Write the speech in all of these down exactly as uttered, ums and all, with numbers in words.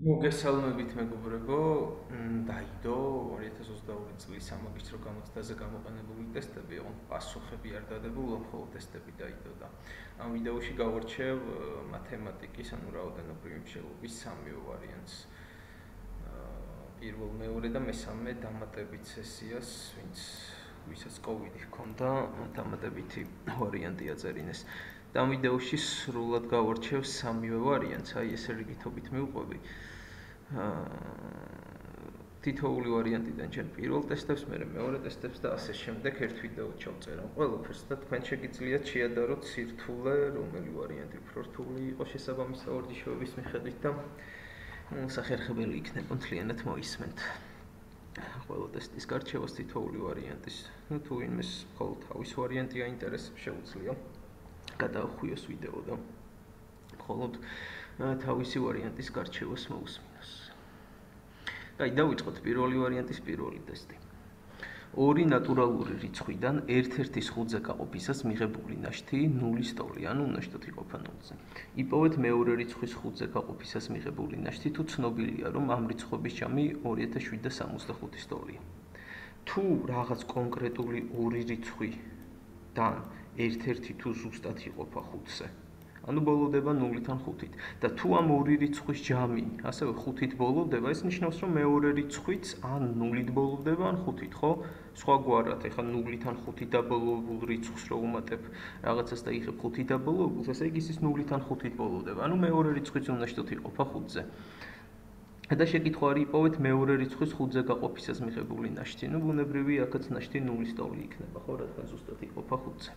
მოგესალმებით მეგობრებო, დაიდო ორი ათას ოცდაორი წლის სამაგისტრო გამოცდაზე გამოყენებული ტესტები, ოღონდ პასუხები არ დადებულა, მხოლოდ ტესტები დაიდო და ამ ვიდეოში გავარჩევ მათემატიკის, ანუ რაოდენობრივი მშრალობის სამივე ვარიანტს. პირველ, მეორე და მესამე დამატებით სესიას, ვინც ვისაც კოვიდი ჰქონდა, დამატებითი ვარიანტი აწერინეს. და ამ ვიდეოში სრულად გავარჩევ სამივე ვარიანტს, აი ესე რიგითობით მივყვები. თითოეული ვარიანტიდან ჩვენ პირველ ტესტებს, მერე მეორე ტესტებს და ასე შემდეგ ერთ ვიდეო ჩავწერა ყველაფერს და თქვენ შეგიძლიათ შეადაროთ სირთულე, რომელი ვარიანტი უფრო რთული იყო შესაბამისი საორდიშოების მიხედვით და სახერხებელი იქნება მთლიანად მოისმენთ. ყველა ტესტის გარჩევას თითოეული ვარიანტის, ну თუ ვინმეს მხოლოდ თავის ვარიანტი აინტერესებს, შეუძლია გადაახვიოს ვიდეო და მხოლოდ თავისი ვარიანტის გარჩევას მოусმინოს. აი, დავიწყოთ პირველი ვარიანტის პირველი ტესტი. ორი ნატურალური რიცხვიდან ერთ-ერთის ხუთზე გაყოფისას მიღებული ნაშთი ნულის ტოლი, ანუ ნაშთად იყოფა ნულზე. იპოვეთ მეორე რიცხვის ხუთზე გაყოფისას მიღებული ნაშთი, თუ ცნობილია, რომ ამ რიცხვების ჯამი ორი ათას შვიდსათ სამოცდახუთის ტოლია. თუ რაღაც კონკრეტული ორი რიცხვიდან ერთ-ერთი თუ ზუსტად იყოფა ხუთზე, ანუ ბოლოვდება ნულიდან ხუთით და თუ ამ ორი რიცხვის ჯამი ასევე ხუთით ბოლოვდება, ეს ნიშნავს, რომ მეორე რიცხვიც ან ნულით ბოლოვდება, ან ხუთით, ხო? სხვაგვარად, ეხლა ნულიდან ხუთით დაბოლოებულ რიცხვს რო უმატებ რაღაცას და იღებ ხუთით დაბოლოებულს, ესე იგი ის ნულიდან ხუთით ბოლოვდება, ანუ მეორე რიცხვიც უნდათ იყოფა ხუთზე. და შეკითხვა არის, იპოვეთ მეორე რიცხვის ხუთზე გაყოფისას მიღებული ნაშთი. ნუ ბუნებრივია, აქაც ნაშთი ნულის ტოლი იქნება, ხო, რადგან ზუსტად იყოფა ხუთზე.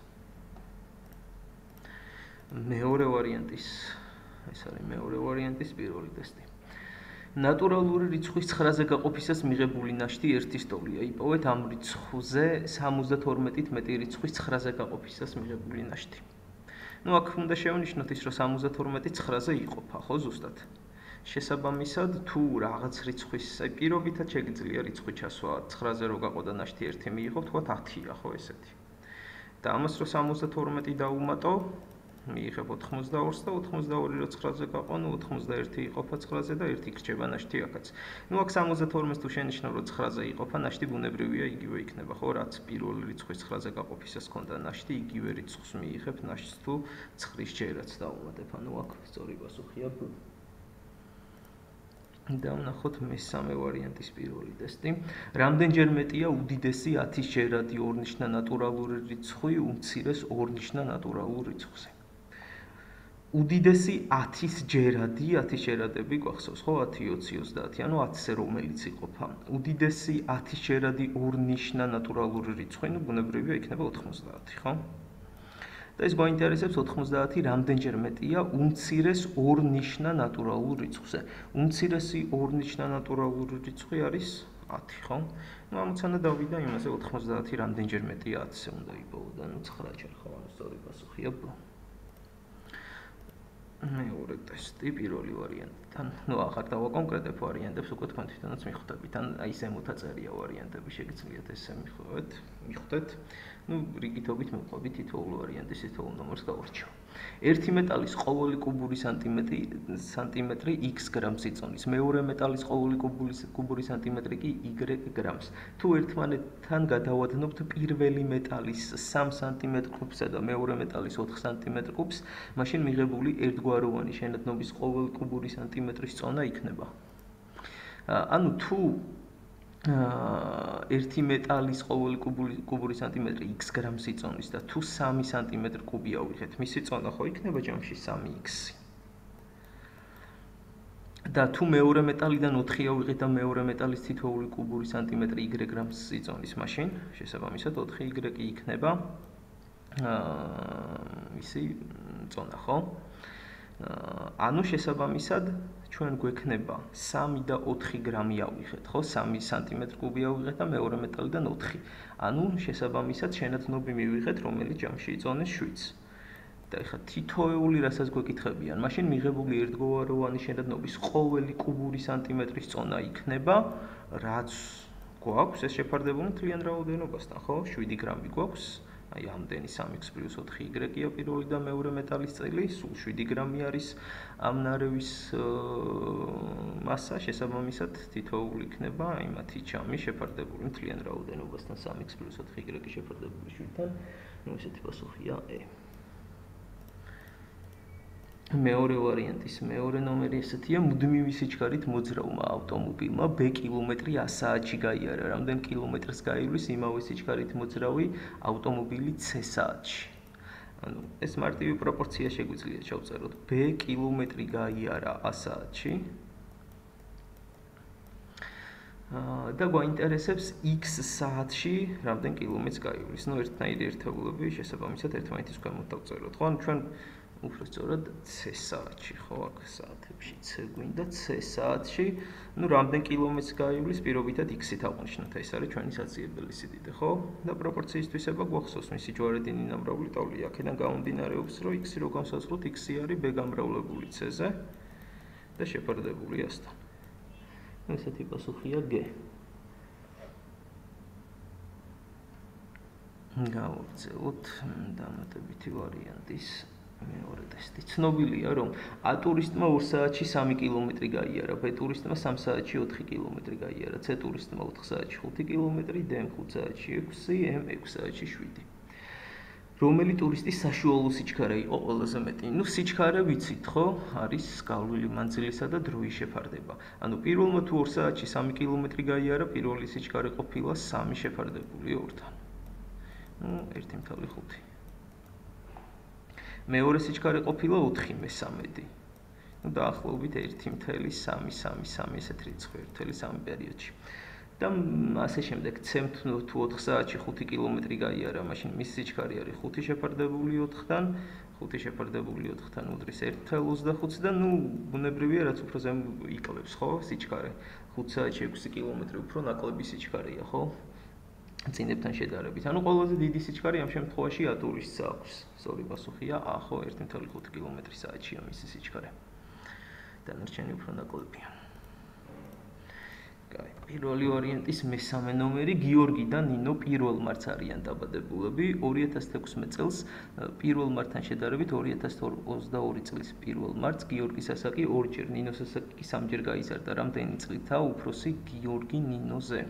მეორე ვარიანტის, ეს არის მეორე ვარიანტის პირველი ტესტი. ნატურალური რიცხვის ცხრაზე გაყოფისას მიღებული ნაშთი ერთის ტოლია. იპოვეთ ამ რიცხვზე სამოცდათორმეტით მეტი რიცხვის ცხრაზე გაყოფისას მიღებული ნაშთი. ნუ აქ უნდა შევნიშნოთ ის, რომ სამოცდათორმეტი ცხრაზე იყოფა, ხო, ზუსტად. შესაბამისად, თუ რაღაც რიცხვის, აი პირობითად შეგიძლია რიცხვი ჩასვა ცხრაზე რო გაყო და ნაშთი ერთი მიიღო, თქვათ ათია, ხო, ესეთი. და ამას რო სამოცდათორმეტი დავუმატო, მიიღებ ოთხმოცდაორს და ოთხმოცდაორი რო ცხრაზე გაყო, ნუ ოცდაერთი იყოფა ცხრაზე და ერთი გრჩება ნაშთი აქაც. ნუ აქ სამოცდათორმეტს თუ შენიშნავ, რომ ცხრაზე იყოფა, ნაშთი ბუნებრივია იგივე იქნება, ხო, რაც პირველი რიცხვის ცხრაზე გაყოფისას ჰქონდა ნაშთი, იგივე რიცხვს მიიღებ ნაშთს თუ ცხრის ჯერაც დავუმატებ, ანუ აქ სწორი პასუხია ბ. და ვნახოთ მესამე ვარიანტის პირველი ტესტი. რამდენჯერ მეტია უდიდესი ათის ჯერადი ორნიშნა ნატურალური რიცხვი უმცირეს ორნიშნა ნატურალურ რიცხვზე. უდიდესი ათის ჯერადი, ათის ჯერადები გვახსოვს, ხო, ათი, ოცი, ოცდაათი, ანუ ათზე რომელიც იყოფა. უდიდესი ათის ჯერადი ორნიშნა ნატურალური რიცხვი, ნუ ბუნებრივია იქნება ოთხმოცდაათი, ხო? და ეს გვაინტერესებს ოთხმოცდაათი რამდენჯერ მეტია უმცირეს ორნიშნა ნატურალურ რიცხვზე. უმცირესი ორნიშნა ნატურალური რიცხვი არის ათი, ხო? ნუ ამოცანა დავიდა იმაზე ოთხმოცდაათი რამდენჯერ მეტია ათზე უნდა იპოვო, ნუ ცხრა ჯერ, ხო, ანუ სწორი პასუხია ბ. მეორე ტესტი პირველი ვარიანტიდან. ნუ აღარ დავაკონკრეტებ ვარიანტებს, უკვე თქვენ თვითონაც მიხვდებით, ან აი ზემოთ აწერია ვარიანტები, შეგიძლიათ ესე მიხვდეთ, მიხვდეთ. ნუ რიგითობით მივყვებით თითოეულ ვარიანტის თითოეულ ნომერს გავარჩევ. ერთი მეტალის ყოველი კუბური სანტიმეტრი სანტიმეტრი x გრამს იწონის. მეორე მეტალის ყოველი კუბური კუბური სანტიმეტრი კი y გრამს. თუ ერთმანეთთან გადავადნობთ პირველი მეტალის სამ სანტიმეტრ კუბსა და მეორე მეტალის ოთხ სანტიმეტრ კუბს, მაშინ მიღებული ერთგვაროვანი შენადნობის ყოველი კუბური სანტიმეტრის წონა იქნება. ანუ თუ ერთი მეტალის ყოველი კუბური კუბური სანტიმეტრი x გრამს იწონის და თუ სამი სანტიმეტრი კუბი ავიღეთ, მისი წონა ხო იქნება ჯამში სამი x. და თუ მეორე მეტალიდან ოთხი ავიღეთ და მეორე მეტალის თითოეული კუბური სანტიმეტრი y გრამს იწონის, მაშინ შესაბამისად ოთხი y იქნება მისი წონა, ხო? ანუ შესაბამისად ჩვენ გვექნება სამი და ოთხი გრამი ავიღეთ, ხო? სამი სანტიმეტრი კუბი ავიღეთ და მეორე მეტალიდან ოთხი. ანუ შესაბამისად შენადნობი მივიღეთ, რომელიც ჯამში იწონეს შვიდს. და ეხლა თითოეული რასაც გვეკითხებიან, მაშინ მიღებული ერთგვაროვანი შენადნობის ყოველი კუბური სანტიმეტრის წონა იქნება, რაც გვაქვს ეს შეფარდებული მთლიან რაოდენობასთან, ხო? შვიდი გრამი გვაქვს აი ამდენი სამი x პლუს ოთხი y-ია პირველი და მეორე მეტალის წილი, სულ შვიდი გრამი არის ამ ნარევის მასა, შესაბამისად თითოეული იქნება აი მათი ჯამი შეფარდებული მთლიან რაოდენობასთან სამი x პლუს ოთხი y შეფარდებული შვიდთან, ну ესეთი პასუხია E. მეორე ვარიანტის მეორე ნომერი ესეთია, მუდმივი სიჩქარით მოძრავმა ავტომობილმა B კილომეტრი ასაათში გაიარა, რამდენ კილომეტრს გაივლის იმავე სიჩქარით მოძრავი ავტომობილი C საათში. ანუ ეს მარტივი პროპორცია შეგვიძლია ჩავწეროთ. B კილომეტრი გაიარა ასაათში. და გვაინტერესებს X საათში რამდენ კილომეტრს გაივლის. ну ერთნაირი ერთეულები შესაბამისად ერთმანეთის ქვემოთ დავწეროთ. ხო, ანუ ჩვენ უბრალოდ C საათში, ხო, აქ საათებში C გვინდა C საათში, ну რამდენ კილომეტრს გაივლის, პირობითად X-ით აღვნიშნოთ, ეს არის ჩვენი საძიებელი სიდიდე, ხო? და პროპორციის თვისება გვახსოვს, მისი ჯვარედინი ნამრავლი ტოლი, აქედან გამომდინარეობს, რომ X-ი რო განსაზღვროთ, X-ი არის B გამრავლებული C-ზე და შეფარდებული A-სთან. ესეთი პასუხია G. გავაგრძელოთ დამატებითი ვარიანტის მეორე ტესტი. ცნობილია, რომ A ტურისტმა ორ საათში სამი კილომეტრი გაიარა, B ტურისტმა სამ საათში ოთხი კილომეტრი გაიარა, C ტურისტმა ოთხ საათში ხუთი კილომეტრი, D ხუთ საათში ექვსი, M ექვს საათში შვიდი. რომელი ტურისტის საშუალო სიჩქარე იყო ყველაზე მეტი? ну სიჩქარე ვიცით, ხო? არის გავლილი მანძილისა და დროის შეფარდება. ანუ პირველმა თუ ორ საათში სამი კილომეტრი გაიარა, პირველი სიჩქარე ყოფილა სამი შეფარდებული ორთან. ну ერთი მთავი ხუთი. მეორე სიჩქარე ყოფილა ოთხი მესამედი. ну დაახლოებით ერთი მთელი სამი სამი სამი ესეთ რიცხვი ერთი მთელი სამი პერიოდში. და ასე შემდეგ C-მ თუ ოთხ საათში ხუთი კილომეტრი გაიარა, მაშინ მის სიჩქარე არის ხუთი შეფარდებული ოთხთან, ხუთი შეფარდებული ოთხთან უდრის ერთი მთელი ოცდახუთს და ну ბუნებრივია, რაც უფრო ზემო იკლებს, ხო, სიჩქარე. ხუთ საათში ექვსი კილომეტრი უფრო ნაკლები სიჩქარეა, ხო? წინებთან შედარებით. ანუ ყველაზე დიდი სიჩქარე ამ შემთხვევაში A ტურისტს აქვს. სწორი პასუხია A, ხო, ერთი მთელი ხუთი კილომეტრი საათშია მისი სიჩქარე. დანარჩენი უფრო ნაკლებია. კაი, პირველი ვარიანტის მესამე ნომერი გიორგი და ნინო პირველ მარტს არიან დაბადებულები. ორი ათას თექვსმეტ წელს პირველ მარტთან შედარებით ორი ათას ოცდაორი წლის პირველ მარტს გიორგის ასაკი ორჯერ, ნინოს ასაკი სამჯერ გაიზარდა. რამდენი წლითაა უფროსი გიორგი ნინოზე?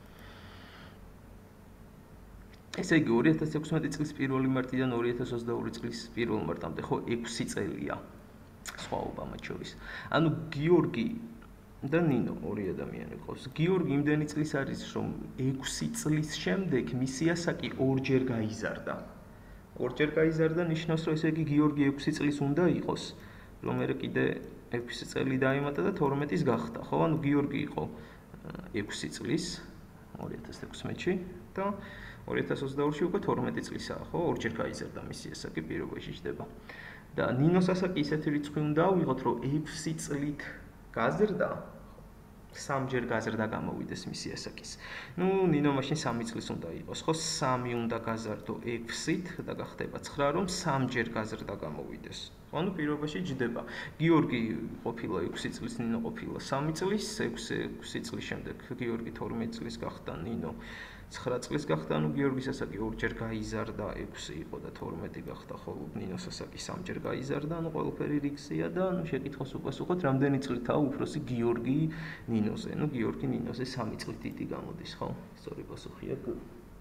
ესე იგი ორი ათას თექვსმეტი წლის პირველი მარტიდან ორი ათას ოცდაორი წლის პირველ მარტამდე ხო ექვსი წელია სხვაობა მათ შორის. ანუ გიორგი და ნინო ორი ადამიანი ყავს. გიორგი იმდენი წლის არის, რომ ექვსი წლის შემდეგ მისი ასაკი ორჯერ გაიზარდა. ორჯერ გაიზარდა ნიშნავს, რომ ესე იგი გიორგი ექვსი წლის უნდა იყოს, რომ მე კიდე ექვსი წელი დაემატა და თორმეტის გახდა, ხო? ანუ გიორგი იყო ექვსი წლის ორი ათას თექვსმეტში და ორი ათას ოცდაორში უკვე თორმეტი წლისაა, ხო? ორჯერ გაიზარდა მისი ასაკი პირობაში ჯდება. და ნინოს ასაკი ისეთი რიცხვი უნდა ავიღოთ, რომ ექვსი წლით გაზრდა, სამჯერ გაზრდა გამოვიდეს მისი ასაკის. ну ნინო მაშინ სამი წლის უნდა იყოს, ხო? სამი უნდა გაზარდო ექვსით და გახდება ცხრა, რომ სამჯერ გაზრდა გამოვიდეს. ხო, ანუ პირობაში ჯდება. გიორგი ყოფილა ექვსი წლის, ნინო ყოფილა სამი წლის, ექვსი წლის შემდეგ გიორგი თორმეტი წლის გახდა, ნინო ცხრა წლის გახდა, ანუ გიორგის ასაკი ორჯერ გაიზარდა, ექვსი იყო და თორმეტი გახდა, ხოლო ნინოს ასაკი სამჯერ გაიზარდა, ანუ ყველაფერი რიგზეა და ანუ შეკითხვას უპასუხოთ, რამდენი წლითაა უფროსი გიორგი ნინოზე? ну გიორგი ნინოზე სამი წლით დიდი გამოდის, ხო? სწორი პასუხია G.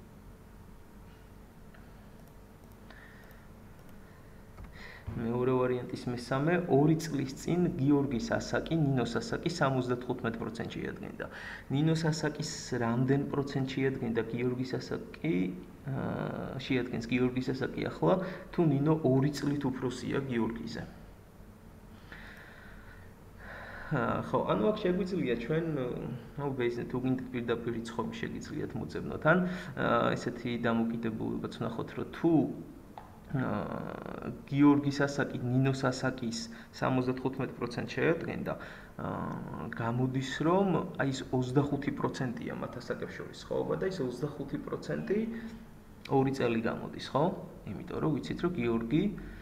მეორე ვარიანტის მესამე, ორი წლის წინ გიორგის ასაკი ნინოს ასაკი სამოცდათხუთმეტ პროცენტს შეადგენდა. ნინოს ასაკის რამდენ პროცენტს შეადგენდა გიორგის ასაკი? შეადგენს გიორგის ასაკი ახლა, თუ ნინო ორი წლით უფროსია გიორგიზე. ხო, ანუ აქ შეგვიძლია ჩვენ, ну, ბეიზნეთ უგინდათ პირდაპირ რიცხვები შეგიძლიათ მოძებნოთ, ან ესეთი დამოკიდებულებაც ვნახოთ, რომ თუ გიორგის ასაკი ნინოს ასაკის სამოცდათხუთმეტ პროცენტს შეადგენდა, გამოდის, რომ აი ეს ოცდახუთი პროცენტია მათ ასაკებს შორის სხვაობა და ეს ოცდახუთი პროცენტი ორი წელი გამოდის, ხო? იმიტომ რომ ვიცით, რომ გიორგი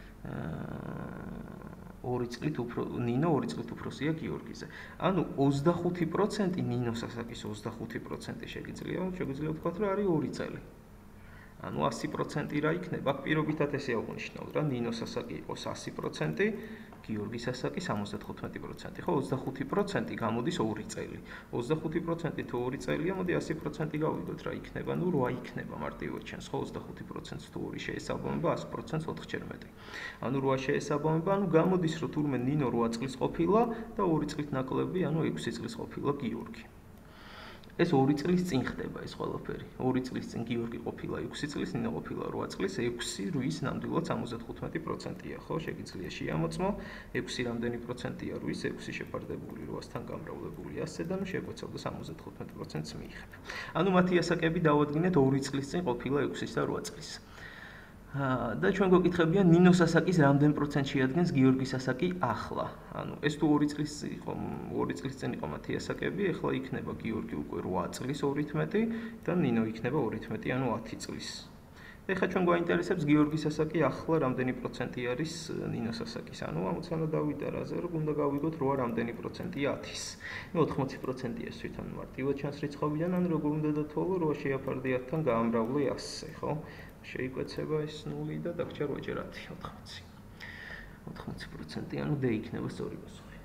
ორი წლით უფრო ნინო ორი წლით უფროსია გიორგიზე. ანუ ოცდახუთი პროცენტი ნინოს ასაკის ოცდახუთი პროცენტი შეგიძლია, შეგიძლია ვთქვათ, რომ არის ორი წელი. ანუ ასი პროცენტი რა იქნება? აქ პირობითად ესე აღვნიშნავ რა, ნინოს ასაკი იყოს ასი პროცენტი, გიორგის ასაკი სამოცდათხუთმეტი პროცენტი, ხო, ოცდახუთი პროცენტი გამოდის ორი წელი. ოცდახუთი პროცენტი თუ ორი წელია, მოდი ასი პროცენტი გავიგოთ რა იქნება, ნუ რვა იქნება მარტივად ჩანს, ხო, ოცდახუთი პროცენტს თუ ორი შეესაბამება, ასი პროცენტს ოთხჯერ მეტი. ანუ რვა შეესაბამება, ანუ გამოდის, რომ თურმე ნინო რვა წლის ყოფილა და ორი წლით ნაკლები, ანუ ექვსი წლის ყოფილა გიორგი. ეს ორი წლის წინ ხდება ეს ყველაფერი. ორი წლის წინ გიორგი ყოფილა ექვსი წლის, ნინო ყოფილა რვა წლის, ექვსი რვის ნამდვილად სამოცდათხუთმეტი პროცენტია, ხო? შეგიძლია შეამოწმო, ექვსი რამდენი პროცენტია რვის, ექვსი შეფარდებული რვასთან გამრავლებული ასზე და ნუ შეგვეცავ და სამოცდათხუთმეტი პროცენტს მიიღებ. ანუ მათი ასაკები დავადგინეთ ორი წლის წინ ყოფილა ექვსის და რვა წლის. და ჩვენ გვეკითხებიან ნინოს ასაკის რამდენ პროცენტს შეადგენს გიორგის ასაკი ახლა. ანუ ეს თუ ორი წლის იყო, ორი წლის წინ იყო მათი ასაკები, ახლა იქნება გიორგი უკვე რვა წლის ორით მეტი და ნინო იქნება ორით მეტი, ანუ ათი წლის. ეხლა ჩვენ გვაინტერესებს გიორგის ასაკი ახლა რამდენი პროცენტი არის ნინოს ასაკის. ანუ ამოცანა დავიდა რაზე, რომ უნდა გავიგოთ რვა რამდენი პროცენტია ათის. ნუ ოთხმოცი პროცენტია თვითონ მარტივად ჩანს რიცხვებიდან, ანუ როგორ უნდა დათვალო, რვა შეაფარდე ათთან გაამრავლე ასზე, ხო? შეიკვეცება ეს ნული და დაგჭირ რვაჯერ ათი, ოთხმოცი. ოთხმოცი პროცენტი, ანუ D იქნება სწორი პასუხი.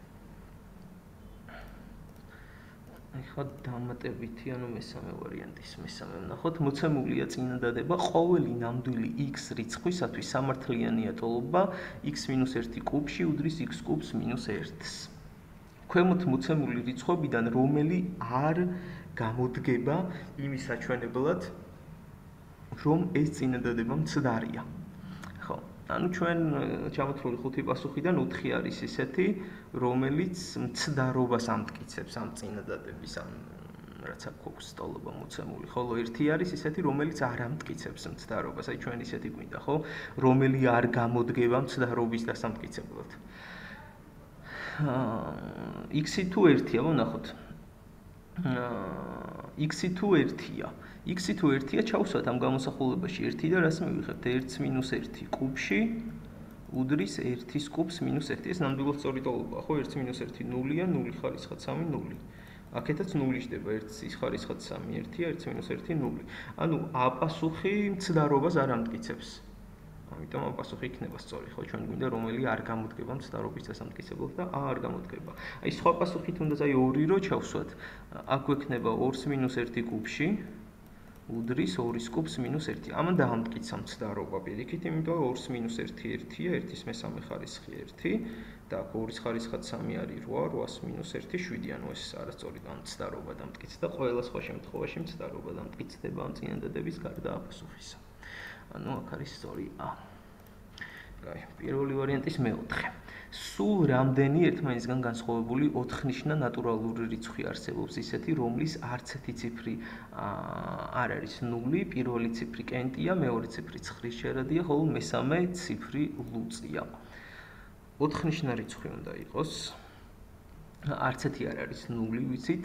ეხლა დამატებითი, ანუ მესამე ვარიანტის მესამე ვნახოთ, მოცემულია წინადადება ყოველი ნამდვილი x რიცხვისათვის სამართლიანია ტოლობა x მინუს ერთი კუბში უდრის x კუბს მინუს ერთს. ქვემოთ მოცემული რიცხვებიდან რომელი არ გამოდგება იმის საჩვენებლად, რომ ეს წინადადება მცდარია. ხო, ანუ ჩვენ ჩამოთვლილი ხუთი პასუხიდან ოთხი არის ისეთი, რომელიც მცდარობას ამტკიცებს ამ წინადადების, ამ რაც აქ გვაქვს ტოლობა მოცემული, ხოლო ერთი არის ისეთი, რომელიც არ ამტკიცებს მცდარობას. აი ჩვენ ისეთი გვინდა, ხო? რომელი არ გამოდგება მცდარობის დასამტკიცებლად. x-ი თუ ერთია, ვნახოთ. x-ი თუ ერთია. x-ი თუ ერთია, ჩავსვათ ამ გამოსახულებაში ერთი და რას მივიღებთ? ერთს მინუს ერთი კუბში უდრის ერთის კუბს მინუს ერთი. ეს ნამდვილად სწორი ტოლობაა, ხო? ერთს მინუს ერთი ნულია, ნული ხარისხად სამი ნული. აქეთაც ნული ხდება, ერთს ხარისხად სამი ერთია, ერთს მინუს ერთი ნული. ანუ A პასუხი მცდარობას არ ამტკიცებს. ამიტომ ამ პასუხი იქნება სწორი, ხო? ჩვენ გვინდა რომელი არ გამოდგება მცდარობის დასამტკიცებლად და A არ გამოდგება. აი სხვა პასუხი თუნდაც აი ორი რო ჩავსვათ, აქ გვექნება ორს მინუს ერთი კუბში უდრის ორის კუბს მინუს ერთი. ამან დაამტკიცა მცდარობა პირიქით, იმიტომ რომ ორს მინუს ერთი ერთია, ერთის მესამე ხარისხი ერთი და აქ ორის ხარისხად სამი არის რვა, რვას მინუს ერთი შვიდი, ანუ ეს არასწორი მცდარობა დამტკიცდა. ყველა სხვა შემთხვევაში მცდარობა დამტკიცდება ამ წინადადების გარდა A პასუხისა. ანუ აქ არის სწორი A. კაი, პირველი ვარიანტის მეოთხე. სულ რამდენი ერთმანეთისგან განსხვავებული ოთხნიშნა ნატურალური რიცხვი არსებობს ისეთი, რომლის არც ერთი ციფრი არ არის ნული, პირველი ციფრი კენტია, მეორე ციფრი ცხრის შერადია, ხოლო მესამე ციფრი ლუწია. ოთხნიშნა რიცხვი უნდა იყოს. არც ერთი არ არის ნული, ვიცით?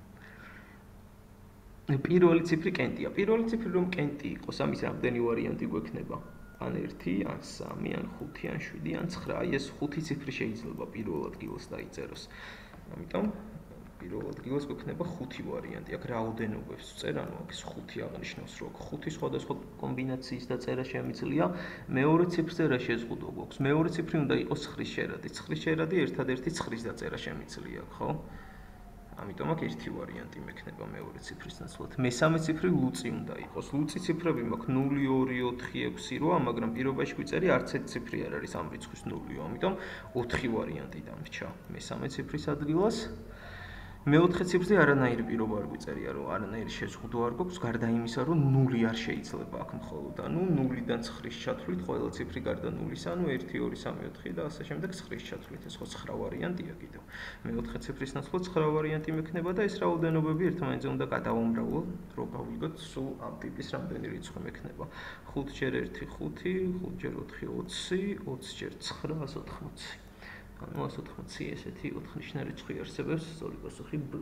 პირველი ციფრი კენტია. პირველი ციფრი რომ კენტი იყოს, ამის რამდენი ვარიანტი გვექნება? ან ერთი, ან სამი, ან ხუთი, ან შვიდი, ან ცხრა. აი ეს ხუთი ციფრი შეიძლება პირველ ადგილას დაიწეროს. ამიტომ პირველ ადგილას გვექნება ხუთი ვარიანტი. აქ რაოდენობებს ვწერ, ანუ აქ ეს ხუთი აღნიშნავს, რომ ხუთი სხვადასხვა კომბინაციის დაწერა შემიძლია. მეორე ციფრზე რა შეზღუდვა გვაქვს? მეორე ციფრი უნდა იყოს ცხრის შერადი. ცხრის შერადი ერთადერთი ცხრის დაწერა შემიძლია, ხო? ამიტომ აქ ერთი ვარიანტი მექნება მეორე ციფრის ნაცვლად. მესამე ციფრი ლუწი უნდა იყოს. ლუწი ციფრები მაქვს ნული, ორი, ოთხი, ექვსი, რვა, მაგრამ პირობაში გვიწერი არც ერთი ციფრი არ არის ამ რიცხვის ნულიო. ამიტომ ოთხი ვარიანტი დამრჩა მესამე ციფრის ადგილას. მეოთხე ციფრზე არანაირი პირობა არ გვიწერია, რომ არანაირი შეზღუდვა არ გვაქვს, გარდა იმისა, რომ ნული არ შეიძლება აქ მხოლოდ. ანუ ნულიდან ცხრის ჩათვლით ყველა ციფრი გარდა ნულის, ანუ ერთი, ორი, სამი, ოთხი და ასე შემდეგ ცხრის ჩათვლით. ეს ხო ცხრა ვარიანტია კიდევ. მეოთხე ციფრის ნაცვლად ცხრა ვარიანტი მექნება და ეს რაოდენობები ერთმანეთზე უნდა გადავამრავლო, რომ გავიგოთ სულ ამ ტიპის რამდენი რიცხვი მექნება. ხუთი ჯერ ერთი ხუთი, ხუთი ჯერ ოთხი ოცი, ოცი ჯერ ცხრა ას ოთხმოცი. ანუ ას ოთხმოცი ესეთი ოთხნიშნა რიცხვი არსებობს, სწორი პასუხი B.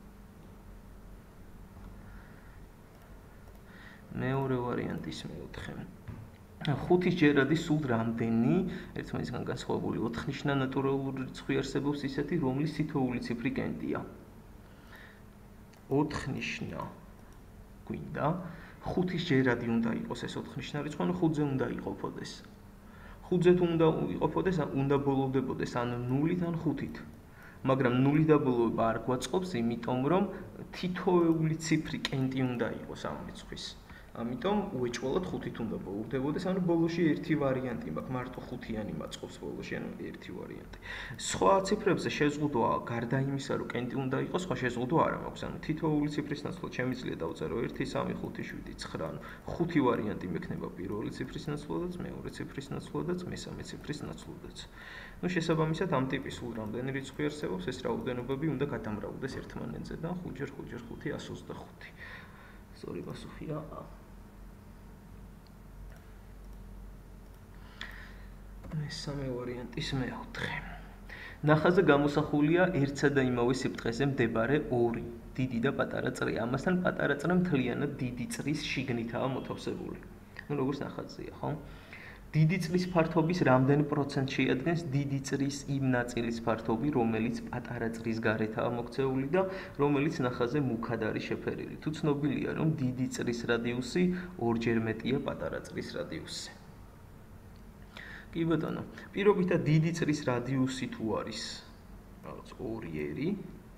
მეორე ვარიანტის მეოთხე. ხუთის ჯერადი სულ რამდენი ერთმანეთისგან განსხვავებული ოთხნიშნა ნატურალური რიცხვი არსებობს ისეთი, რომლის თითოეული ციფრი კენტია. ოთხნიშნა გვინდა. ხუთის ჯერადი უნდა იყოს ეს ოთხნიშნა რიცხვი, ანუ ხუთზე უნდა იყოფოდეს. ხუთზე თუ უნდა იყოფოდეს, უნდა ბოლოვდებოდეს ან ნულით ან ხუთით. მაგრამ ნულის დაბოლოება არ გვაწყობს, იმიტომ რომ თითოეული ციფრი კენტი უნდა იყოს ამ რიცხვის. ამიტომ უეჭველად ხუთით უნდა ბოლოვდებოდეს, ანუ ბოლოში ერთი ვარიანტი მაქვს, მარტო ხუთიანი მაწყობს ბოლოში, ანუ ერთი ვარიანტი. სხვა ციფრებზე შეზღუდვა გარდა იმისა, რომ კენტი უნდა იყოს, სხვა შეზღუდვა არ მაქვს. ანუ თითოეული ციფრის ნაცვლად შემიძლია დავწერო ერთი, სამი, ხუთი, შვიდი, ცხრა, ანუ ხუთი ვარიანტი მექნება პირველი ციფრის ნაცვლადაც, მეორე ციფრის ნაცვლადაც, მესამე ციფრის ნაცვლადაც. ну შესაბამისად ამ ტიპის სულ რამდენი რიცხვი არსებობს, ეს რაოდენობები უნდა გადამრავლდეს ერთმანეთზე და ხუთ ჯერ ხუთ ჯერ ხუთი ას ოცდახუთი. სწორი პასუხია ა. მესამე ვარიანტის მეოთხე. ნახაზზე გამოსახულია ერთსა და იმავე სიბრტყეზე მდებარე ორი დიდი და პატარა წრე. ამასთან პატარა წრე მთლიანად დიდი წრის შიგნითაა მოთავსებული. ну როგორც ნახაზზეა, ხო? დიდი წრის ფართობის რამდენ პროცენტს შეადგენს დიდი წრის იმ ნაწილის ფართობი, რომელიც პატარა წრის გარეთაა მოქცეული და რომელიც ნახაზზე მუქად არის შეფერილი. თუ ცნობილია, რომ დიდი წრის რადიუსი ორჯერ მეტია პატარა წრის რადიუსზე. კი ბატონო, პირობითად დიდი წრის რადიუსი თუ არის რაღაც ორი ერი,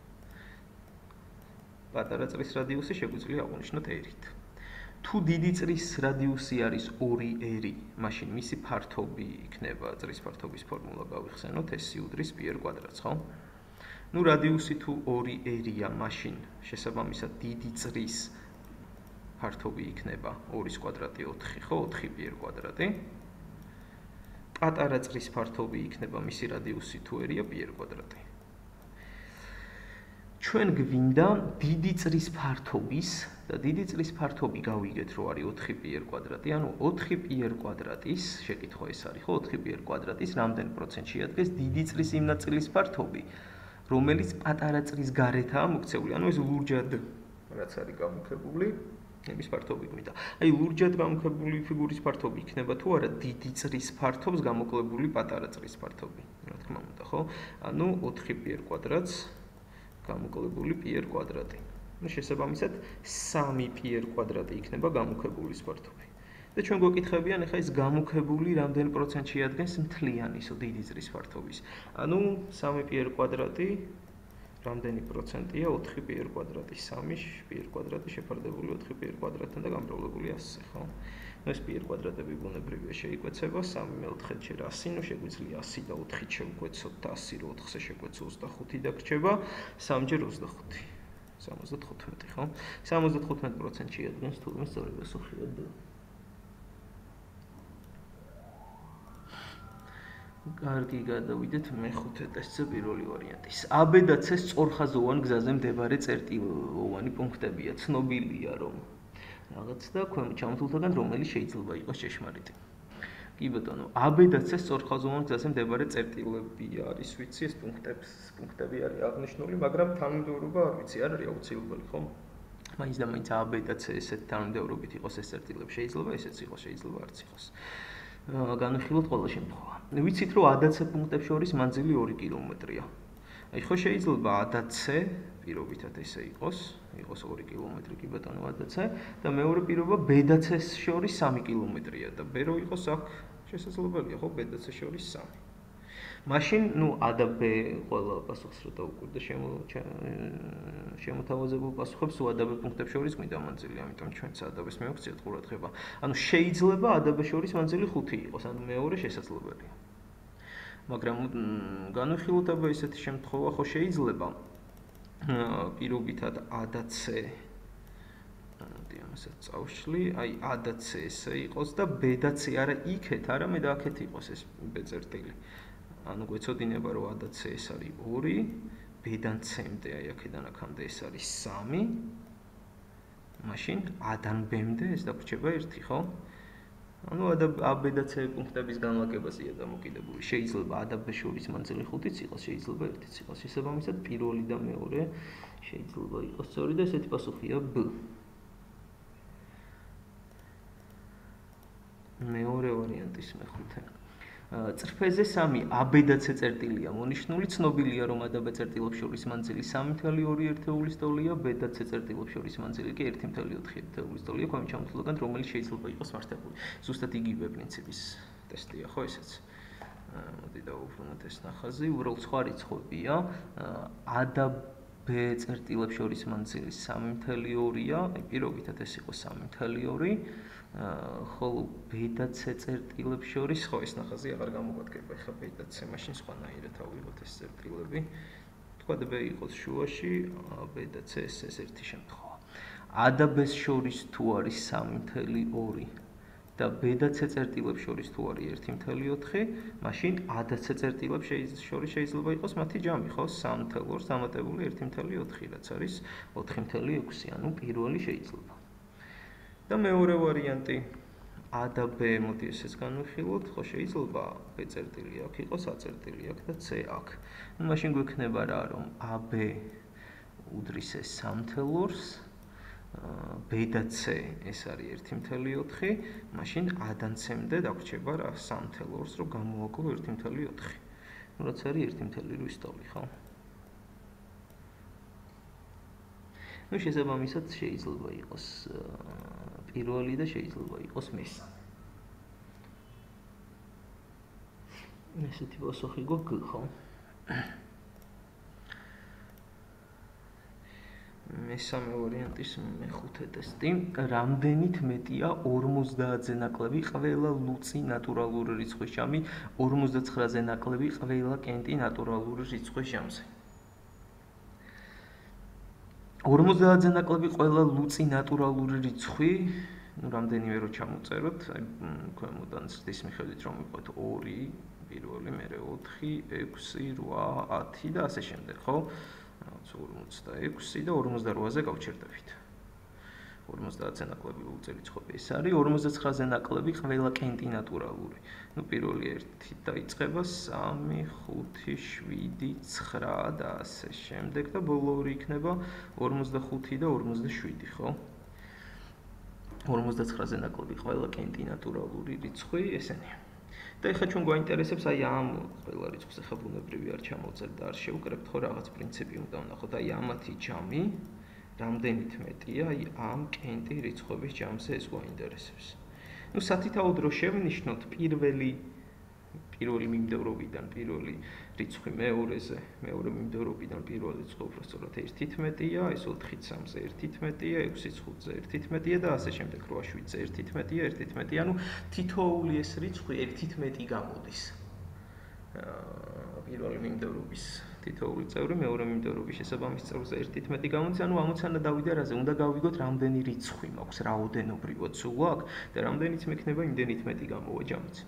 პატარა წრის რადიუსი შეგვიძლია აღვნიშნოთ ერით. თუ დიდი წრის რადიუსი არის ორი ერი, მაშინ მისი ფართობი იქნება, წრის ფართობის ფორმულა გავიხსენოთ, ეს უდრის π კვადრატს, ხო? ну რადიუსი თუ ორი ერია, მაშინ შესაბამისად დიდი წრის ფართობი იქნება ორის კვადრატი ოთხი, ხო? ოთხი π კვადრატი. პატარა წრის ფართობი იქნება მისი რადიუსი თუ ერია π კვადრატი. ჩვენ გვინდა დიდი წრის ფართობის და დიდი წრის ფართობი გავიგეთ, რომ არის ოთხი π კვადრატი, ანუ ოთხი π კვადრატის, შეკითხვა ეს არის, ხო, ოთხი π კვადრატის რამდენ პროცენტში ადგეს დიდი წრის იმ ნაწილის ფართობი, რომელიც პატარა წრის გარეთაა მოქცეული, ანუ ეს ლურჯად რაც არის გამუქებული, იმის ფართობი გვინდა. აი ლურჯად გამუქებული ფიგურის ფართობი იქნება თუ არა დიდი წრის ფართობს გამოკლებული პატარა წრის ფართობი, რა თქმა უნდა, ხო? ანუ ოთხი π კვადრატს გამოკლებული π კვადრატი. ну შესაბამისად სამი π კვადრატი იქნება გამუქებულის ფართობი. და ჩვენ გვეკითხებიან ახლა ეს გამუქებული რამდენ პროცენტში ადგენს მთლიანი ისო დიდი წრის ფართობის. ანუ სამი π კვადრატი რამდენი პროცენტია ოთხი π კვადრატის სამი π კვადრატი შეფარდებული ოთხი π კვადრატთან და გამრავლებული ასზე, ხო? ну ეს π კვადრატები ბუნებრივია შეიკვეცება, სამი მეოთხედ ჯერ ასი, ну შეგვიძლია ასი და ოთხით შევკვეცოთ და ასი რო ოთხზე შევკვეცო ოცდახუთი დაგრჩება, სამი ჯერ ოცდახუთი. სამოცდათხუთმეტი, ხო? სამოცდათხუთმეტი პროცენტში ადგენს თურმე სწორი პასუხია და კარგი, გადავიდეთ მეხუთე ტესტზე პირველი ვარიანტის. A, B და C სწორხაზოვან გზაზე მდებარე წერტილოვანი პუნქტებია. ცნობილია, რომ რაღაც და ქვემოთ ჩამოთვლთაგან რომელიც შეიძლება იყოს ჭეშმარიტი. კი ბატონო, A, B და C სწორხაზოვან გზაზე მდებარე წერტილები არის, ვიცი, ეს პუნქტებს, პუნქტები არის აღნიშნული, მაგრამ თანმიმდევრობა არ ვიცი, არ არის აუცილებელი, ხო? მაინც და მაინც A, B და C ესეთ თანმიმდევრობით იყოს ეს წერტილები, შეიძლება ესეც იყოს, შეიძლება არც იყოს. განვიხილოთ ყველა შემთხვევა. ვიცით, რომ A და C პუნქტებს შორის მანძილი ორი კილომეტრია. აი ხო შეიძლება A და C პირობითად ესე იყოს, იყოს ორი კილომეტრი კი ბატონო A და C და მეორე პირობა B და C-ს შორის სამი კილომეტრია და B რო იყოს აქ შესაძლებელია, ხო, B და C შორის სამი. მაშინ, ну, A და B ყველა პასუხს რო დავუკვირდა შემოთავაზებულ პასუხებს, A და B პუნქტებს შორის გვინდა მანძილი, ამიტომ ჩვენც A და B-ს მივაქციოთ ყურადღება. ანუ შეიძლება A და B შორის მანძილი ხუთი იყოს, ანუ მეორე შესაძლებელია. მაგრამ განვიხილოთ აბა ესეთი შემთხვევა ხო შეიძლება პირობითად A და C მოდი ამასაც წავშლი, აი A და C ესე იყოს და B და C არა იქეთ, არამედ აქეთ იყოს ეს B წერტილი. ანუ გვეცოდინება რომ A და C ეს არის ორი, B-დან C-მდე, აი აქედან აქამდე ეს არის სამი. მაშინ A-დან B-მდე ეს დაგვრჩება ერთი, ხო? ანუ A, B და C პუნქტების განლაგებაზეა დამოკიდებული. შეიძლება A და B შორის მანძილი ხუთიც იყოს, შეიძლება ერთიც იყოს. შესაბამისად, პირველი და მეორე შეიძლება იყოს სწორი და ესეთი პასუხია B. მეორე ვარიანტის მეხუთე. წრფეზე სამი AB და C წერტილია მონიშნული, ცნობილია რომ A და B წერტილებს შორის მანძილი სამი ფاصლე ორი ერთეულის ტოლია, B და C წერტილებს შორის მანძილი კი ერთი ფاصლე ოთხი ერთეულის ტოლია, ქვემოთ ჩამოთვლილგან რომელიც შეიძლება იყოს მართებული. ზუსტად იგივე პრინციპის ტესტია, ხო ესეც? მოდი დავუბრუნოთ ეს ნახაზი, უბრალოდ სხვა რიცხვებია. A და B წერტილებს შორის მანძილი სამი ფاصლე ორია, აი პირობითად ეს იყო სამი ფاصლე ორი. ხოლო B და C წერტილებს შორის ხო ეს ნახაზი აღარ გამოგვადგება, ეხლა B და C მაშინ სხვანაირად ავიღოთ ეს წერტილები. თქვა B იყოს შუაში, B და C ეს ერთი შემთხვევა. A და B-ს შორის თუ არის სამი ფاصლე ორი და B და C წერტილებს შორის თუ არის ერთი ფاصლე ოთხი, მაშინ A და C წერტილებს შორის შეიძლება იყოს მათი ჯამი, ხო? სამი ფاصლე ორს დამატებული ერთი ფاصლე ოთხი, რაც არის ოთხი ფاصლე ექვსი, ანუ პირველი შეიძლება. და მეორე ვარიანტი A და B მოდი ესეც განვიხილოთ, ხო შეიძლება B წერტილი აქ იყოს, A წერტილი აქ და C აქ. ნუ მაშინ გვექნება რა, რომ A B უდრის ეს სამი ფاصლე ორს, B და C ეს არის ერთი ფاصლე ოთხი, მაშინ A-დან C-მდე დაგვრჩება რა სამი ფاصლე ორს, რომ გამოვაკლო ერთი ფاصლე ოთხი. ნუ რაც არის ერთი ფاصლე რვის ტოლი, ხო? ნუ შესაბამისად შეიძლება იყოს პირველი და შეიძლება იყოს მესამე. ესეთი პასუხი გვაქვს, ხო? მესამე ვარიანტის მეხუთე ტესტი. რამდენით მეტია ორმოცდაათზე ნაკლები ყველა ლუწი ნატურალური რიცხვის ჯამი ორმოცდაცხრაზე ნაკლები ყველა კენტი ნატურალური რიცხვის ჯამზე. ორმოცდაათზე ნაკლები ყველა ლუწი ნატურალური რიცხვი, ну რამდენიმე რო ჩამოწეროთ, აი ქვემოდან ზრდის მიხედვით რომ ვიყოთ ორი, პირველი, მერე ოთხი, ექვსი, რვა, ათი და ასე შემდეგ, ხო? ორმოცდაექვსი და ორმოცდარვაზე გავჩერდებით. ორმოცდაათზე ნაკლები ლუწი რიცხვები ეს არის, ორმოცდაცხრაზე ნაკლები ყველა კენტი ნატურალური. ну პირველი ერთი დაიწყება სამი, ხუთი, შვიდი, ცხრა და ასე შემდეგ და ბოლო ორი იქნება ორმოცდახუთი და ორმოცდაშვიდი, ხო? ორმოცდაცხრაზე ნაკლები ყველა კენტი ნატურალური რიცხვი ესენია. და ეხლა ჩვენ გვაინტერესებს აი ამ ყველა რიცხვს ეხლა ბუნებრივი არ ჩამოვწერთ და არ შევკრებთ, ხო რაღაც პრინციპი უნდა ვნახოთ, აი ამათი ჯამი რამდენით მეტია აი ამ კენტი რიცხვების ჯამზე ეს გვაინტერესებს. ну სათითაოდ რო შევნიშნოთ პირველი პირველი მიმდევრობიდან პირველი რიცხვი მეორეზე, მეორე მიმდევრობიდან პირველი რიცხვი უბრალოდ ერთით მეტია, ეს ოთხით სამზე ერთით მეტია, ექვსით ხუთზე ერთით მეტია და ასე შემდეგ რვა შვიდზე ერთით მეტია, ერთით მეტია, ანუ თითოეული ეს რიცხვი ერთით მეტი გამოდის. პირველი მიმდევრობის თითოეული წევრი მეორე მიმდევრობის შესაბამის წევრზე ერთით მეტი გამოდის, ანუ ამოცანა დავიდე რაზე, უნდა გავიგოთ რამდენი რიცხვი მაქვს, რაოდენობრივად სულ აქ და რამდენიც მექნება იმდენით მეტი გამოვა ჯამიც.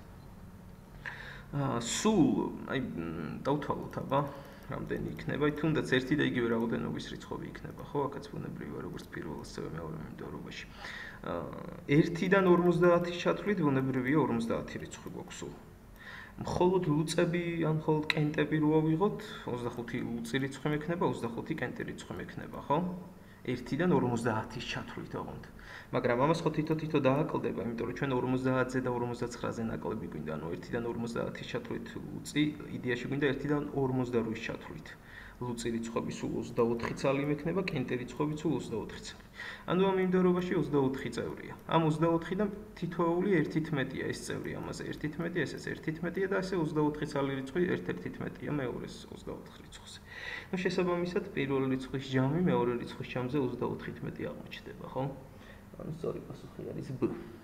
სულ, აი დავთვალოთ აბა, რამდენი იქნება, თუნდაც ერთი და იგივე რაოდენობის რიცხვები იქნება, ხო, აქაც ბუნებრივია როგორც პირველ ასევე მეორე მიმდევრობაში. ერთიდან ორმოცდაათის ჩათვლით ბუნებრივია ორმოცდაათი რიცხვი გვაქვს სულ. მხოლოდ ლუწები ან მხოლოდ კენტები რო ავიღოთ, ოცდახუთი ლუწი რიცხვი მექნება, ოცდახუთი კენტი რიცხვი მექნება, ხო? ერთიდან ორმოცდაათის ჩათვლით ოღონდ. მაგრამ ამას ხო თითო-თითო დააკლდება, იმიტომ რომ ჩვენ ორმოცდაათზე და ორმოცდაცხრაზე ნაკლები გვინდა, ანუ ერთიდან ორმოცდაათის ჩათვლით ლუწი, იდეაში გვინდა ერთიდან ორმოცდარვის ჩათვლით. ლუწი რიცხვები სულ ოცდაოთხი ცალი მექნება, კენტი რიცხვები სულ ოცდაოთხი ცალი. ანუ ამ მიმდევრობაში ოცდაოთხი წევრია. ამ ოცდაოთხიდან თითოეული ერთით მეტია ეს წევრი, ამაზე ერთით მეტია, ესეც ერთით მეტია და ასე ოცდაოთხი ცალი რიცხვი ერთ-ერთით მეტია მეორეს ოცდაოთხ რიცხვზე. ну შესაბამისად პირველი რიცხვის ჯამი მეორე რიცხვის ჯამზე ოცდაოთხით მეტი აღმოჩნდება, ხო? ანუ სწორი პასუხი არის B.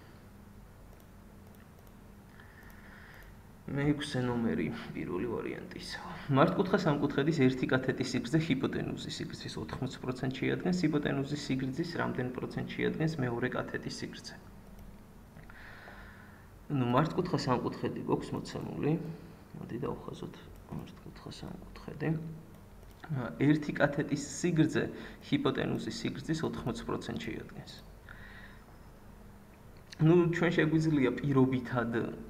მეექვსე ნომერი პირველი ვარიანტის. მართკუთხა სამკუთხედის ერთი კათეტის სიგრძე ჰიპოტენუზის სიგრძის ოთხმოცი პროცენტს შეადგენს, ჰიპოტენუზის სიგრძის რამდენი პროცენტს შეადგენს მეორე კათეტის სიგრძე. ну მართკუთხა სამკუთხედი გვაქვს მოცემული. მოდი დავხაზოთ მართკუთხა სამკუთხედი. ერთი კათეტის სიგრძე ჰიპოტენუზის სიგრძის ოთხმოცი პროცენტს შეადგენს. ну ჩვენ შეგვიძლია პირობითად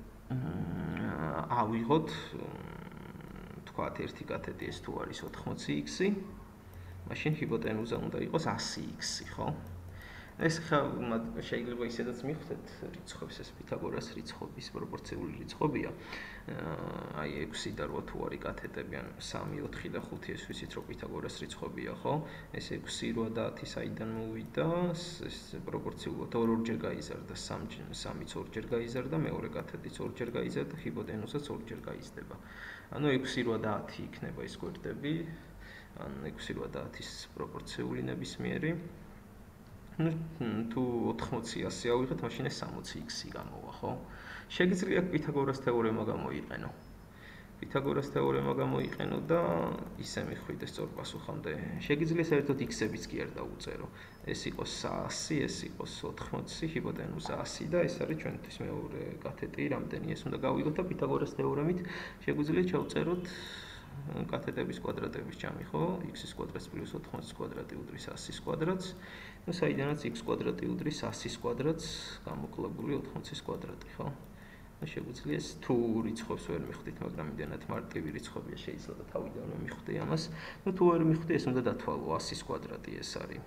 ავიღოთ თქვათ ერთი კათეტი ეს თუ არის ოთხმოცი x, მაშინ ჰიპოტენუზა უნდა იყოს ასი x, ხო? ეს ხა შეიძლება ისედაც მიხვდეთ რიცხვებს, ეს პითაგორას რიცხვების პროპორციული რიცხვებია. აი ექვსი და რვა თუ არის კათეტები, ან სამი, ოთხი და ხუთი, ეს ვიცით რომ პითაგორას რიცხვებია, ხო? ეს ექვსი, რვა და ათი საიდან მოვიდა? ეს პროპორციულად ორ-ორჯერ გაიზარდა, სამიც ორჯერ გაიზარდა, მეორე კათედიც ორჯერ გაიზარდა, ჰიპოტენუსაც ორჯერ გაიზრდება. ანუ ექვსი, რვა და ათი იქნება ეს გვერდები, ან ექვსი, რვა და ათის პროპორციული ნებისმიერი. ну თუ ოთხმოცი ასე ავიღეთ, მაშინ ეს სამოცი x-ი გამოვა, ხო? შეგიძლია პითაგორას თეორემა გამოიყენო. პითაგორას თეორემა გამოიყენო და ისე მიხვიდე სწორპასუხამდე. შეგიძლია საერთოდ x-ებიც კი არ დაუწერო. ეს იყოს ასი, ეს იყოს ოთხმოცი, ჰიპოტენუზა ასი და ეს არის ჩვენთვის მეორე კათეტი, რამდენი ეს უნდა გავიგოთ და პითაგორას თეორემით შეგვიძლია ჩავწეროთ კათეტების კვადრატების ჯამი, ხო? x-ის კვადრატს პლუს ოთხმოცის კვადრატი უდრის ასის კვადრატს. ну საიდანაც x კვადრატი უდრის ასის კვადრატს გამოკლებული ოთხმოცის კვადრატი, ხო? ну შეგვიძლია ეს თუ რიცხვებს ვერ მიხვდით, მაგრამ იმდენად მარტივი რიცხვებია, შეიძლება თავიდანვე მიხვდე ამას. ну თუ ვერ მიხვდე, ეს უნდა დათვალო, ასის კვადრატი ეს არის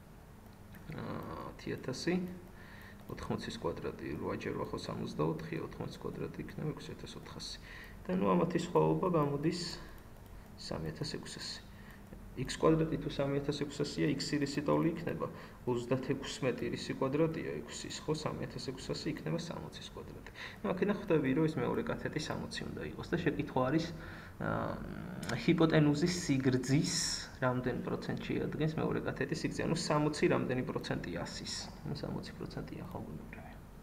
ათი ათასი, ოთხმოცის კვადრატი რვა ჯერ ხო სამოცდაოთხი, ოთხმოცის კვადრატი იქნება ექვსი ათას ოთხასი. და ну ამათი სხვაობა გამოდის სამი ათას ექვსასი. x კვადრატი თუ სამი ათას ექვსასია, x-ი რისი ტოლი იქნება? ოცდაექვსი რისი კვადრატია ექვსის, ხო? სამი ათას ექვსასი იქნება სამოცის კვადრატი. ну აქედან ხვდები, რომ ეს მეორე კათეტი სამოცი უნდა იყოს და შეკითხვა არის ჰიპოტენუზის სიგრძის რამდენი პროცენტი შეადგენს მეორე კათეტის სიგრძე? ანუ სამოცი რამდენი პროცენტია ასის? ну სამოცი პროცენტია ხო ბუნებრივია.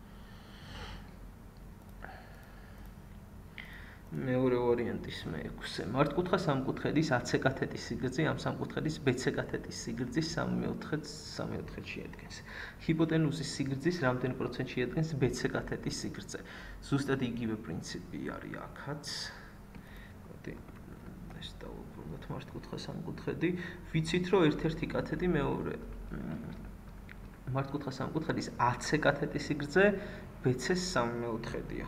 მეორე ვარიანტის მეექვსე. მართკუთხა სამკუთხედის ათზე კათეტის სიგრძე ამ სამკუთხედის ბცე კათეტის სიგრძის სამი მეოთხედს სამი მეოთხედს შეადგენს. ჰიპოტენუზის სიგრძის რამდენი პროცენტი შეადგენს ბცე კათეტის სიგრძე? ზუსტად იგივე პრინციპი არის აქაც. მოდი ეს დავუბრუნოთ მართკუთხა სამკუთხედი. ვიცით რომ ერთ-ერთი კათეტი მეორე მართკუთხა სამკუთხედის ათზე კათეტის სიგრძე ბცეს სამი მეოთხედია.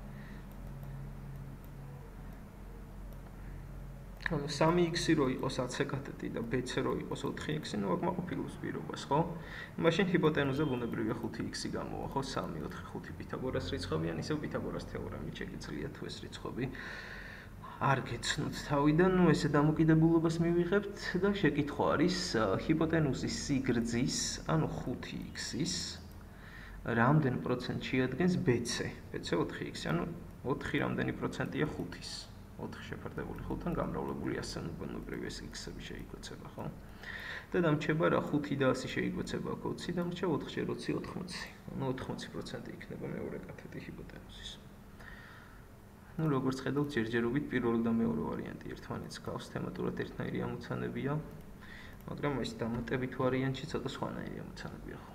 ანუ სამი x-ი რო იყოს ათზე კათეტი და ბცე რო იყოს ოთხი x-ი, ну აქ მაყოფილებს პირობას, ხო? მაშინ ჰიპოტენუზა ბუნებრივია ხუთი x-ი გამოვა, ხო? სამი, ოთხი, ხუთი პითაგორას რიცხვები, ან ისევ პითაგორას თეორემით შეგიძლია თუ ეს რიცხვები არ გეცნოთ თავიდან, ну ესე დამოკიდებულებას მივიღებთ და შეკითხვა არის ჰიპოტენუზის სიგრძის, ანუ ხუთი x-ის რამდენი პროცენტი შეადგენს ბცე? ბცე ოთხი x-ი, ანუ ოთხი რამდენი პროცენტია ხუთის? ოთხი შეფარდებული ხუთთან გამრავლებული ასე ბუნებრივი ეს x-ები შეიკვეცება, ხო? და დამრჩება რა ხუთი და ასი შეიკვეცება აქ ოცი, დამრჩება ოთხი ჯერ ოცი ოთხმოცი. ანუ ოთხმოცი პროცენტი იქნება მეორე კათეტი ჰიპოტენუზის. ну როგორც ხედავთ, ჯერჯერობით პირველი და მეორე ვარიანტი ერთმანეთს გავს, თემატურად ერთნაირი ამოცანებია, მაგრამ ეს დამატებით ვარიანტში ცოტა სხვანაირი ამოცანებია, ხო?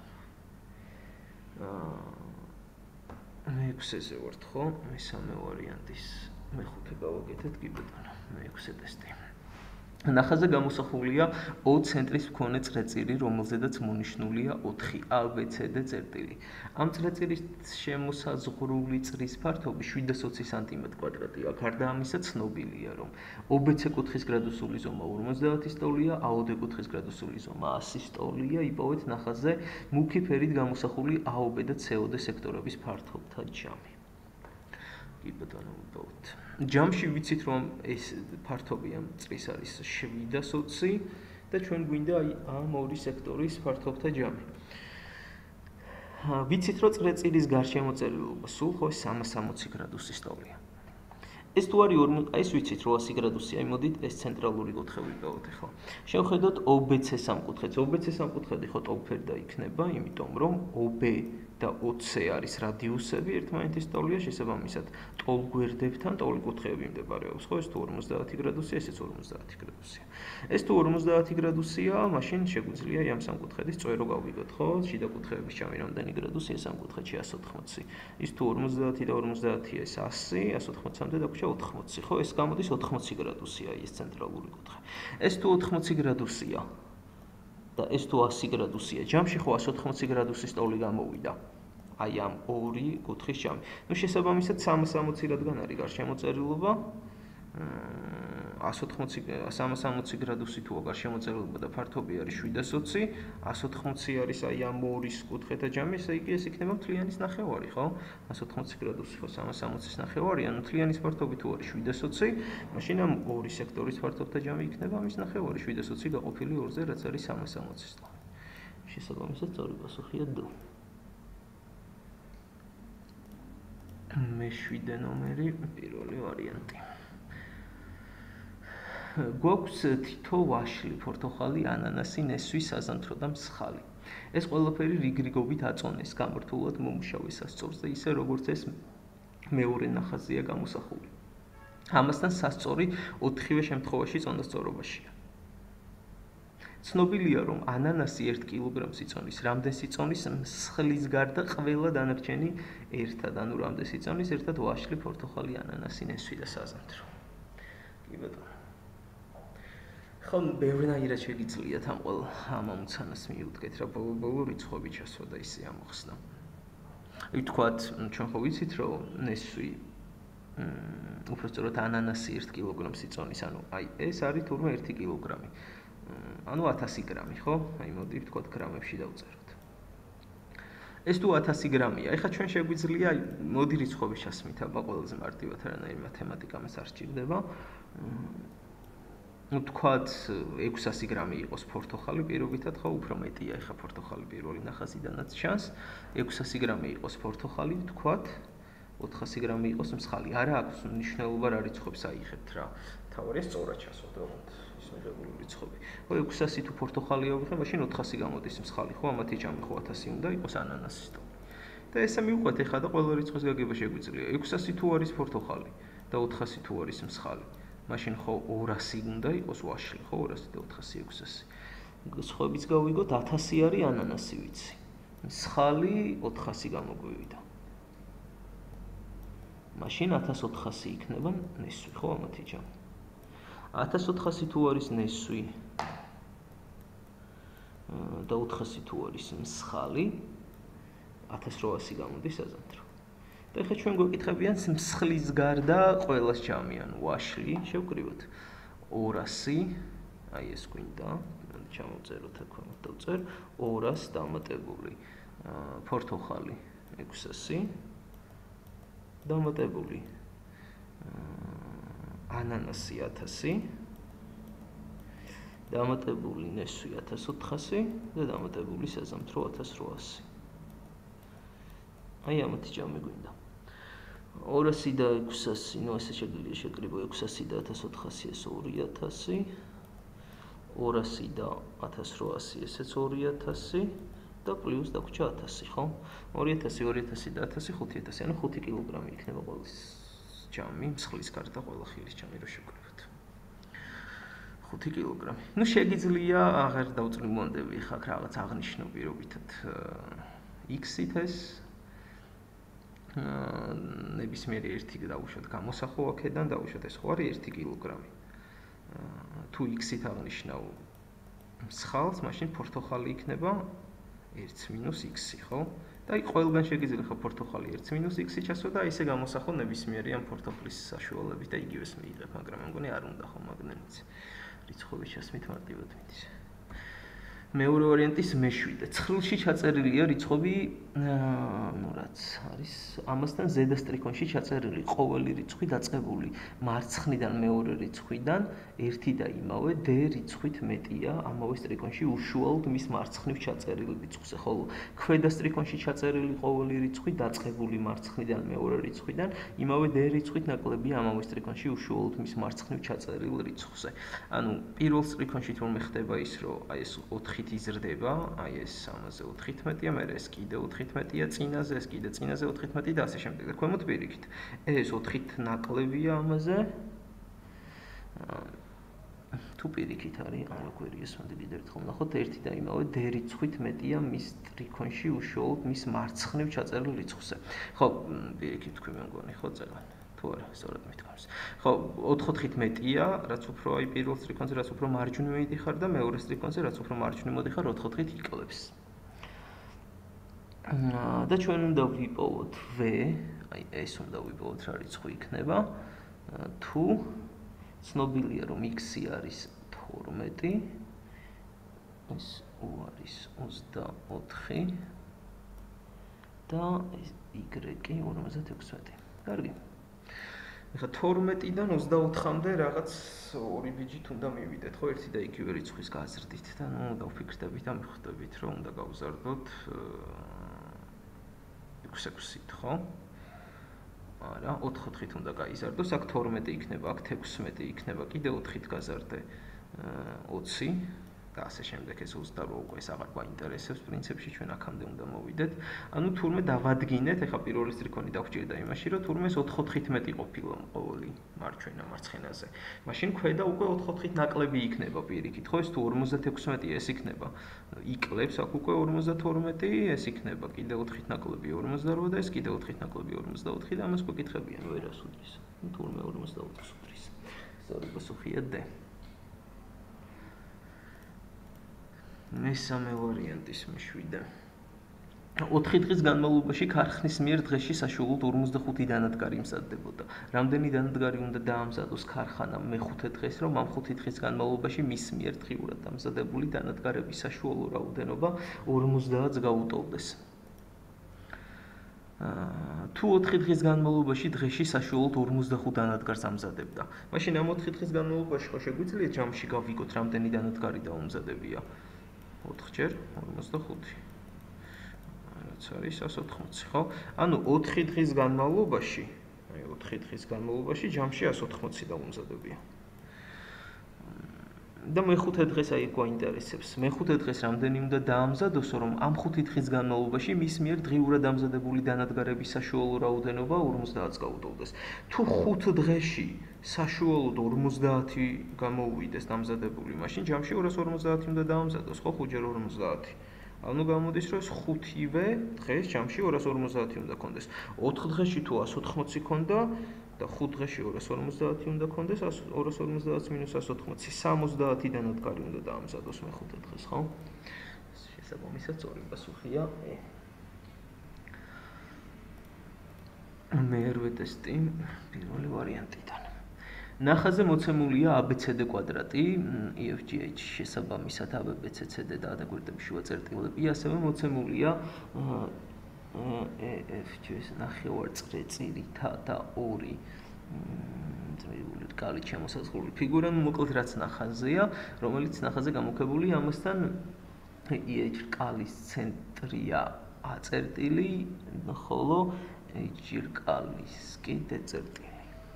აა მეექვსეზე ვართ, ხო? მესამე ვარიანტის მეხუთე გავაკეთეთ, კი ბატონო, მეექვსე ტესტი. ნახაზზე გამოსახულია O ცენტრის მქონე წრეწირი, რომელზედაც მონიშნულია ოთხი A B C D წერტილი. ამ წრეწირის შემოსაზღვრული წრის ფართობი შვიდ ას ოცი სანტიმეტრი კვადრატია. გარდა ამისა, ცნობილია, რომ O B C კუთხის გრადუსული ზომა ორმოცდაათის ტოლია, A O D კუთხის გრადუსული ზომა ასის ტოლია. იპოვეთ ნახაზზე მუქი ფერით გამოსახული A O B და C O D სექტორების ფართობთა ჯამი. კი ბატონო, იპოვეთ. ჯამში ვიცით რომ ეს ფართობი ამ წრის არის შვიდ ას ოცი და ჩვენ გვინდა აი ამ ორი სექტორის ფართობთა ჯამი. ვიცით რომ წრეწირის გარშემოწერილობა სულ ხო სამას სამოცი გრადუსის ტოლია. ეს თუ არის ეს ვიცით რომ ასი გრადუსია, იმოდით ეს ცენტრალური კუთხე ვიპოვოთ ახლა. შევხედოთ O B C სამკუთხედს. O B C სამკუთხედი ხო ტოლფერი და იქნება, იმიტომ რომ O B და O C არის რადიუსები, ერთმანეთის ტოლია, შესაბამისად ტოლ გვერდებთან ტოლი კუთხეები მდებარეობს, ხო? ეს თუ ორმოცდაათი გრადუსია, ესეც ორმოცდაათი გრადუსია. ეს თუ ორმოცდაათი გრადუსია, მაშინ შეგვიძლია ამ სამკუთხედის წვერო გავიგოთ, ხო? შიდა კუთხეების ჯამი რამდენი გრადუსია სამკუთხედში ას ოთხმოცი. ის თუ ორმოცდაათი და ორმოცდაათია, ეს ასი, ას ოთხმოცამდე დაგვრჩა ოთხმოცი, ხო? ეს გამოდის ოთხმოცი გრადუსია ეს ცენტრალური კუთხე. ეს თუ ოთხმოცი გრადუსია და ეს თუ ასი გრადუსია. ჯამში ხო ას ოთხმოცი გრადუსის ტოლი გამოვიდა. აი ამ ორი კუთხის ჯამი. ну შესაბამისად სამას სამოცი რადგან არის გარშემოწერილობა? სამას ორმოცი გრადუსი თუ აღარ შემოწერილობა და ფართობი არის შვიდას ოცი, εκατს ოთხმოცი არის აი ამ ორის კუთხეთა ჯამი, ესე იგი ეს იქნება მთლიანის ნახევარი, ხო? εκατს ოთხმოცი გრადუსი ხო სამას ორმოცის ნახევარი, ანუ მთლიანის ფართობი თუ არის შვიდას ოცი, მაშინ ამ ორი სექტორის ფართობთა ჯამი იქნება ამის ნახევარი, შვიდას ოცი გაყოფილი ორზე, რაც არის სამას ორმოცის. შესაბამისად სწორი პასუხია D. მეშვიდე ნომერი, პირველი ვარიანტი. გვაქვს თითო ვაშლი, პორტოხალი, ანანასი, ნესვი, საზამთრო და მსხალი. ეს ყველაფერი რიგრიგობით აწონეს, გამართულად მომუშავეს სასწორს და ისე როგორც ეს მეორე ნახაზია გამოსახული. ამასთან სასწორი ოთხივე შემთხვევაში წონასწორობაშია. ცნობილია, რომ ანანასი ერთ კილოგრამს იწონის, რამდენს იწონის მსხლის გარდა ყველა დანარჩენი ერთად, ანუ რამდენს იწონის ერთად ვაშლი, პორტოხალი, ანანასი, ნესვი და საზამთრო. კი ბატონო. ხო, ბევრნაირად შეგიძლიათ ამ ყველ ამ ამოცანას მიუდგეთ, რა ბოლო-ბოლო რიცხვები ჩასვა და ისე ამოხსნა. ვთქვათ, ჩვენ ხო ვიცით, რომ ნესვი უბრალოდ ანანასი ერთ კილოგრამს იწონის, ანუ აი ეს არის თურმე ერთი კილოგრამი. ანუ ათასი გრამი, ხო? აი მოდი ვთქვათ გრამებში დავწეროთ. ეს თუ ათასი გრამია, ეხლა ჩვენ შეგვიძლია აი მოდი რიცხვები ჩასმით, აბა ყველაზე მარტივად არანაირი მათემატიკა მას არ სჭირდება. ну თქვათ ექვსასი გრამი იყოს პორტოხალი პირობითად ხო უფრო მეტია ეხა პორტოხალი პირველი ნახაზიდანაც ჩანს ექვსასი გრამი იყოს პორტოხალი თქვათ ოთხასი გრამი იყოს მსხალი არა აქვს მნიშვნელობა რა რიცხვებს აიღებთ რა თავარია სწორად ჩასვათ ოღონდ ის მიღებული რიცხვები ხო ექვსასი თუ პორტოხალი ავიღებ მაშინ ოთხასი გამოდის მსხალი ხო ამათი ჯამი ხო ათასი უნდა იყოს ანანასის და ესე მივყვეთ ეხა და ყველა რიცხვის გაგება შეგვიძლია ექვსასი თუ არის პორტოხალი და ოთხასი თუ არის მსხალი მაშინ ხო ორასი უნდა იყოს ვაშლი, ხო ორასი და ოთხასი ექვსასი. სხვაებიც გავიგოთ ათასი არის ანანასი ვიცი. მსხალი ოთხასი გამოგვივიდა. მაშინ ათას ოთხასი იქნება ნესვი, ხო ამათი ჯამი. ათას ოთხასი თუ არის ნესვი და ოთხასი თუ არის მსხალი, ათას რვაასი გამოდის საზამთრო. და ეხლა ჩვენ გვეკითხებიან მსხლის გარდა ყველას ჯამი, ანუ ვაშლი, შევკრივოთ ორასი, აი ეს გვინდა, ჩამოვწეროთ აქ დავწერ ორასი დამატებული პორტოხალი ექვსასი დამატებული ანანასი ათასი დამატებული ნესვი ათას ოთხასი და დამატებული საზამთრო ათას რვაასი. აი ამათი ჯამი გვინდა. ორასი და ექვსასი, ну ესე შეგვიძლია შეკრიბო ექვსასი და ათას ოთხასი ეს ორი ათასი. ორასი და ათას რვაასი ესეც ორი ათასი და პლუს დაგვრჩა ათასი, ხო? ორი ათასი, ორი ათასი და ათასი, ხუთი ათასი, ანუ ხუთი კილოგრამი იქნება ყოველის ჯამი, მსხლის გარდა ყველა ხილის ჯამი რო შევკრიბოთ. ხუთი კილოგრამი. ну შეგიძლია აღარ დავწრიმლანდები ხა რაღაც აღნიშნო პირობითად x-ით ეს ნებისმიერი ერთი დავუშვათ გამოსახო აქედან დავუშვათ ეს ხო არის ერთი კილოგრამი. თუ x-ით აღნიშნავ მსხალს, მაშინ პორტოხალი იქნება ერთი მინუს x-ი, ხო? და აი ყველგან შეგიძლია ხო პორტოხალი ერთი მინუს x-ი ჩასვა და ისე გამოსახო ნებისმიერი ამ პორტოხლის საშუალებით და იგივეს მიიღებ, მაგრამ მე მგონი არ უნდა ხო მაგნენიც. რიცხვები ჩასმით მარტივად მიდის. მეორე ვარიანტის მეშვიდე. ცხრილში ჩაწერილია რიცხვები, ну რაც არის, ამასთან ზედა სტრიქონში ჩაწერილი ყოველი რიცხვი დაწყებული მარცხნიდან მეორე რიცხვიდან ერთი და იმავე d რიცხვით მეტია ამავე სტრიქონში უშუალოდ მის მარცხნივ ჩაწერილი რიცხვზე, ხოლო ქვედა სტრიქონში ჩაწერილი ყოველი რიცხვი დაწყებული მარცხნიდან მეორე რიცხვიდან იმავე d რიცხვით ნაკლებია ამავე სტრიქონში უშუალოდ მის მარცხნივ ჩაწერილ რიცხვზე. ანუ პირველ სტრიქონში თორმე ხდება ის, რომ აი ეს ოთხით იზრდება, აი ეს ამაზე ოთხითმეტია, მე ეს კიდე ოთხითმეტია წინაზე, ეს კიდე წინაზე ოთხითმეტი და ასე შემდეგ. და ქვემოთ პირიქით. ეს ოთხით ნაკლებია ამაზე. თუ პირიქით არის, ანუ კვირიეს მოდი კიდე ერთხელ ვნახოთ, ერთი და იმავე d რიცხვით მეტია მის ტრიქონში უშუალოდ მის მარცხნივ ჩაწერილ რიცხვზე. ხო, პირიქით თქვი მე მგონი, ხო წერან. თუ არა, სწორად მithქვამს. ხო, ოთხ-ოთხით მეტია, რაც უფრო აი პირველ სტრიქონზე, რაც უფრო მარჯვნივ მიდიხარ და მეორე სტრიქონზე, რაც უფრო მარჯვნივ მოდიხარ, ოთხ-ოთხით იკლებს. და ჩვენ უნდა ვიპოვოთ v, აი ეს უნდა ვიპოვოთ რა რიცხვი იქნება, თუ ცნობილია რომ x-ი არის თორმეტი, ეს u არის ოცდაოთხი და ეს y-ი ორმოცდაექვსმეტი. კარგი. ეხლა თორმეტიდან ოცდაოთხამდე რაღაც ორი ბიჯით უნდა მივიდეთ, ხო, ერთი და იგივე რიცხვის გაზრდით და ნუ დავფიქრდებით და მიხვდებით, რომ უნდა გავზარდოთ ექვსი-ექვსით, ხო? არა, ოთხ-ოთხით უნდა გაიზარდოს, აქ თორმეტი იქნება, აქ ექვსმეტი იქნება, კიდე ოთხით გაზარდე ოცი და ასე შემდეგ ეს ოცდარვა უკვე ეს აღარ გვაინტერესებს, პრინციპში ჩვენ აქამდე უნდა მოვიდეთ. ანუ თურმე დავადგინეთ, ეხლა პირველი სტრიქონი დაგვჭირდა იმაში, რომ თურმე ეს ოთხ-ოთხით მეტი ყოფილა ყოველი მარჩვენა მარცხენაზე. მაშინ ქვედა უკვე ოთხ-ოთხით ნაკლები იქნება პირიქით, ხო, ეს თუ ორმოცდაექვსმეტი ეს იქნება. იკლებს აქ უკვე ორმოცდათორმეტი, ეს იქნება კიდე ოთხით ნაკლები ორმოცდარვა და ეს კიდე ოთხით ნაკლები ორმოცდაოთხი და ამას გვეკითხებიან ვერას უდრის. თურმე ორმოცდაოთხს უდრის. სწორი პასუხია D. მესამე ვარიანტის მეშვიდე. ოთხი დღის განმავლობაში ქარხნის მიერ დღეში საშუალოდ ორმოცდახუთი დანადგარი მზადდებოდა. რამდენი დანადგარი უნდა დაამზადოს ქარხანამ მეხუთე დღეს, რომ ამ ხუთი დღის განმავლობაში მის მიერ დღიურად დამზადებული დანადგარების საშუალო რაოდენობა ორმოცდაათს გაუტოლდეს. თუ ოთხი დღის განმავლობაში დღეში საშუალოდ ორმოცდახუთ დანადგარს ამზადებდა. მაშინ ამ ოთხი დღის განმავლობაში ხო შეგვიძლია ჯამში გავიგოთ რამდენი დანადგარი დაუმზადებია? ოთხჯერ ორმოცდახუთი. რაც არის εκατს ოთხმოცი, ხო? ანუ ოთხი დღის განმავლობაში, აი ოთხი დღის განმავლობაში ჯამში εκατს ოთხმოცი დაუმზადებია. და მეხუთე დღეს აი გვაინტერესებს. მეხუთე დღეს რამდენი უნდა დაამზადოსო, რომ ამ ხუთი დღის განმავლობაში მის მიერ დღიურად დამზადებული დანადგარების საშუალო რაოდენობა ორმოცდაათს გაუტოლდეს. თუ ხუთ დღეში საშუალოდ ორმოცდაათი გამოუვიდეს დამზადებული, მაშინ ჯამში ორას ორმოცდაათი უნდა დაამზადოს, ხო, ხუთჯერ ორმოცდაათი. ანუ გამოდის, რომ ეს ხუთივე დღეს ჯამში ორას ორმოცდაათი უნდა კონდეს. ოთხ დღეში თუ εκατს ოთხმოცი ქონდა და ხუთ დღეში ორას ორმოცდაათი უნდა კონდეს, ორას ორმოცდაათი მინუს εκατს ოთხმოცი, სამოცდაათი დანადგარი უნდა დაამზადოს მეხუთე დღეს, ხო? შესაბამისად სწორი პასუხია E. მერვე ტესტი პირველი ვარიანტიდან. ნახაზზე მოცემულია A B C D კვადრატი, E F G H შესაბამისად A B B C C D და დაგვირდები შუა წერტილები, ასევე მოცემულია E F G S ნახევარწრეწირითა და ორი ძმებული რკალით შემოსაზღვრული ფიგურა, მოკლედ რაც ნახაზზეა, რომელიც ნახაზზე გამოქებული ამასთან E H რკალის ცენტრია A წერტილი, ხოლო H რკალის კი D წერტილი.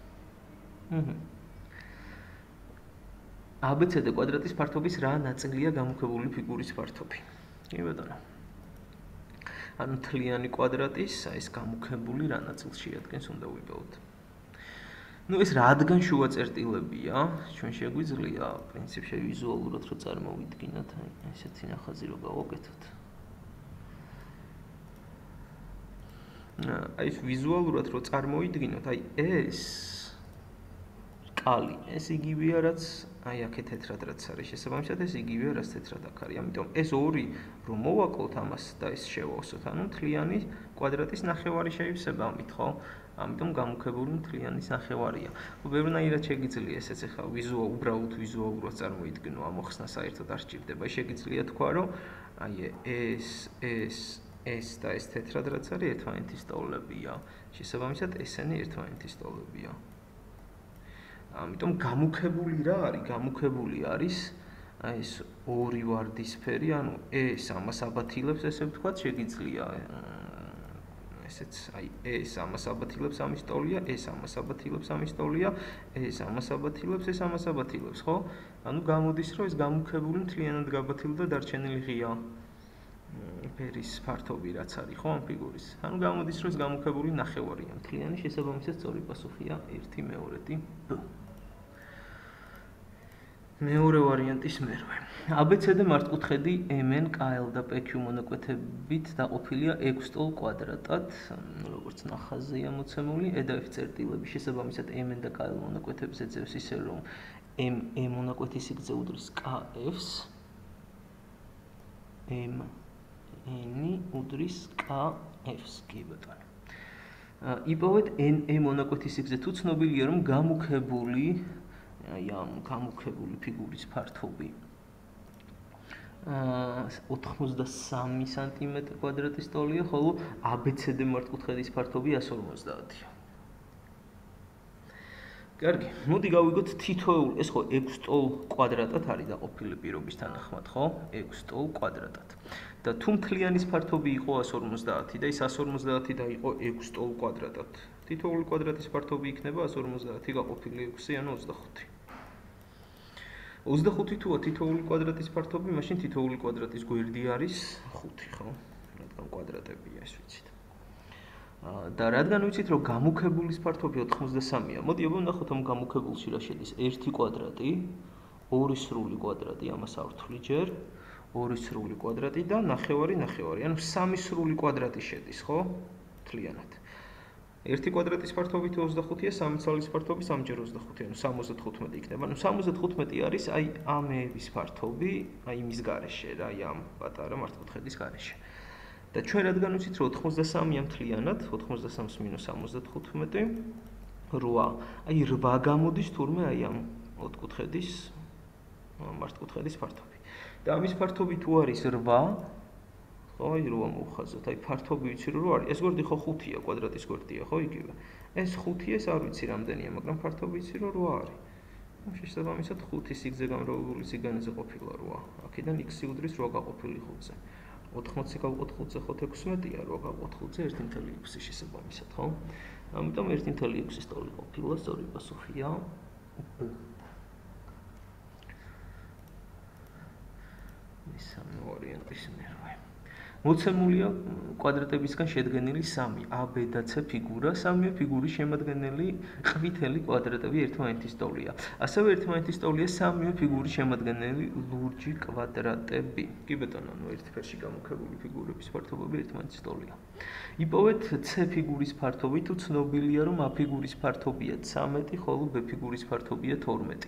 A B C D კვადრატის ფართობის რა ნაწილია გამოქვებული ფიგურის ფართობი? კი ბატონო. ანუ მთლიანი კვადრატის ეს გამოქვებული რა ნაწილს შეადგენს უნდა ვიპოვოთ. ნუ ეს რადგან შუა წერტილებია, ჩვენ შეგვიძლია პრინციპში ვიზუალურად რო წარმოვიდგინოთ, აი ესეთი ნახაზი რო გავაკეთოთ. აი ეს ვიზუალურად რო წარმოვიდგინოთ, აი ეს რკალი, ეს იგივეა რაც აი აქეთ თეთრად რაც არის შესაბამისად ეს იგივეა რაც თეთრად აქ არის. ამიტომ ეს ორი რომ მოვაკლოთ ამას და ეს შევავსოთ, ანუ მთლიანი კვადრატის ნახევარი შეივსება ამით, ხო? ამიტომ გამოქვებული მთლიანის ნახევარია. ბევრნაირად შეგიძლია ესეც ახლა ვიზუალ უბრალოდ ვიზუალურად წარმოიდგინო, ამოხსნა საერთოდ არ სჭირდება. შეგიძლია თქვა, რომ აი ეს ეს ეს და ეს თეთრად რაც არის ერთმანეთის ტოლებია. შესაბამისად ესენი ერთმანეთის ტოლებია. ამიტომ გამოქვებული რა არის? გამოქვებული არის აი ეს ორი ვარდისფერი, ანუ ეს ამას აბათილებს, ესე ვთქვათ, შეგიძლია ესეც აი ეს ამას აბათილებს ამის ტოლია, ეს ამას აბათილებს ამის ტოლია, ეს ამას აბათილებს, ეს ამას აბათილებს, ხო? ანუ გამოდის, რომ ეს გამოქვებული მთლიანად გაბათილდა დარჩენილი ღია ფერის ფართობი რაც არის, ხო, ამ ფიგურის. ანუ გამოდის, რომ ეს გამოქვებული ნახევარია მთლიანი, შესაბამისად სწორი პასუხია ერთი მეორეთი B. მეორე ვარიანტის მერვე. A B C D მართკუთხედი M N K L და P Q მონაკვეთებით დაყოფილია ექვს ტოლ კვადრატად, როგორც ნახაზზეა მოცემული, E და F წერტილები შესაბამისად M N და K L მონაკვეთებზე ძევს ისე, რომ M E მონაკვეთის სიგრძე უდრის K F-ს, M N უდრის K F-ს, კი ბატონო. იპოვეთ N E მონაკვეთის სიგრძე, თუ ცნობილია, რომ გამოქვებული აი ამ გამუქებული ფიგურის ფართობი აა ოთხმოცდასამი სანტიმეტრი კვადრატის ტოლია, ხოლო A B C D მართკუთხედის ფართობი εκατს ორმოცდაათია. კარგი, მოდი გავიგოთ თითოეულ, ეს ხო ექვს ტოლ კვადრატად არის დაყოფილი პირობის თანახმად, ხო? ექვს ტოლ კვადრატად. და თუ მთლიანის ფართობი იყო εκατს ორმოცდაათი და ის εκατს ორმოცდაათი დაიყო ექვს ტოლ კვადრატად. თითოეული კვადრატის ფართობი იქნება εκατს ორმოცდაათი გაყოფილი ექვსი, ანუ ოცდახუთი. ოცდახუთი თუა თითოეული კვადრატის ფართობი, მაშინ თითოეული კვადრატის გვერდი არის ხუთი, ხო? რადგან კვადრატებია, ეს ვიცით. და რადგან ვიცით, რომ გამუქებულის ფართობი ოთხმოცდასამია, მოდი აბა ვნახოთ ამ გამუქებულში რა შედის. ერთი კვადრატი, ორი სრული კვადრატი, ამას ავთვლი ჯერ, ორი სრული კვადრატი და ნახევარი, ნახევარი, ანუ სამი სრული კვადრატი შედის, ხო? მთლიანად. ერთი კვადრატის ფართობი თუ ოცდახუთია, სამი ცალის ფართობი სამი ჯერ ოცდახუთი, ანუ სამოცდათხუთმეტი იქნება. ანუ სამოცდათხუთმეტი არის აი ამების ფართობი, აი იმის გარეშე რა, აი ამ პატარა მართკუთხედის გარეშე. და ჩვენ რადგან ვიცით, რომ ოთხმოცდასამია მთლიანად, ოთხმოცდასამს მინუს სამოცდათხუთმეტი, რვა. აი რვა გამოდის თურმე აი ამ ოთხკუთხედის მართკუთხედის ფართობი. და ამის ფართობი თუ არის რვა, ხო, აი რვა მოვხაზოთ. აი ფართობი ვიცი რომ რა არის? ეს გვერდი ხო ხუთია, კვადრატის გვერდია, ხო იგივე. ეს ხუთია, ეს არ ვიცი რამდენია, მაგრამ ფართობი ვიცი რომ რვა არის. ну შესაბამისად ხუთი სიგრძე გამრავლებული სიგანეზე ყოფილა რვა. აქედან x უდრის რვა გაყოფილი ხუთზე. ოთხმოცი გავყოთ ხუთზე ხო ექვსმეტია, რვა გავყოთ ხუთზე ერთი ნული ექვსი შესაბამისად, ხო? ამიტომ ერთი ნული ექვსის ტოლი ყოფილა, სწორი პასუხია B. მესამე ვარიანტის მერვე. მოცემულია კვადრატებისგან შედგენილი სამი A, B და C ფიგურა, სამივე ფიგურის შემადგენელი ყვითელი კვადრატები ერთმანეთის ტოლია. ასევე ერთმანეთის ტოლია სამივე ფიგურის შემადგენელი ლურჯი კვადრატები. კი ბატონო, ანუ ერთ ფერში გამუქებული ფიგურების ფართობები ერთმანეთის ტოლია. იპოვეთ C ფიგურის ფართობი, თუ ცნობილია, რომ A ფიგურის ფართობია ცამეტი, ხოლო B ფიგურის ფართობია თორმეტი.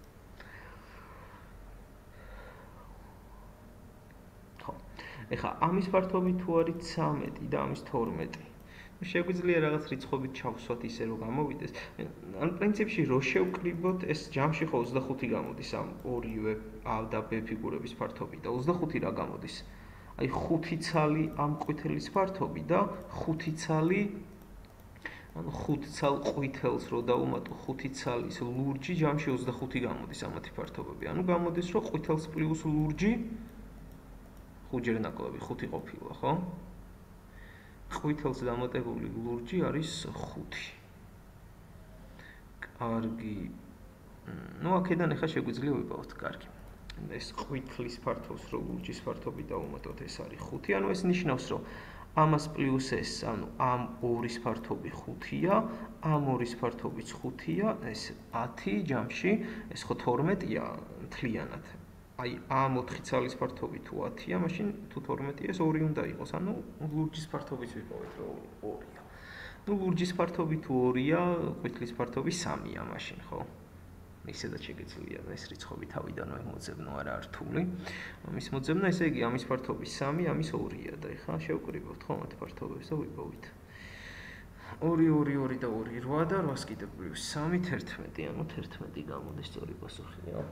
ეხა ამის ფართობი თუ არის ცამეტი და ამის თორმეტი. შეგვიძლია რაღაც რიცხვობით ჩავსვათ ისე რომ გამოვიდეს. ან პრინციპში რო შევკრიბოთ, ეს ჯამში ხო ოცდახუთი გამოდის ამ ორივე A და B ფიგურების ფართობი და ოცდახუთი რა გამოდის? აი ხუთი ცალი ამ ყვითელის ფართობი და ხუთი ცალი ანუ ხუთ ცალ ყვითელს რო დავუმატო ხუთი ცალის ლურჯი ჯამში ოცდახუთი გამოდის ამათი ფართობები. ანუ გამოდის რომ ყვითელს პლუს ლურჯი ხუთჯერ ნაკლები ხუთი ყოფილა, ხო? ყვითელს დამატებული ლურჯი არის ხუთი. კარგი. ну აქედან ახლა შეგვიძლია ვიპოვოთ, კარგი. ეს ყვითლის ფართობს რო ლურჯის ფართობი დავუმატოთ, ეს არის ხუთი. ანუ ეს ნიშნავს, რომ ამას პლუს ეს, ანუ ამ ორის ფართობი ხუთია, ამ ორის ფართობიც ხუთია, ეს ათი ჯამში, ეს ხო თორმეტია მთლიანად. აი ამ ოთხი ცალის ფართობი თუ ათია, მაშინ თუ თორმეტია, ეს ორი უნდა იყოს. ანუ ლურჯის ფართობიც ვიპოვეთ, რომ ორია. ну ლურჯის ფართობი თუ ორია, ყვითლის ფართობი სამია მაშინ, ხო? ისედაც შეგეძლია ეს რიცხვები თავიდანვე მოძებნო, არა რთული. ამის მოძებნა, ესე იგი, ამის ფართობი სამი, ამის ორია და ეხლა შევკრიბოთ ხო მათ ფართობებს და ვიპოვით. ორი, ორი, ორი და ორი, რვა და რვას კიდე პლუს სამი, თერთმეტი, ანუ თერთმეტი გამოდის სწორი პასუხია.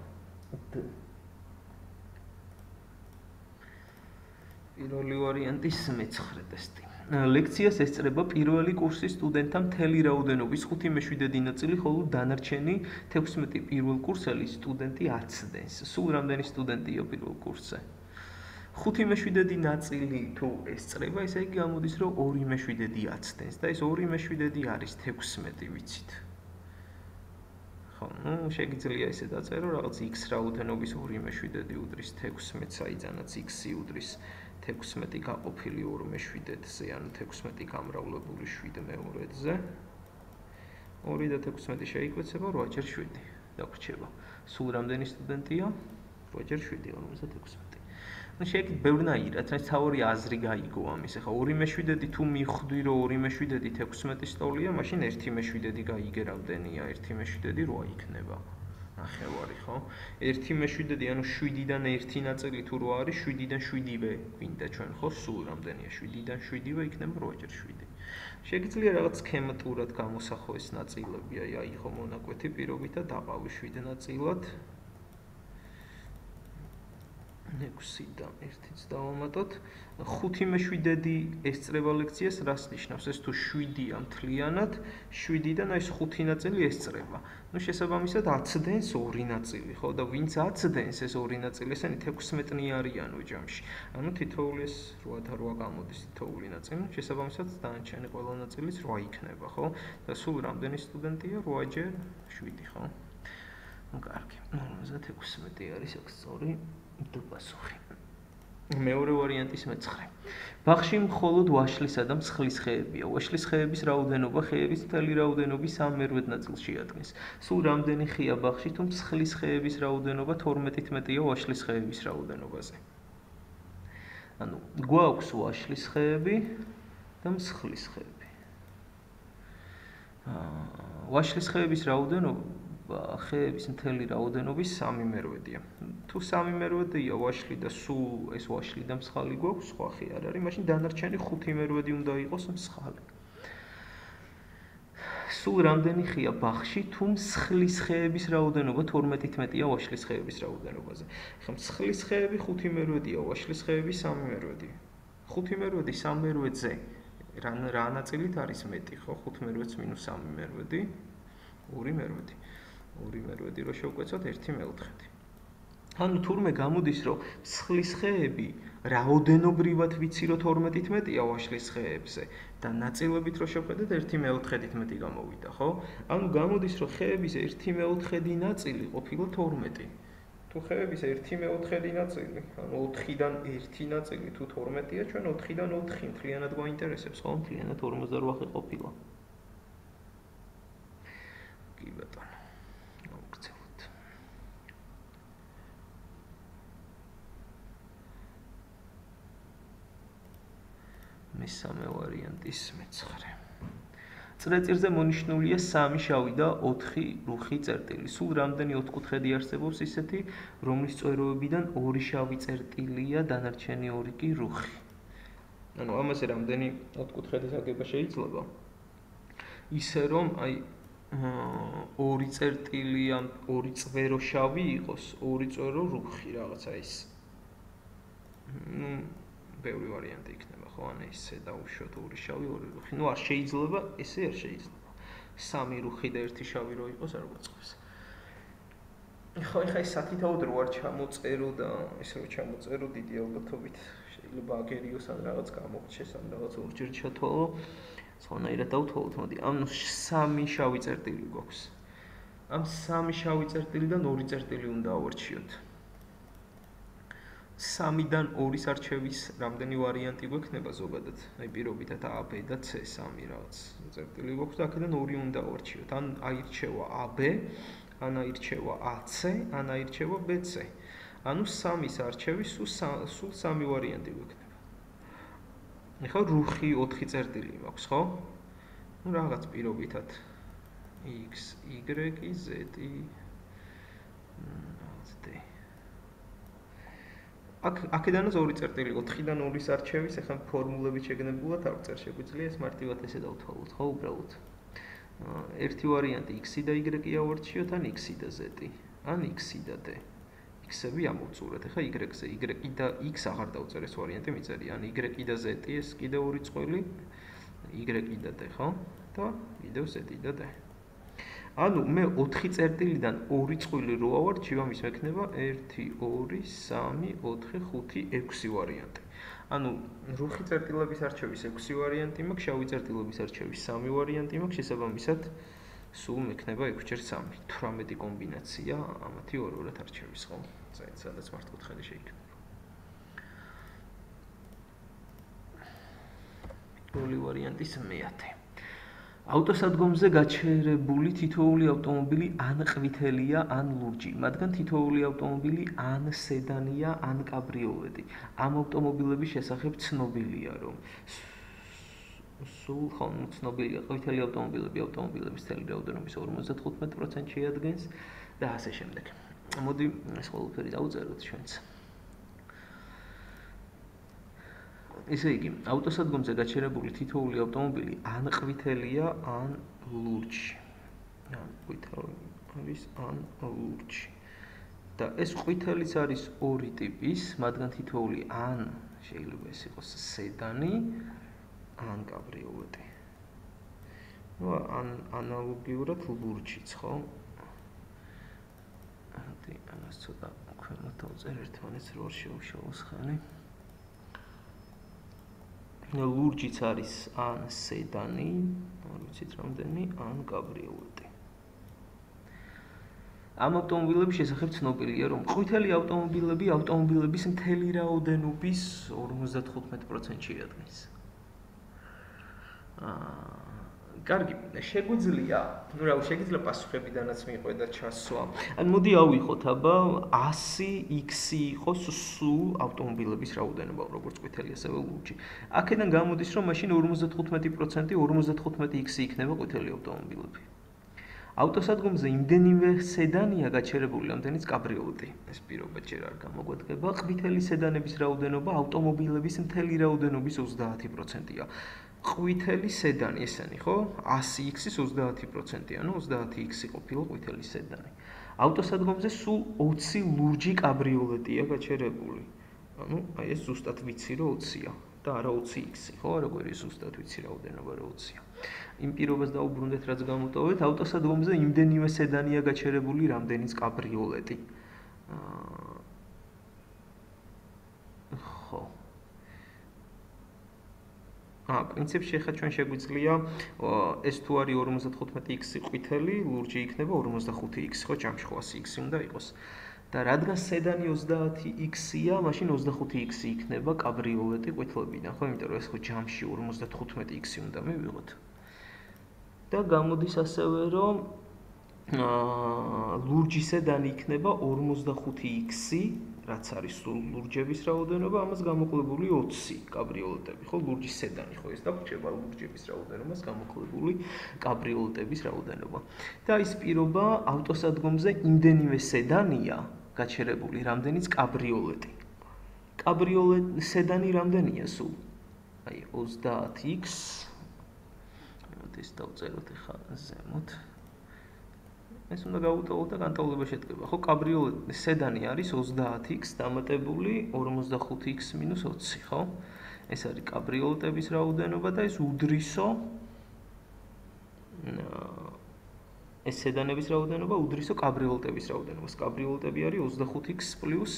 პირველი ვარიანტის მეცხრე ტესტი. ლექციას ესწრება პირველი კურსის სტუდენტთა მთელი რაოდენობის ხუთი მეშვიდედი ნაწილი, ხოლო დანარჩენი თექვსმეტი პირველ კურსელი სტუდენტი აცდენს. სულ რამდენი სტუდენტია პირველ კურსზე? ხუთი მეშვიდედი ნაწილი თუ ესწრება, ესე იგი გამოდის, რომ ორი მეშვიდედი აცდენს და ეს ორი მეშვიდედი არის თექვსმეტი, ვიცით. ხო, ну შეგიძლია ესე დაწერო, რაღაც x რაოდენობის ორი მეშვიდედი უდრის თექვსმეტს, აიძანაც x-ი უდრის თექვსმეტი გაყოფილი ორ მეშვიდედზე, ანუ თექვსმეტი გამრავლებული შვიდ მეორედზე. ორი და თექვსმეტი შეიკვეცება რვა ჯერ შვიდი. დაგვრჩება. სულ რამდენი სტუდენტია? რვა ჯერ შვიდი, ორმოცდათექვსმეტი. ну შეგვიძლია ბევრნაირად, რაც თავი აზრი გაიგო ამის. ახლა ორი მეშვიდედი თუ მიხვდი, რომ ორი მეშვიდედი თექვსმეტის ტოლია, მაშინ ერთი მეშვიდედი გაიგე რამდენია? ერთი მეშვიდედი რვა იქნება. ნახევარი, ხო? ერთი მეშვიდედი, ანუ შვიდიდან ერთი ნაწილი თუ რო არის, შვიდიდან შვიდივე გვინდა ჩვენ, ხო? სულ რამდენია? შვიდიდან შვიდივე იქნება რვაჯერ შვიდი. შეგიძლია რაღაც სქემატურად გამოსახო ეს ნაწილები, აი აიღო მონაკვეთი პირობითად დაყავი შვიდ ნაწილად. ექვსიდან ერთიც დავამატოთ. ხუთი მეშვიდედი ესწრება ლექციას, რას ნიშნავს? ეს თუ შვიდია მთლიანად, შვიდიდან აი ეს ხუთი ნაწილი ესწრება. ნუ შესაბამისად აცდენს ორი ნაწილი, ხო? და ვინც აცდენს ეს ორი ნაწილი, ესენი თექვსმეტნი არიან ოჯამში. ანუ თითოეული ეს რვა და რვა გამოდის თითოეული ნაწილი, შესაბამისად დანარჩენი ყველა ნაწილიც რვა იქნება, ხო? და სულ რამდენი სტუდენტია? რვა ჯერ შვიდი, ხო? ნუ კარგი. ორმოცდათექვსმეტი არის აქ სწორი პასუხი. მეორე ვარიანტის მეცხრე. ბაღში მხოლოდ ვაშლისა და მსხლის ხეებია. ვაშლის ხეების რაოდენობა ხეების მთელი რაოდენობის ამ მერვედ ნაწილს შეადგენს. სულ რამდენი ხეა ბაღში, თუ მსხლის ხეების რაოდენობა თორმეტით მეტია ვაშლის ხეების რაოდენობაზე. ანუ გვაქვს ვაშლის ხეები და მსხლის ხეები. აა ვაშლის ხეების რაოდენობა ხეების მთელი რაოდენობის სამი მერვედია. თუ სამი მერვედია ვაშლი და სულ ეს ვაშლი და მსხალი გვაქვს, სხვა ხე არ არის, მაშინ დანარჩენი ხუთი მერვედი უნდა იყოს მსხალი. სულ რამდენი ხეა ბაღში, თუ მსხლის ხეების რაოდენობა თორმეტით მეტია ვაშლის ხეების რაოდენობაზე. ხა მსხლის ხეები ხუთი მერვედია, ვაშლის ხეები სამი მერვედი. ხუთი მერვედი სამი მერვედზე რა რა ნაწილით არის მეტი, ხო? ხუთი მერვედს მინუს სამი მერვედი, ორი მერვედი. ორი მერვედი რო შევკვეცოთ ერთი მეოთხედი. ანუ თურმე გამოდის, რომ მსხლის ხეები რაოდენობრივად ვიცი, რომ თორმეტით მეტია ვაშლის ხეებზე და ნაწილებით რო შევხედეთ ერთი მეოთხედით მეტი გამოვიდა, ხო? ანუ გამოდის, რომ ხეების ერთი მეოთხედი ნაწილი ყოფილა თორმეტი. თუ ხეების ერთი მეოთხედი ნაწილი, ანუ ოთხიდან ერთი ნაწილი თუ თორმეტია, ჩვენ ოთხიდან ოთხი მთლიანად გვაინტერესებს, ხო? მთლიანად ორმოცდარვა ხე ყოფილა. კი ბატონო. მესამე ვარიანტის მეცხრე. წრეწირზე მონიშნულია სამი შავი და ოთხი რუხი წერტილი. სულ რამდენი ოთხკუთხედი არსებობს ისეთი, რომლის წვეროებიდან ორი შავი წერტილია, დანარჩენი ორი კი რუხი. ანუ ამაზე რამდენი ოთხკუთხედის აგება შეიძლება? ისე რომ აი ორი წერტილი ან ორი წვერო შავი იყოს, ორი წვერო რუხი რაღაცა ის. ნუ ბევრი ვარიანტი იქნება, ხო? ან ესე დავუშვოთ ორი შავი, ორი რუხი. ნუ არ შეიძლება, ესე არ შეიძლება. სამი რუხი და ერთი შავი რო იყოს, არ გვაწყობს. ხო, ეხა ეს სათითაოდ რო არ ჩამოწერო და ეს რო ჩამოწერო დიდი ალბათობით შეიძლება აგერიოს ან რაღაც გამოგჩეს, ან რაღაც ორჯერ ჩათვალო. სხვანაირად დავთვალოთ, მოდი. ანუ სამი შავი წერტილი გვაქვს. ამ სამი შავი წერტილიდან ორი წერტილი უნდა ავარჩიოთ. სამიდან ორის არჩევის რამდენი ვარიანტი გვექნება ზოგადად? აი პირობითად A, B და C სამი რაღაც წერტილი გვაქვს და აქედან ორი უნდა ავარჩიოთ. ან აირჩევა A, B, ან აირჩევა A, C, ან აირჩევა B, C. ანუ სამის არჩევის სულ სამი ვარიანტი გვექნება. ეხლა რუხი ოთხი წერტილი მაქვს, ხო? ნუ რაღაც პირობითად X, Y, Z, D. აქ აქედანაც ორი წერტილი, ოთხიდან ორის არჩევის, ეხლა ფორმულებით შეგნებულად არ ვწერ, შეგვიძლია ეს მარტივად ესე დავთვალოთ, ხო, უბრალოდ. ერთი ვარიანტი X და Y-ი ავარჩიოთ, ან X და Z, ან X და D. X-ები ამოვწურეთ, ეხლა Y-ზე, Y და X აღარ დავწერ ეს ვარიანტი მიწერია, ან Y და Z, ეს კიდევ ორი წყვილი, Y და D, ხო? და კიდევ Z და D. ანუ მე ოთხი წერტილიდან ორი წყვილი რო ავარჩიო, ამის მექნება ერთი, ორი, სამი, ოთხი, ხუთი, ექვსი ვარიანტი. ანუ რუხი წერტილების არჩევის ექვსი ვარიანტი მაქვს, შავი წერტილების არჩევის სამი ვარიანტი მაქვს, შესაბამისად სულ მექნება ექვსი ჯერ სამი, თვრამეტი კომბინაცია ამათი ორ-ორად არჩევის, ხო? სადაც მართკუთხედი შეიქმნება. ორი ვარიანტის მეათე. ავტოსადგომზე გაჩერებული თითოეული ავტომობილი ან ყვითელია, ან ლურჯი. მათგან თითოეული ავტომობილი ან სედანია, ან კაბრიოლეტი. ამ ავტომობილების შესახებ ცნობილია, რომ სულ ხომ ცნობილია ყვითელი ავტომობილები ავტომობილების მთელი რაოდენობის ორმოცდათხუთმეტ პროცენტს შეადგენს და ასე შემდეგ. მოდი ეს ყველაფერი დავწეროთ ჩვენც. ესე იგი, ავტოსადგომზე გაჩერებული თითოეული ავტომობილი ან ყვითელია, ან ლურჯი. ან ყვითელი არის, ან ლურჯი. და ეს ყვითელიც არის ორი ტიპის, მათგან თითოეული ან შეიძლება ეს იყოს სედანი, ან კაბრიოლეტი. ნუ ან ანალოგიურად ლურჯიც, ხო? მოდი, ამას ცოტა ქვემოთ დავწერ ერთმანეთს რო არ შევშალოს ხანი. ლურჯიც არის ან სედანი, არ ვიცით რამდენი, ან კაბრიოლეტი. ამ ავტომობილების შესახებ ცნობილია, რომ ყვითელი ავტომობილები ავტომობილების მთელი რაოდენობის ორმოცდათხუთმეტ პროცენტს შეადგენს. აა კარგი, შეგვიძლია, ну რა, შეგიძლია პასუხებიდანაც მიყვე და ჩასვა. ან მოდი ავიღოთ, აბა ასი იქსი იყოს სულ ავტომობილების რაოდენობა, როგორც ყვითელი ასევე ლურჯი. აქედან გამოდის, რომ მაშინ ორმოცდათხუთმეტი პროცენტი ორმოცდათხუთმეტი იქსი იქნება ყვითელი ავტომობილები. ავტოსადგომზე იმდენივე სედანია გაჩერებული, რამდენიც კაბრიოლეტი. ეს პირობა ჯერ არ გამოგვადგება. ყვითელი სედანების რაოდენობა ავტომობილების მთელი რაოდენობის ოცდაათი პროცენტია. ყვითელი სედანი ესენი, ხო? ასი იქსის ოცდაათი პროცენტი, ანუ ოცდაათი იქსი ყოფილა ყვითელი სედანი. ავტოსადგომზე სულ ოცი ლურჯი კაბრიოლეტია გაჩერებული. ანუ აი ეს ზუსტად ვიცი, რომ ოცია და არა ოცი იქსი, ხო? როგორი ზუსტად ვიცი რაოდენობა რა ოცია. იმ პირობას დაუბრუნდეთ, რაც გამოტოვეთ, ავტოსადგომზე იმდენივე სედანია გაჩერებული, რამდენიც კაბრიოლეტი. ხო. აა, პრინციპში ხა ჩვენ შეგვიძლია ეს თუ არის ორმოცდათხუთმეტი იქსი ყვითელი, ლურჯი იქნება ორმოცდახუთი იქსი, ხო, ჯამში ხო ასი იქსი უნდა იყოს. და რადგან სედანი ოცდაათი იქსია, მაშინ ოცდახუთი იქსი იქნება კაბრიოლეტი ყვითლებიდან, ხო, იმიტომ რომ ეს ხო ჯამში ორმოცდათხუთმეტი იქსი უნდა მივიღოთ. და გამოდის ასევე, რომ აა ლურჯი სედანი იქნება ორმოცდახუთი იქსი, რაც არის სულ ლურჯების რაოდენობა, ამას გამოკლებული ოცი კაბრიოლეტები, ხო, ლურჯი სედანი, ხო, ეს დაგვრჩება ლურჯების რაოდენობას გამოკლებული კაბრიოლეტების რაოდენობა. და ის პირობა ავტოსადგომზე იმდენივე სედანია გაჩერებული, რამდენიც კაბრიოლეტი. კაბრიოლეტი სედანი რამდენია სულ? აი ოცდაათი იქსი ეს დავწეროთ ახლა ზემოთ. ეს უნდა გავუტოვოთ და განტოლება შედგება. ხო, კაბრიოლეტი სედანი არის ოცდაათი იქსი დამატებული ორმოცდახუთი იქსი მინუს ოცი, ხო? ეს არის კაბრიოლეტების რაოდენობა და ეს უდრისო ეს სედანების რაოდენობა უდრისო კაბრიოლეტების რაოდენობას. კაბრიოლეტები არის ოცდახუთი იქსი პლუს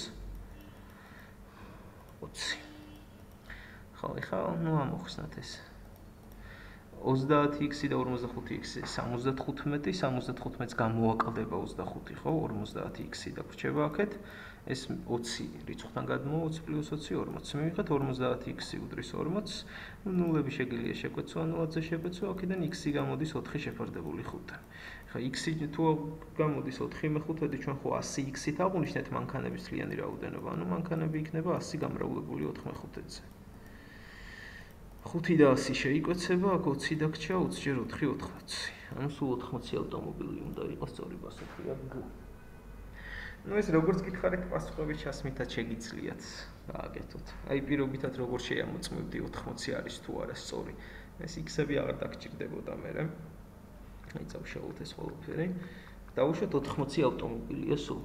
ოცი. ხო, ახლა ნუ ამოხსნათ ეს. ოცდაათი იქსი და ორმოცდახუთი იქსი სამოცდათხუთმეტი, სამოცდათხუთმეტს გამოვაკლდება ოცდახუთი, ხო? ორმოცდაათი იქსი დაგვრჩება აქეთ. ეს ოცი რიცხვთან გადმოვა, ოცი პლუს ოცი ორმოცი. მივიღეთ ორმოცდაათი იქსი უდრის ორმოცს. ნულები შეგიძლია შეგვეცვა, ნულადზე შეგვეცვა, აქედან იქსი გამოდის ოთხი შეფარდებული ხუთი. ხა იქსი თუ გამოდის ოთხი მე ხუთი, ჩვენ ხო ასი იქსით აღვნიშნეთ მანქანების მთლიანი რაოდენობა. ანუ მანქანები იქნება ასი გამრავლებული ოთხ მე ხუთზე. ხუთი და ასი შეიკვეცება, აქ ოცი დაგჭა, ოცი ჯერ ოთხი ოთხმოცი. ანუ სულ ოთხმოცი ავტომობილი უნდა იყოს სწორი პასუხი აქ. ну ეს როგორც გითხარით, პასუხები ჩასმითაც შეგიძლიათ გააკეთოთ. აი პირობითად როგორ შეამოწმებდი ოთხმოცი არის თუ არა სწორი. ეს იქსები აღარ დაგჭირდებოდა მე. აი წავშალოთ ეს ყველაფერი. დავუშვათ ოთხმოცი ავტომობილია სულ.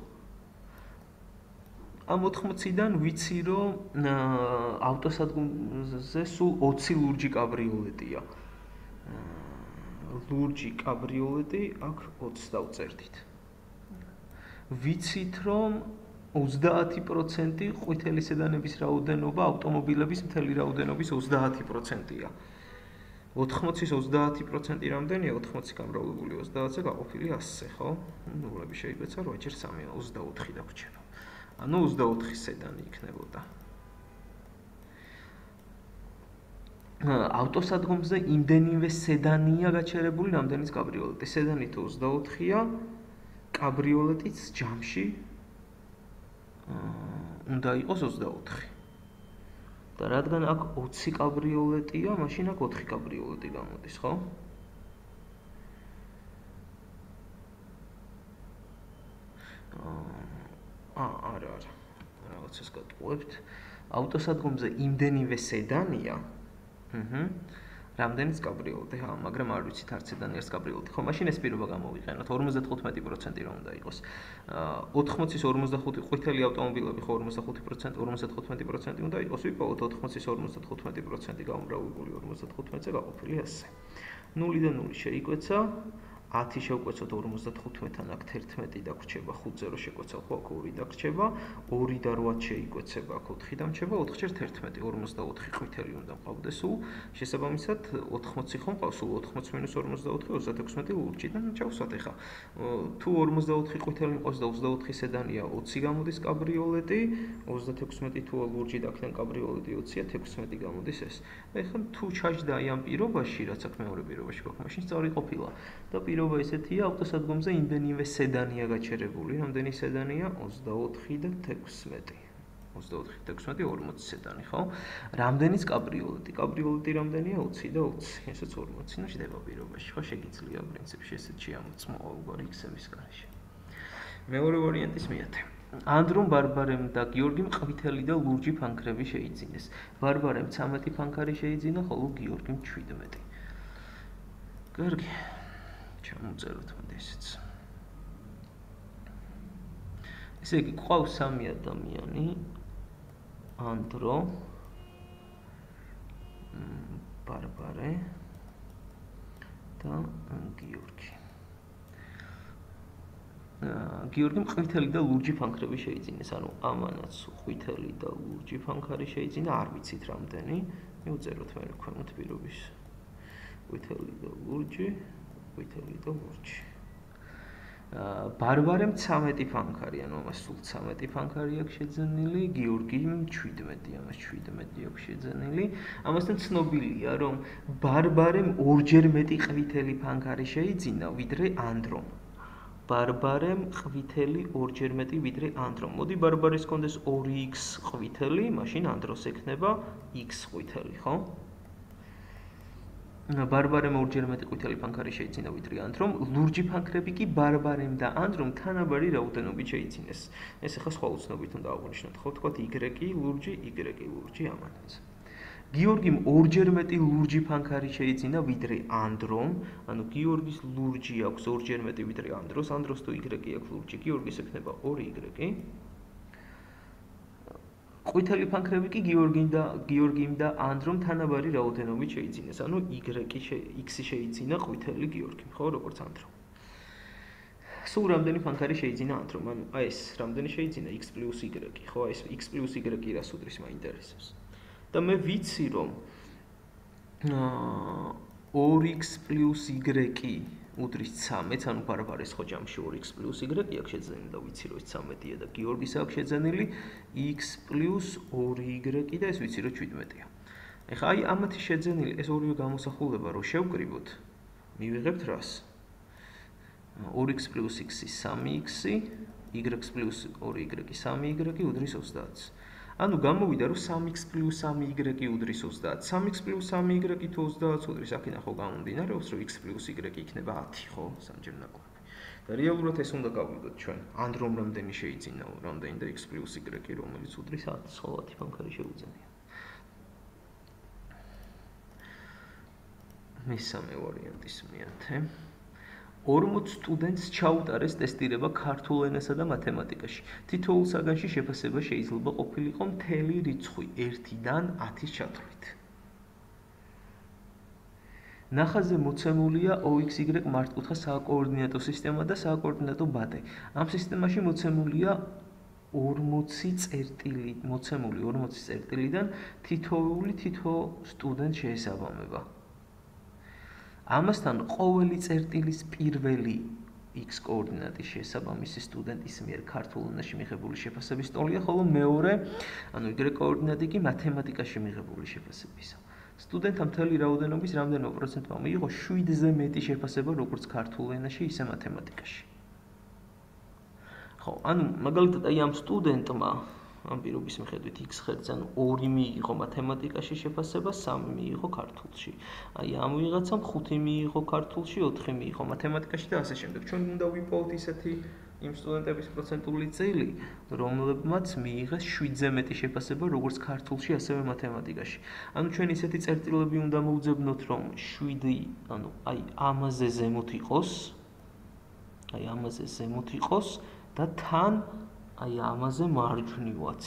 ამ ოთხმოციდან ვიცი, რომ ავტოსადგომზე სულ ოცი ლურჯი კაბრიოლეტია. ლურჯი კაბრიოლეტი აქ ოცს დავწერდით. ვიცით, რომ ოცდაათი პროცენტი ყვითელი სედანების რაოდენობა ავტომობილების მთელი რაოდენობის ოცდაათი პროცენტია. ოთხმოცის ოცდაათი პროცენტი რამდენია? ოთხმოცი გამრავლებული ოცდაათზე გაყოფილი ასზე, ხო? ნულები შეიკვეცა, რვა ჯერ სამი, ოცდაოთხი დაგვრჩება. ანუ ოცდაოთხი სედანი იქნებოდა. ავტოსადგომზე იმდენივე სედანია გაჩერებული, რამდენიც კაბრიოლეტი. სედანი თუ ოცდაოთხია, კაბრიოლეტიც ჯამში უნდა იყოს ოცდაოთხი. და რადგან აქ ოცი კაბრიოლეტია, მაშინ აქ ოთხი კაბრიოლეტი გამოდის, ხო? აა არა არა რაღაცას გატყუებთ ავტოსადგომზე იმდენივე სედანია ჰმმ რამდენიც კაბრიოლეტი ხა მაგრამ არ ვიცით არც სედანი არც კაბრიოლეტი ხო მაშინ ეს პირობა გამოვიყენოთ ორმოცდახუთი პროცენტი რომ უნდა იყოს ოთხმოცის ორმოცდახუთი ყვითელი ავტომობილები ხო ორმოცდახუთი პროცენტი ორმოცდათხუთმეტი პროცენტი უნდა იყოს ვიპოვოთ ოთხმოცის ორმოცდათხუთმეტი პროცენტი გამრავლებული ორმოცდათხუთმეტზე გაყოფილი ასე ნულიდან ნული შეიკვეცა ათი შევკვეცოთ ორმოცდათხუთმეტთან აქ თერთმეტი დაგრჩება ხუთზე რო შეკვეცავ ხო აქ ორი დაგრჩება ორი და რვა შეიკვეცება აქ ოთხი დამრჩება ოთხჯერ თერთმეტი ორმოცდაოთხი ყვითელი უნდა მყავდეს სულ შესაბამისად ოთხმოცი ხო მყავს სულ ოთხმოცი მინუს ორმოცდაოთხი ოცდათექვსმეტი ლურჯი და ჩავსვათ ეხა თუ ორმოცდაოთხი ყვითელი მყავს და ოცდაოთხი სედანია ოცი გამოდის კაბრიოლეტი ოცდათექვსმეტი თუ ლურჯი და აქედან კაბრიოლეტი ოცია თექვსმეტი გამოდის ეს ეხლა თუ ჩაჯდა აი ამ პირობაში რაც აქ მეორე პირობაში გვაქვს მაშინ სწორი ყოფილა და პირობა ესეთია ავტოსადგომზე იმდენივე სედანია გაჩერებული რამდენი სედანია ოცდაოთხი და თექვსმეტი ოცდაოთხი თექვსმეტი ორმოცი სედანი ხო რამდენიც კაბრიოლეტი კაბრიოლეტი რამდენია ოცი და ოცი ესეც ორმოცი ნუ შევდება პირობაში ხო შეგიძლია პრინციპში ესეთ შეამოწმო ყოველგვარი იქსების გარეშე მეორე ვარიანტის მიათე ანდრომ ბარბარემ და გიორგიმ ყვითელი და ლურჯი ფანქრები შეიძინეს ბარბარემ ცამეტი ფანქარი შეიძინა ხოლო გიორგიმ შვიდმეტი კარგი ჩამოწეროთ მოდი ესეც ესე იგი ყავს სამი ადამიანი ანდრო ბარბარე და გიორგი გიორგიმ ყვითელი და ლურჯი ფანქრები შეიძინეს ანუ ამანაც ყვითელი და ლურჯი ფანქარი შეიძინა არ ვიცით რამდენი მივწეროთ მე ქვემოთ პირობის ყვითელი და ლურჯი ყვითელი და ლურჯი ბარბარემ ცამეტი ფანქარი ანუ ამას სულ ცამეტი ფანქარი აქვს შეძენილი გიორგიმ შვიდმეტი ამას შვიდმეტი აქვს შეძენილი ამასთან ცნობილია რომ ბარბარემ ორჯერ მეტი ყვითელი ფანქარი შეიძინა ვიდრე ანდრომ ბარბარემ ყვითელი ორჯერ მეტი ვიდრე ანდრომ მოდი ბარბარეს კონდეს ორი x ყვითელი მაშინ ანდროს ექნება x ყვითელი ხო ბარბარემ ორჯერ მეტი ყვითელი ფანქარი შეიძინა ვიდრე ანდრომ ლურჯი ფანქრები კი ბარბარემ და ანდრომ თანაბარი რაოდენობით შეიძინეს ეს ახლა სხვა უცნობით უნდა აღვნიშნოთ ხო თქვათ y ლურჯი y ლურჯი ამანაც გიორგიმ ორჯერ მეტი ლურჯი ფანქარი შეიძინა ვიდრე ანდრომ ანუ გიორგის ლურჯი აქვს ორჯერ მეტი ვიდრე ანდროს ანდროს თუ y აქვს ლურჯი გიორგის ექნება ორი y ყვითელი ფანქრები კი გიორგიმ და გიორგიმ და ანდრომ თანაბარი რაოდენობით შეიძინეს ანუ y x შეიძინა ყვითელი გიორგიმ ხო როგორც ანდრომ სულ რამდენი ფანქარი შეიძინა ანდრომ ანუ აი ეს რამდენი შეიძინა x + y ხო აი ეს x + y რას უდრის მაინტერესებს და მე ვიცი რომ ორი x + y უდრის ცამეტს ანუ ბარბარეს ხო ჯამში ორი x + y აქვს შეძენილი და ვიცი რომ ეს ცამეტია და გიორგის აქვს შეძენილი x + ორი y და ეს ვიცი რომ შვიდმეტია ეხლა აი ამათი შეძენილი ეს ორივე გამოსახულება რო შევკრიბოთ მივიღებთ რას ორი x + x სამი x y + ორი y სამი y უდრის ოცდაათს ანუ გამოვიდა რომ სამი x + სამი y უდრის ოცდაათს სამი x + სამი y თუ ოცდაათს უდრის აქედან ხო გამომდინარეობს რომ x + y იქნება ათი ხო სამჯერ ნაკლები და რეალურად ეს უნდა გავიგოთ ჩვენ ანდრომ რამდენი შეიძინა რამდენი და x + y რომელიც უდრის ათს ხო ათი ფანქარი შეუძენია მესამე ვარიანტის მიათე ორმოც სტუდენტს ჩაუტარეს ტესტირება ქართულ ენასა და მათემატიკაში. თითოეულ საგანში შეფასება შეიძლება ყოფილიყო მთელი რიცხვი ერთიდან ათის ჩათვლით. ნახაზზე მოცემულია O X Y მართკუთხა სააკოორდინატო სისტემა და სააკოორდინატო ბადე. ამ სისტემაში მოცემულია ორმოცი წერტილი, მოცემული ორმოცი წერტილიდან თითოეული თითო სტუდენტს შეესაბამება. ამასთან ყოველი წერტილის პირველი x კოორდინატის შესაბამისი სტუდენტის მიერ ქართულ ენაში მიღებული შეფასების ტოლია, ხოლო მეორე, ანუ y კოორდინატი კი მათემატიკაში მიღებული შეფასებისა. სტუდენტმა მთელი რაოდენობის რამდენიმე პროცენტმა მიიღო შვიდზე მეტი შეფასება როგორც ქართულ ენაში, ისე მათემატიკაში. ხო, ანუ მაგალითად აი ამ სტუდენტმა ამ პირობის მიხედვით x ხერხს ანუ ორი მიიღო მათემატიკაში შეფასება, სამი მიიღო ქართულში. აი ამ ვიღაცამ ხუთი მიიღო ქართულში, ოთხი მიიღო მათემატიკაში და ასე შემდეგ. ჩვენ უნდა ვიპოვოთ ისეთი იმ სტუდენტების პროცენტული წილი, რომლებმაც მიიღეს შვიდზე მეტი შეფასება როგორც ქართულში, ასევე მათემატიკაში. ანუ ჩვენ ისეთი წერტილები უნდა მოვძებნოთ, რომ შვიდი, ანუ აი ამაზე ზემოთ იყოს, აი ამაზე ზემოთ იყოს და თან აი ამაზე მარჯვნივაც.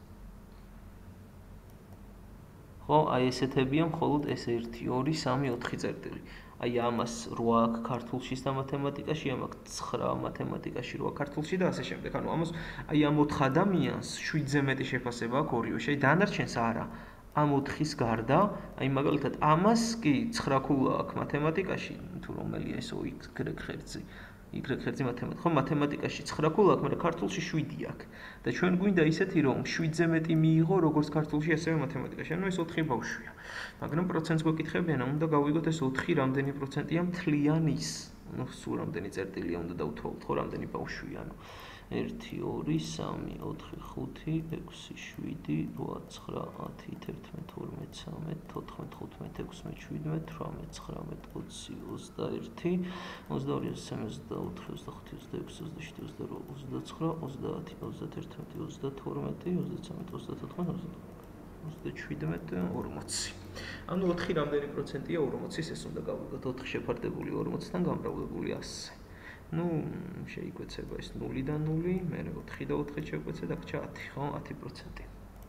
ხო, აი ესეთებია მხოლოდ ეს ერთი, ორი, სამი, ოთხი წერტილი. აი ამას რვა აქვს ქართულში და მათემატიკაში, ამ აქვს ცხრა მათემატიკაში, რვა ქართულში და ასე შემდეგ. ანუ ამას აი ამ ოთხ ადამიანს შვიდზე მეტი შეფასება აქვს ორიოში. აი დანარჩენს არა. ამ ოთხის გარდა, აი მაგალითად ამას კი ცხრა ქულა აქვს მათემატიკაში, თუ რომელია ეს y ხერხი. y ხერხი მათემატიკა. ხო, მათემატიკაში ცხრა ქულა აქვს, მაგრამ ქართულში შვიდი აქვს. და ჩვენ გვინდა ისეთი, რომ შვიდზე მეტი მიიღო როგორც ქართულში, ასევე მათემატიკაში. ანუ ეს ოთხი ბავშვია. მაგრამ პროცენტს გვეკითხებიან, უნდა გავიგოთ ეს ოთხი რამდენი პროცენტია მთლიანის. ну, სულ რამდენი წერტილია უნდა დავთვალოთ, ხო, რამდენი ბავშვია, ანუ ერთი, ორი, სამი, ოთხი, ხუთი, ექვსი, შვიდი, რვა, ცხრა, ათი, თერთმეტ, თორმეტ, ცხრამეტ, თოთხმეტ, თხუთმეტ, ექვსმეტ, შვიდმეტ, თვრამეტ, ცხრამეტ, ოცი, ოცდაერთი, ოცდაორი, ოცდასამი, ოცდაოთხი, ოცდახუთი, ოცდაექვსი, ოცდაშვიდი, ოცდაშვიდი, ოცდაცხრა, ოცდაათი, ოცდაათერთმეტი, ოცდათორმეტი, ოცდაცხრამეტი, ოცდათოთხმეტი, ოცდაშვიდმეტ, ორმოცი. ანუ ოთხი რამდენი პროცენტია ორმოცის, ეს უნდა გავიგოთ. ოთხი შეფარდებული ორმოცთან გამრავლებული ასზე. ну, შეიკვეცება ეს ნულიდან ნული, მე ოთხი და ოთხი შეგვეცე და გჭა ათი, ხო? ათი პროცენტი.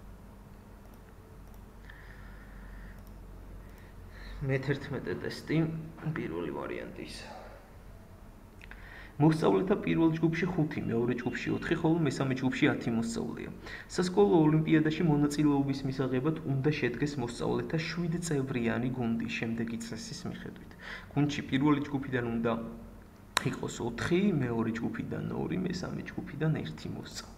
მეთერთმეტე ტესტი, პირველი ვარიანტი ის. მოსწავლეთა პირველ ჯგუფში ხუთი, მეორე ჯგუფში ოთხი, ხოლო მესამე ჯგუფში ათი მოსწავლეა. სასკოლო ოლიმპიადაში მონაწილეობის მისაღებად უნდა შედგეს მოსწავლეთა შვიდწევრიანი გუნდი შემდეგი წესის მიხედვით. გუნდში პირველი ჯგუფიდან უნდა იყოს ოთხი, მეორე ჯგუფიდან ორი, მესამე ჯგუფიდან ერთი მოსწავლე.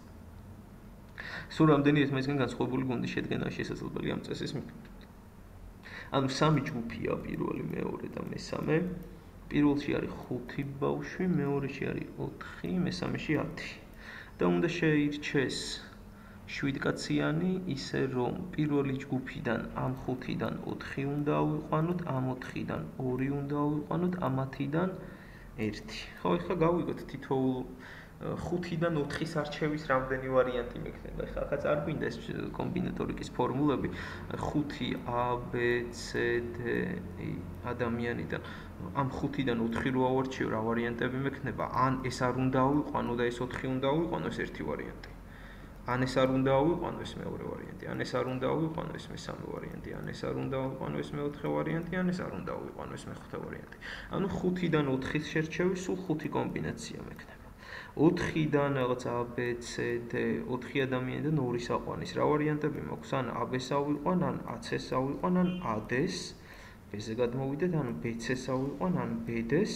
სულ რამდენი ერთმანეთისგან განსხვავებული გუნდის შედგენა შესაძლებელია ამ წესის მიხედვით. ანუ სამი ჯგუფია, პირველი, მეორე და მესამე. პირველში არის ხუთი ბავშვი, მეორეში არის ოთხი, მესამეში ათი. და უნდა შეირჩეს შვიდკაციანი, ისე რომ პირველი ჯგუფიდან ამ ხუთიდან ოთხი უნდა ავიყვანოთ, ამ ოთხიდან ორი უნდა ავიყვანოთ, ამ ათიდან ერთი. ხო, ეხლა გავიგოთ თითოეულ ხუთიდან ოთხის არჩევის რამდენი ვარიანტი მექნება. ეხლა ახაც არ გვინდა ეს კომბინატორიკის ფორმულები. ხუთი A, B, C, D ადამიანიდან ამ ხუთიდან ოთხი რო ავარჩიო, რა ვარიანტები მექნება? ან ეს არ უნდა ავიყვანო და ეს ოთხი უნდა ავიყვანო, ეს ერთი ვარიანტი. ან ეს არ უნდა ავიყვანო, ეს მეორე ვარიანტი. ან ეს არ უნდა ავიყვანო, ეს მესამე ვარიანტი. ან ეს არ უნდა ავიყვანო, ეს მეოთხე ვარიანტი. ან ეს არ უნდა ავიყვანო, ეს მეხუთე ვარიანტი. ანუ ხუთიდან ოთხის შერჩევის სულ ხუთი კომბინაცია მექნება. ოთხიდან რაღაც A, B, C, D, ოთხი ადამიანიდან ორი საყვანის. რა ვარიანტები მაქვს? ან A B-ს ავიყვან, ან A C-ს ავიყვან, ან A D-ს. B-ზე გადმოვიდეთ, ან B C-ს ავიყვან, ან B D-ს.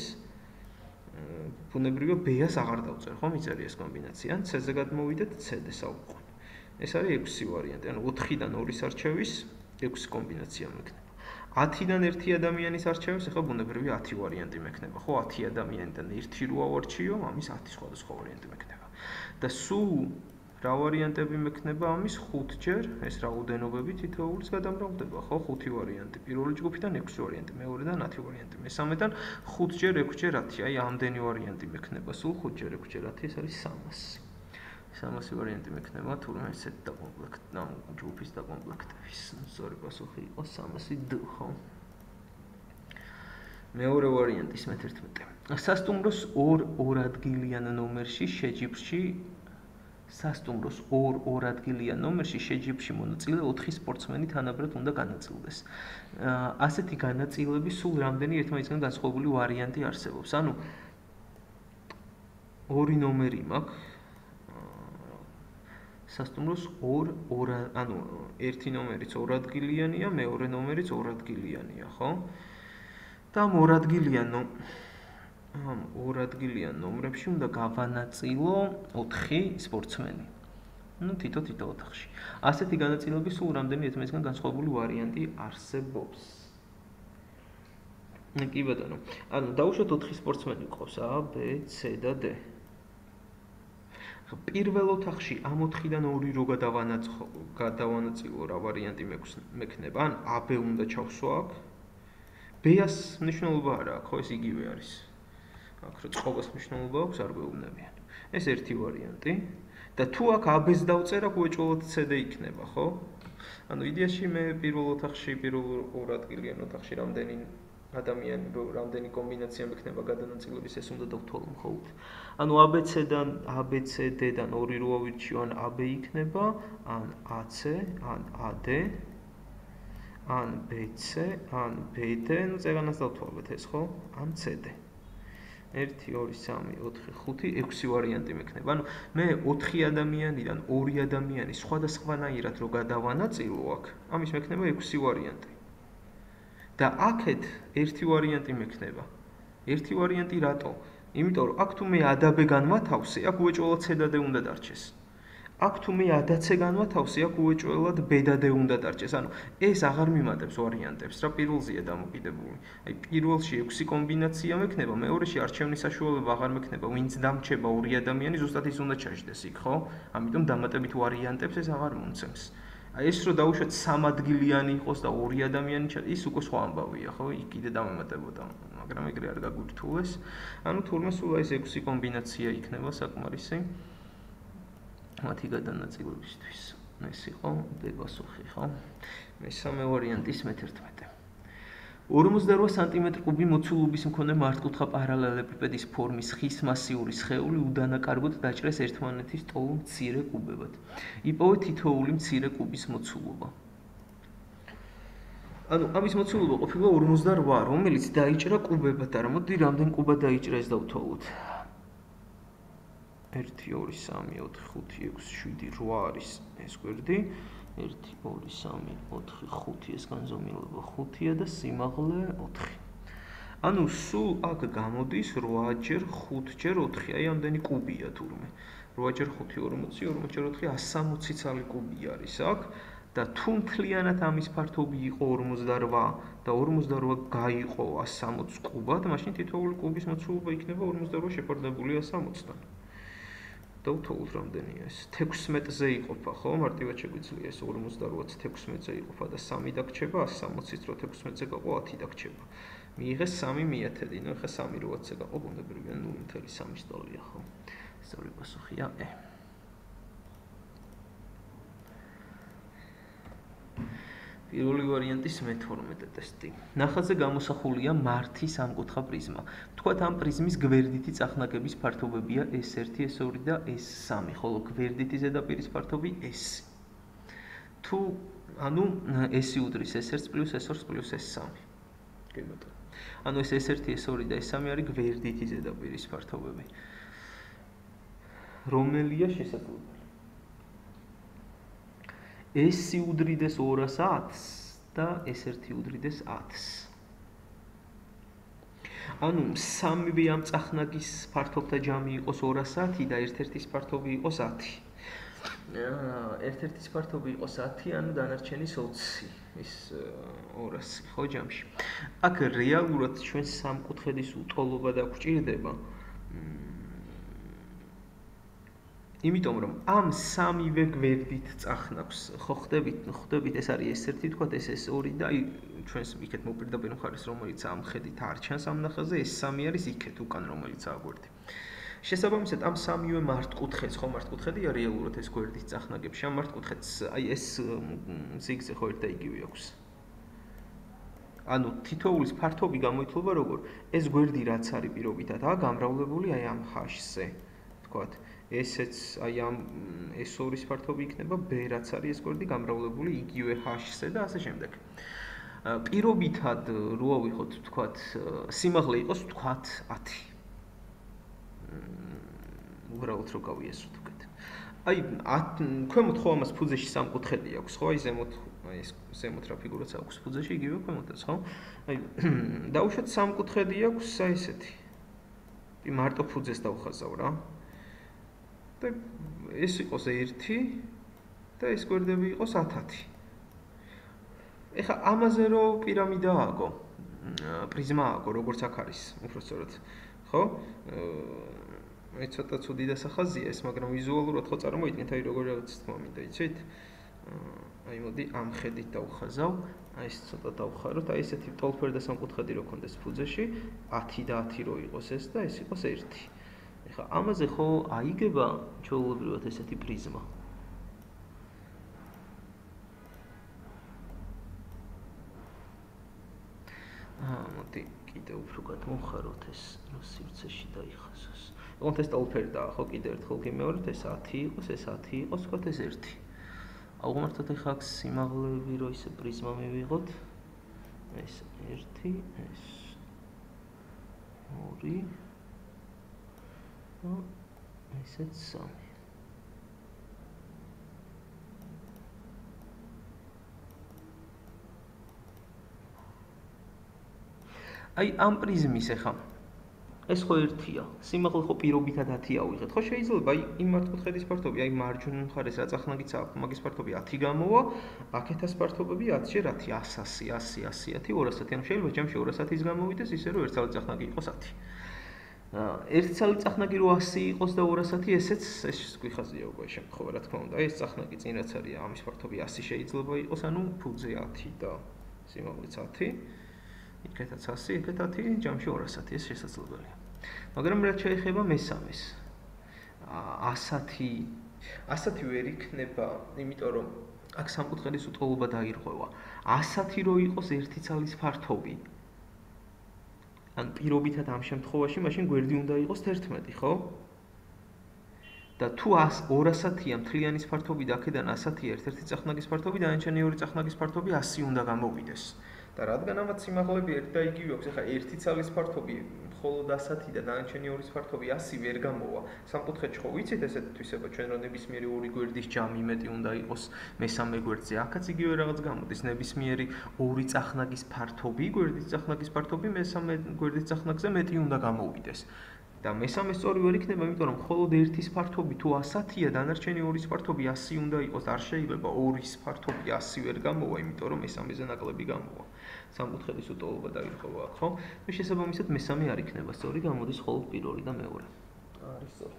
ბუნებრივია B-ას აღარ დავწერ, ხო, მიწერია ეს კომბინაცია. ან C-ზე გადმოვიდეთ, C D-ს ავიყვან. ეს არის ექვსი ვარიანტი. ანუ ოთხიდან ორი არჩევის ექვსი კომბინაცია მექნება. ათიდან ერთი ადამიანის არჩევის, ახლა ბუნებრივია ათი ვარიანტი მექნება, ხო? ათი ადამიანიდან ერთი რო ავარჩიო, ამის ათი სხვადასხვა ვარიანტი მექნება. და სულ რა ვარიანტები მექნება ამის ხუთჯერ, ეს რაოდენობები თითოეულის გადამრავლდება, ხო? ხუთი ვარიანტი. პირველი ჯგუფიდან ექვსი ვარიანტი, მეორედან ათი ვარიანტი, მესამედან ხუთჯერ ექვსჯერ ათი, აი ამდენი ვარიანტი მექნება. სულ ხუთჯერ ექვსჯერ ათი, ეს არის სამასი. სამასი ვარიანტი მექნება, თურმე ესეთ დაკომპლექტ, ამ ჯგუფის დაკომპლექტების. სწორი პასუხი იყო სამასი D, ხო? მეორე ვარიანტის მეთერთმეტე. სასტუმროს ორ ორადგილიან ნომერში შეჯიბრში სასტუმროს ორ ორადგილიან ნომერში შეჯიბრში მონაწილე ოთხი სპორტსმენი თანაბრად უნდა განაწილდეს. ასეთი განაწილების სულ რამდენი ერთმანეთისგან განსხვავებული ვარიანტი არსებობს? ანუ ორი ნომერი მაქვს. სასტუმროს ორ ორ ანუ ერთი ნომერიც ორადგილიანია, მეორე ნომერიც ორადგილიანია, ხო? და ამ ორადგილიან ამ ორადგილიან ნომრებში უნდა გავანაწილო ოთხი სპორტსმენი. ну, თითო-თითო ოთახში. ასეთი განაწილების სულ რამდენი ერთმანეთისგან განსხვავებული ვარიანტი არსებობს? კი ბატონო. ანუ დავუშვათ ოთხი სპორტსმენი ყავს A, B, C და D. პირველ ოთახში ამ ოთხიდან ორი რო გადავანაცხო, გადავანაწილო რა ვარიანტი მექნება? ან A B უნდა ჩავსვა აქ. B-ას მნიშვნელობა არა აქვს, ხო, ეს იგივე არის. აქ რო წყობას მნიშვნელობა აქვს, არ გვეუბნებიან. ეს ერთი ვარიანტი. და თუ აქ აბ-ს დავწერ, აქ უეჭველად ცდ იქნება, ხო? ანუ იდეაში მე პირველ ოთახში, პირველ ადგილიან ოთახში რამდენი ადამიანი, რამდენი კომბინაცია მექნება გადანაწილების, ეს უნდა დავთვალო მხოლოდ. ანუ აბ-დან, აბ-დან ორი რო ავირჩიო, ან აბ იქნება, ან აც, ან ად, ან ბც, ან ბდ, ну წეგანას დავთვალეთ ეს, ხო? ან cd. ერთი, ორი, სამი, ოთხი, ხუთი, ექვსი ვარიანტი მექნება. ანუ მე ოთხი ადამიანიდან ორი ადამიანი სხვადასხვანაირად რო გადავანაწილო აქ, ამის მექნება ექვსი ვარიანტი. და აქეთ ერთი ვარიანტი მექნება. ერთი ვარიანტი რატო? იმიტომ რომ აქ თუ მე ად-ბ განვათავსე, აქ უეჭველად ცდ უნდა დარჩეს. აქ თუ მე ად-c განვათავსე, აქ უეჭველად ბ-დ უნდა დარჩეს. ანუ ეს აღარ მიმატებს ვარიანტებს, რა პირველზეა დამოკიდებული. აი პირველში ექვსი კომბინაცია მექნება, მეორეში არჩევნის საშუალება აღარ მექნება, ვინც დამრჩება ორი ადამიანი, ზუსტად ის უნდა ჩაჯდეს იქ, ხო? ამიტომ დამატებით ვარიანტებს ეს აღარ მომცემს. აი ეს რო დავუშვათ სამადგილიანი იყოს და ორი ადამიანი ჩადის, ის უკვე სხვა ამბავია, ხო? იქ კიდე დამემატებოდა, მაგრამ ეგრე არ გაგვირთულეს. ანუ თურმე სულ ეს ექვსი კომბინაცია იქნება საკმარისი მათი გადანაწილებისთვის. ეს იყო დებასუხი, ხო? მესამე ვარიანტის მეთერთმეტე. ორმოცდარვა სანტიმეტრი კუბი მოცულობის მქონე მართკუთხა პარალელეპიპედის ფორმის ხის მასიური სხეული უდანაკარგოდ დაჭრეს ერთმანეთის ტოლ მცირე კუბებად. იპოვეთ თითოეული მცირე კუბის მოცულობა. ანუ ამის მოცულობა ყოფილა ორმოცდარვა, რომელიც დაიჭრა კუბებად. არა, მოდი რამდენ კუბად დაიჭრა ეს დავთვალოთ. ერთი, ორი, სამი, ოთხი, ხუთი, ექვსი, შვიდი, რვა არის ეს გვერდი. ერთი, ორი, სამი, ოთხი, ხუთი, ეს განზომილება ხუთია და სიმაღლე ოთხი. ანუ სულ აქ გამოდის რვაჯერ ხუთჯერ ოთხი, აი ამდენი კუბია თურმე. რვაჯერ ხუთი, ორმოცი, ორმოც ოთხი, ასი სამოცი ცალი კუბი არის აქ და თუ მთლიანად ამის ფართობი იყო ორმოცდარვა და ორმოცდარვა გაიყო ასი სამოცი კუბად, მაშინ თითოეული კუბის მოცულობა იქნება ორმოცდარვა შეფარდებული ასი სამოცთან. დავთვალოთ რამდენია ეს. თექვსმეტზე იყოფა, ხო? მარტივად შეგვიძლია ეს ორმოცდარვაც თექვსმეტზე იყოფა და სამი დაგრჩება, ასი სამოცით რო თექვსმეტზე გაყო ათი დაგრჩება. მიიღეს სამი მიათედი, ნუ ეხლა სამი რო ათზე გაყო, ბუნებრივია ნული მთელი სამის ტოლია, ხო? სწორი პასუხია ე. პირველი ვარიანტის მეთორმეტე ტესტი. ნახატზე გამოსახულია მართი სამკუთხა პრიზმა. თქვათ ამ პრიზმის გვერდითი წახნაგების ფართობებია ეს ერთი, ეს ორი და ეს სამი, ხოლო გვერდითი ზედაპირის ფართობი ეს. თუ ანუ ეს უდრის ეს ერთი პლუს ეს ორი პლუს ეს სამი. კი ბატონო. ანუ ეს ეს ერთი, ეს ორი და ეს სამი არის გვერდითი ზედაპირის ფართობები. რომელია შესაძლებელი? ეს უდრიდეს ორას ათს და ეს ერთი უდრიდეს ათს. ანუ სამივე ამ წახნაგის ფართობთა ჯამი იყოს ორას ათი და ერთ-ერთის ფართობი იყოს ათი. ერთ-ერთის ფართობი იყოს ათი, ანუ დანარჩენის ოცი, ის ორასი, ხო ჯამში. აქ რეალურად ჩვენ სამკუთხედის უტოლობა დაგვჭირდება. იმიტომ რომ ამ სამივე გვერდით წახნაგს, ხო ხდებით, ხდებით ეს არის ეს ერთი, თქვათ ეს ეს ორი და აი ჩვენს იქეთ მოპირდაპირ მხარეს, რომელიც ამ ხედით არ ჩანს ამ ნახაზზე, ეს სამი არის იქეთ უკან, რომელიც აგვერდი. შესაბამისად, ამ სამივე მართკუთხედს, ხო მართკუთხედია რეალურად ეს გვერდით წახნაგებში, ამ მართკუთხედს აი ეს ზიგზე ხო ერთ და იგივე აქვს. ანუ თითოეულის ფართობი გამოითვლება როგორ? ეს გვერდი რაც არის პირობითადაა გამრავლებული აი ამ ჰ-ზე, თქვათ. ესეც აი ამ ეს ორის ფართობი იქნება b რაც არის ეს გვერდი გამრავლებული იგივე h-ზე და ასე შემდეგ. პირობითად რო ავიღოთ თქვათ სიმაღლე იყოს თქვათ ათი. უბრალოდ რო გავიესოთ უკეთ. აი ქვემოთ ხო ამას ფუძეში სამკუთხედი აქვს, ხო? აი ზემოთ აი ეს ზემოთ რა ფიგურაც აქვს ფუძეში იგივე ქვემოთაც, ხო? აი დავუშვათ სამკუთხედი აქვს აი ესეთი. მარტო ფუძეს დავხაზავ რა. და ეს იყოს ერთი და ეს გვერდები იყოს ათი. ეხლა ამაზე რო პირამიდა ააგო, პრიზმა ააგო, როგორც აქ არის, უბრალოდ, ხო? აი ცოტა ცუდი დასახაზია ეს, მაგრამ ვიზუალურად ხო წარმოიდგინეთ, აი როგორ რაღაც თქმა მინდა, იცით? აი მოდი ამ ხედით დავხაზავ, აი ეს ცოტა დავხაროთ, აი ესეთი ტოლფერდა სამკუთხედი რო ქონდეს ფუძეში, ათი და ათი რო იყოს ეს და ეს იყოს ერთი. ეხლა ამაზე ხო აიგება ჩვეულებრივად ესეთი პრიზმა. აა, მოდი კიდევ უფრო გადმოვხაროთ ეს, რომ სივრცეში დაიხაზოს. ოღონდ ეს ტოლფერი და ხო კიდევ ერთხელ გიმეორეთ, ეს ათი იყოს, ეს ათი იყოს, ვთქვათ ეს ერთი. აუღმართოთ ეხლა აქ სიმაღლეები, რომ ისე პრიზმა მივიღოთ. ეს ერთი, ეს ორი. და ესეც სამი. აი ამ პრიზმის ეხა ეს ხო ერთია. სიმაღლე ხო პირობითად ათი ავიღეთ. ხო შეიძლება აი იმ მართკუთხედის ფართობი, აი მარჯვენა მხარეს რა წახნაგიც აქვს, მაგის ფართობი ათი გამოვა, აქეთას ფართობები ათი ჯერ ათი, ასი, ასი, ასი, ათი, ორასი. ანუ შეიძლება ჯამში ორასის გამოვიდეს ისე რომ ერთ ცალი წახნაგი იყოს ათი. აა ერთ ცალი წახნაგი რო ასი იყოს და ორასი, ესეც ეს გვიხაზია უკვე შემთხვევა, რა თქმა უნდა. აი ეს წახნაგი წინ რაც არის, ამის ფართობი ასი შეიძლება იყოს, ანუ ფუძე ათი და სიმაღლეც ათი. იქეთაც ასი, იქეთ ათი, ჯამში ორასი, ეს შესაძლებელია. მაგრამ რაც შეეხება მესამეს. ასათი, ასათი ვერ იქნება, იმიტომ რომ აქ სამკუთხედის უტყუობა დაირღვევა. ასათი რო იყოს ერთი ცალის ფართობი. ან პირობითად ამ შემთხვევაში მაშინ გვერდი უნდა იყოს თერთმეტი, ხო? და თუ ორასია მთლიანის ფართობი და აქედან ასათია ერთ-ერთი წახნაგის ფართობი, დანარჩენი ორი წახნაგის ფართობი ასი უნდა გამოვიდეს. და რადგან ამათ სიმაღლეები ერთ და იგივე აქვს, ეხლა ერთი ცალის ფართობი მხოლოდ ასათი და დანარჩენი ორის ფართობი ასი ვერ გამოვა. სამკუთხედში ხო ვიცით ესეთ თვისება, ჩვენ რომ ნებისმიერი ორი გვერდის ჯამი მეტი უნდა იყოს მესამე გვერდზე. აქაც იგივე რაღაც გამოდის, ნებისმიერი ორი წახნაგის ფართობი, გვერდის წახნაგის ფართობი მესამე გვერდის წახნაგზე მეტი უნდა გამოვიდეს. და მესამე სწორი ვერ იქნება, იმიტომ რომ მხოლოდ ერთის ფართობი თუ ასათია, დანარჩენი ორის ფართობი ასი უნდა იყოს, არ შეიძლება ორის ფართობი ასი ვერ გამოვა, იმიტომ რომ მესამეზე ნაკლები გამოვა. სამკუთხედის უტოლობა დაირღვევა, ხო? და შესაბამისად მესამე არ იქნება სწორი, გამოდის მხოლოდ პირველი და მეორე. არის სწორი.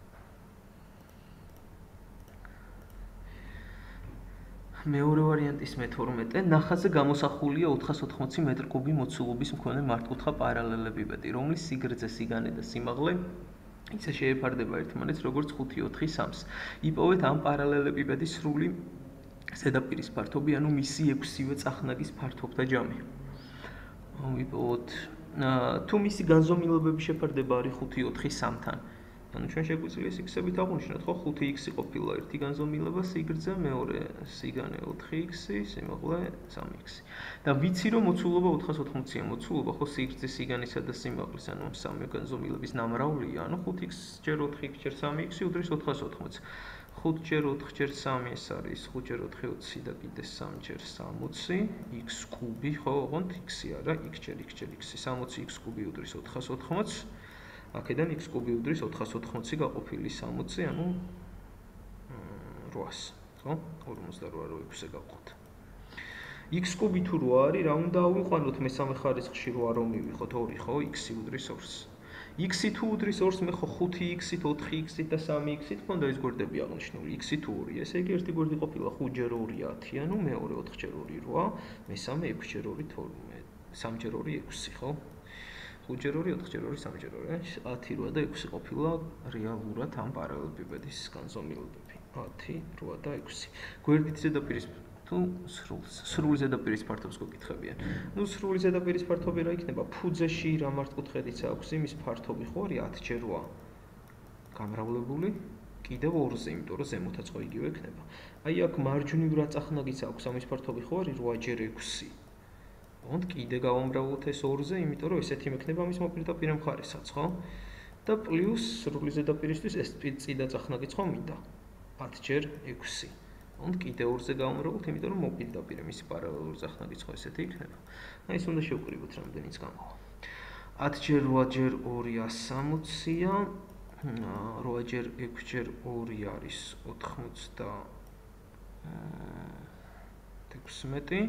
მეორე ვარიანტის მეთორმეტე, ნახაზზე გამოსახულია ოთხასოთხმოცი მეტრ-კუბი მოცულობის მქონე მართკუთხა პარალელეპიპედი, რომლის სიგრძე, სიგანე და სიმაღლე ისე შეეფარდება ერთმანეთს, როგორც ხუთი, ოთხი, სამს. იპოვეთ ამ პარალელეპიპედის სრული ზედაპირის ფართობი, ანუ მისი ექვსივე წახნაგის ფართობთა ჯამი. ვიპოვოთ, თუ მისი განზომილებები შეფარდება არის ხუთი, ოთხი, სამთან. ანუ ჩვენ შეგვიძლია x-ებით აღვნიშნოთ, ხო, ხუთი x ყოფილა ერთი განზომილება, სიგრძე, მეორე სიგანე ოთხი x, სიმაღლე სამი x. და ვიცი რომ მოცულობა ოთხასოთხმოცია, მოცულობა ხო სიგრძე, სიგანისა და სიმაღლის, ანუ სამი განზომილების ნამრავლია, ანუ ხუთი x ჯერ ოთხი x ჯერ სამი x უდრის ოთხასოთხმოცი. ხუთი ჯერ ოთხი ჯერ სამი ეს არის ხუთი ჯერ ოთხი ოცი და კიდე სამი ჯერ სამოცი, x კუბი, ხო, ოღონდ x-ი არა, x ჯერ x ჯერ x, სამოცი x კუბი უდრის ოთხასოთხმოცი. აქედან x კუბი უდრის ოთხასოთხმოცი გაყოფილი სამოცი, ანუ რვასი, ხო? ორმოცდარვა რო ექვსზე გავყოთ. x კუბი თუ რვა არის, რა უნდა ავიყვანოთ მესამე ხარისხში რვა რომ მივიღოთ ორი, ხო? x-ი უდრის ორს. x-ი თუ უდრის ორს, მე ხო ხუთი x-ით, ოთხი x-ით და სამი x-ით მქონდა ეს გვერდები აღნიშნული, x-ი თუ ორი, ესე იგი ერთი გვერდი ყოფილა ხუთი ჯერ ორი ათი, ანუ მეორე ოთხი ჯერ ორი რვა, მესამე ექვსი ჯერ ორი თორმეტი, სამი ჯერ ორი ექვსი, ხო? ხუთი ჯერ ორი, ოთხი ჯერ ორი, სამი ჯერ ორი, ათი, რვა და ექვსი ყოფილა რეალურად ამ პარალელეპიპედის განზომილებები. ათი, რვა და ექვსი. გვერდით ზედაპირის თუ სრულს, სრული ზედაპირის ფართობს გკითხებიან. ნუ სრული ზედაპირის ფართობი რა იქნება? ფუძეში რა მართკუთხედიც აქვს, იმის ფართობი ხო არის ათი ჯერ რვა. გამრავლებული კიდევ ორზე, იმიტომ რომ ზემოთაც ხო იგივე იქნება. აი აქ მარჯვნივ რა წახნაგიც აქვს, ამის ფართობი ხო არის რვა ჯერ ექვსი. ოღონდ კიდე გავამრავლოთ ეს ორზე, იმიტომ რომ ესეთი მექნება ამის მოპირდაპირე მხარესაც, ხო? და პლუს სრული ზედაპირისთვის ეს წინა წახნაგიც ხო მინდა. ათი ჯერ ექვსი. ოღონდ კიდე ორზე გავამრავლოთ, იმიტომ რომ მოპირდაპირე მისი პარალელური წახნაგიც ხო ესეთი იქნება. აი ეს უნდა შევკრიბოთ რამდენიც გამოვა. ათი ჯერ რვა ჯერ ორი სამოცია, რვა ჯერ ექვსი ჯერ ორი არის ოთხმოცდაექვსმეტი.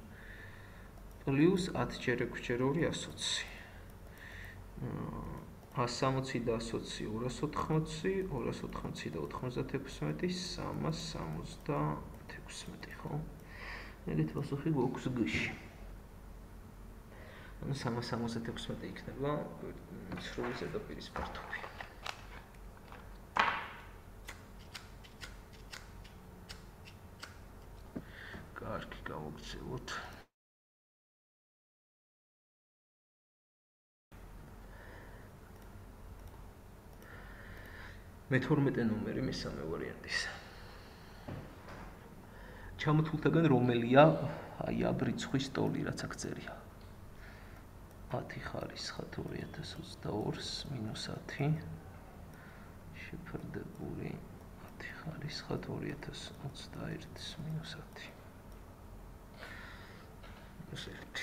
პლუს ათი ჯერ ექვსი ჯერ ორი ოცი. სამოცი და ოცი ორასოთხმოცი, ორასოთხმოცი და ოთხმოცდაექვსმეტი, სამას სამოცდაექვსმეტი, ხო? ეგეთ პასუხი გვაქვს g-ში. ანუ სამას სამოცდაექვსმეტი იქნება სრული ზედაპირის ფართობი. კარგი, გავაგრძელოთ. მეთორმეტე ნომერი მესამე ვარიანტის. ჩამოთვლთაგან რომელია აი ამ რიცხვის ტოლი, რაც აქ წერია. ათი ხარისხად ორი ათას ოცდაორს მინუს ათი შეფარდებული ათი ხარისხად ორი ათას ოცდაერთს მინუს ათი მინუს ერთი.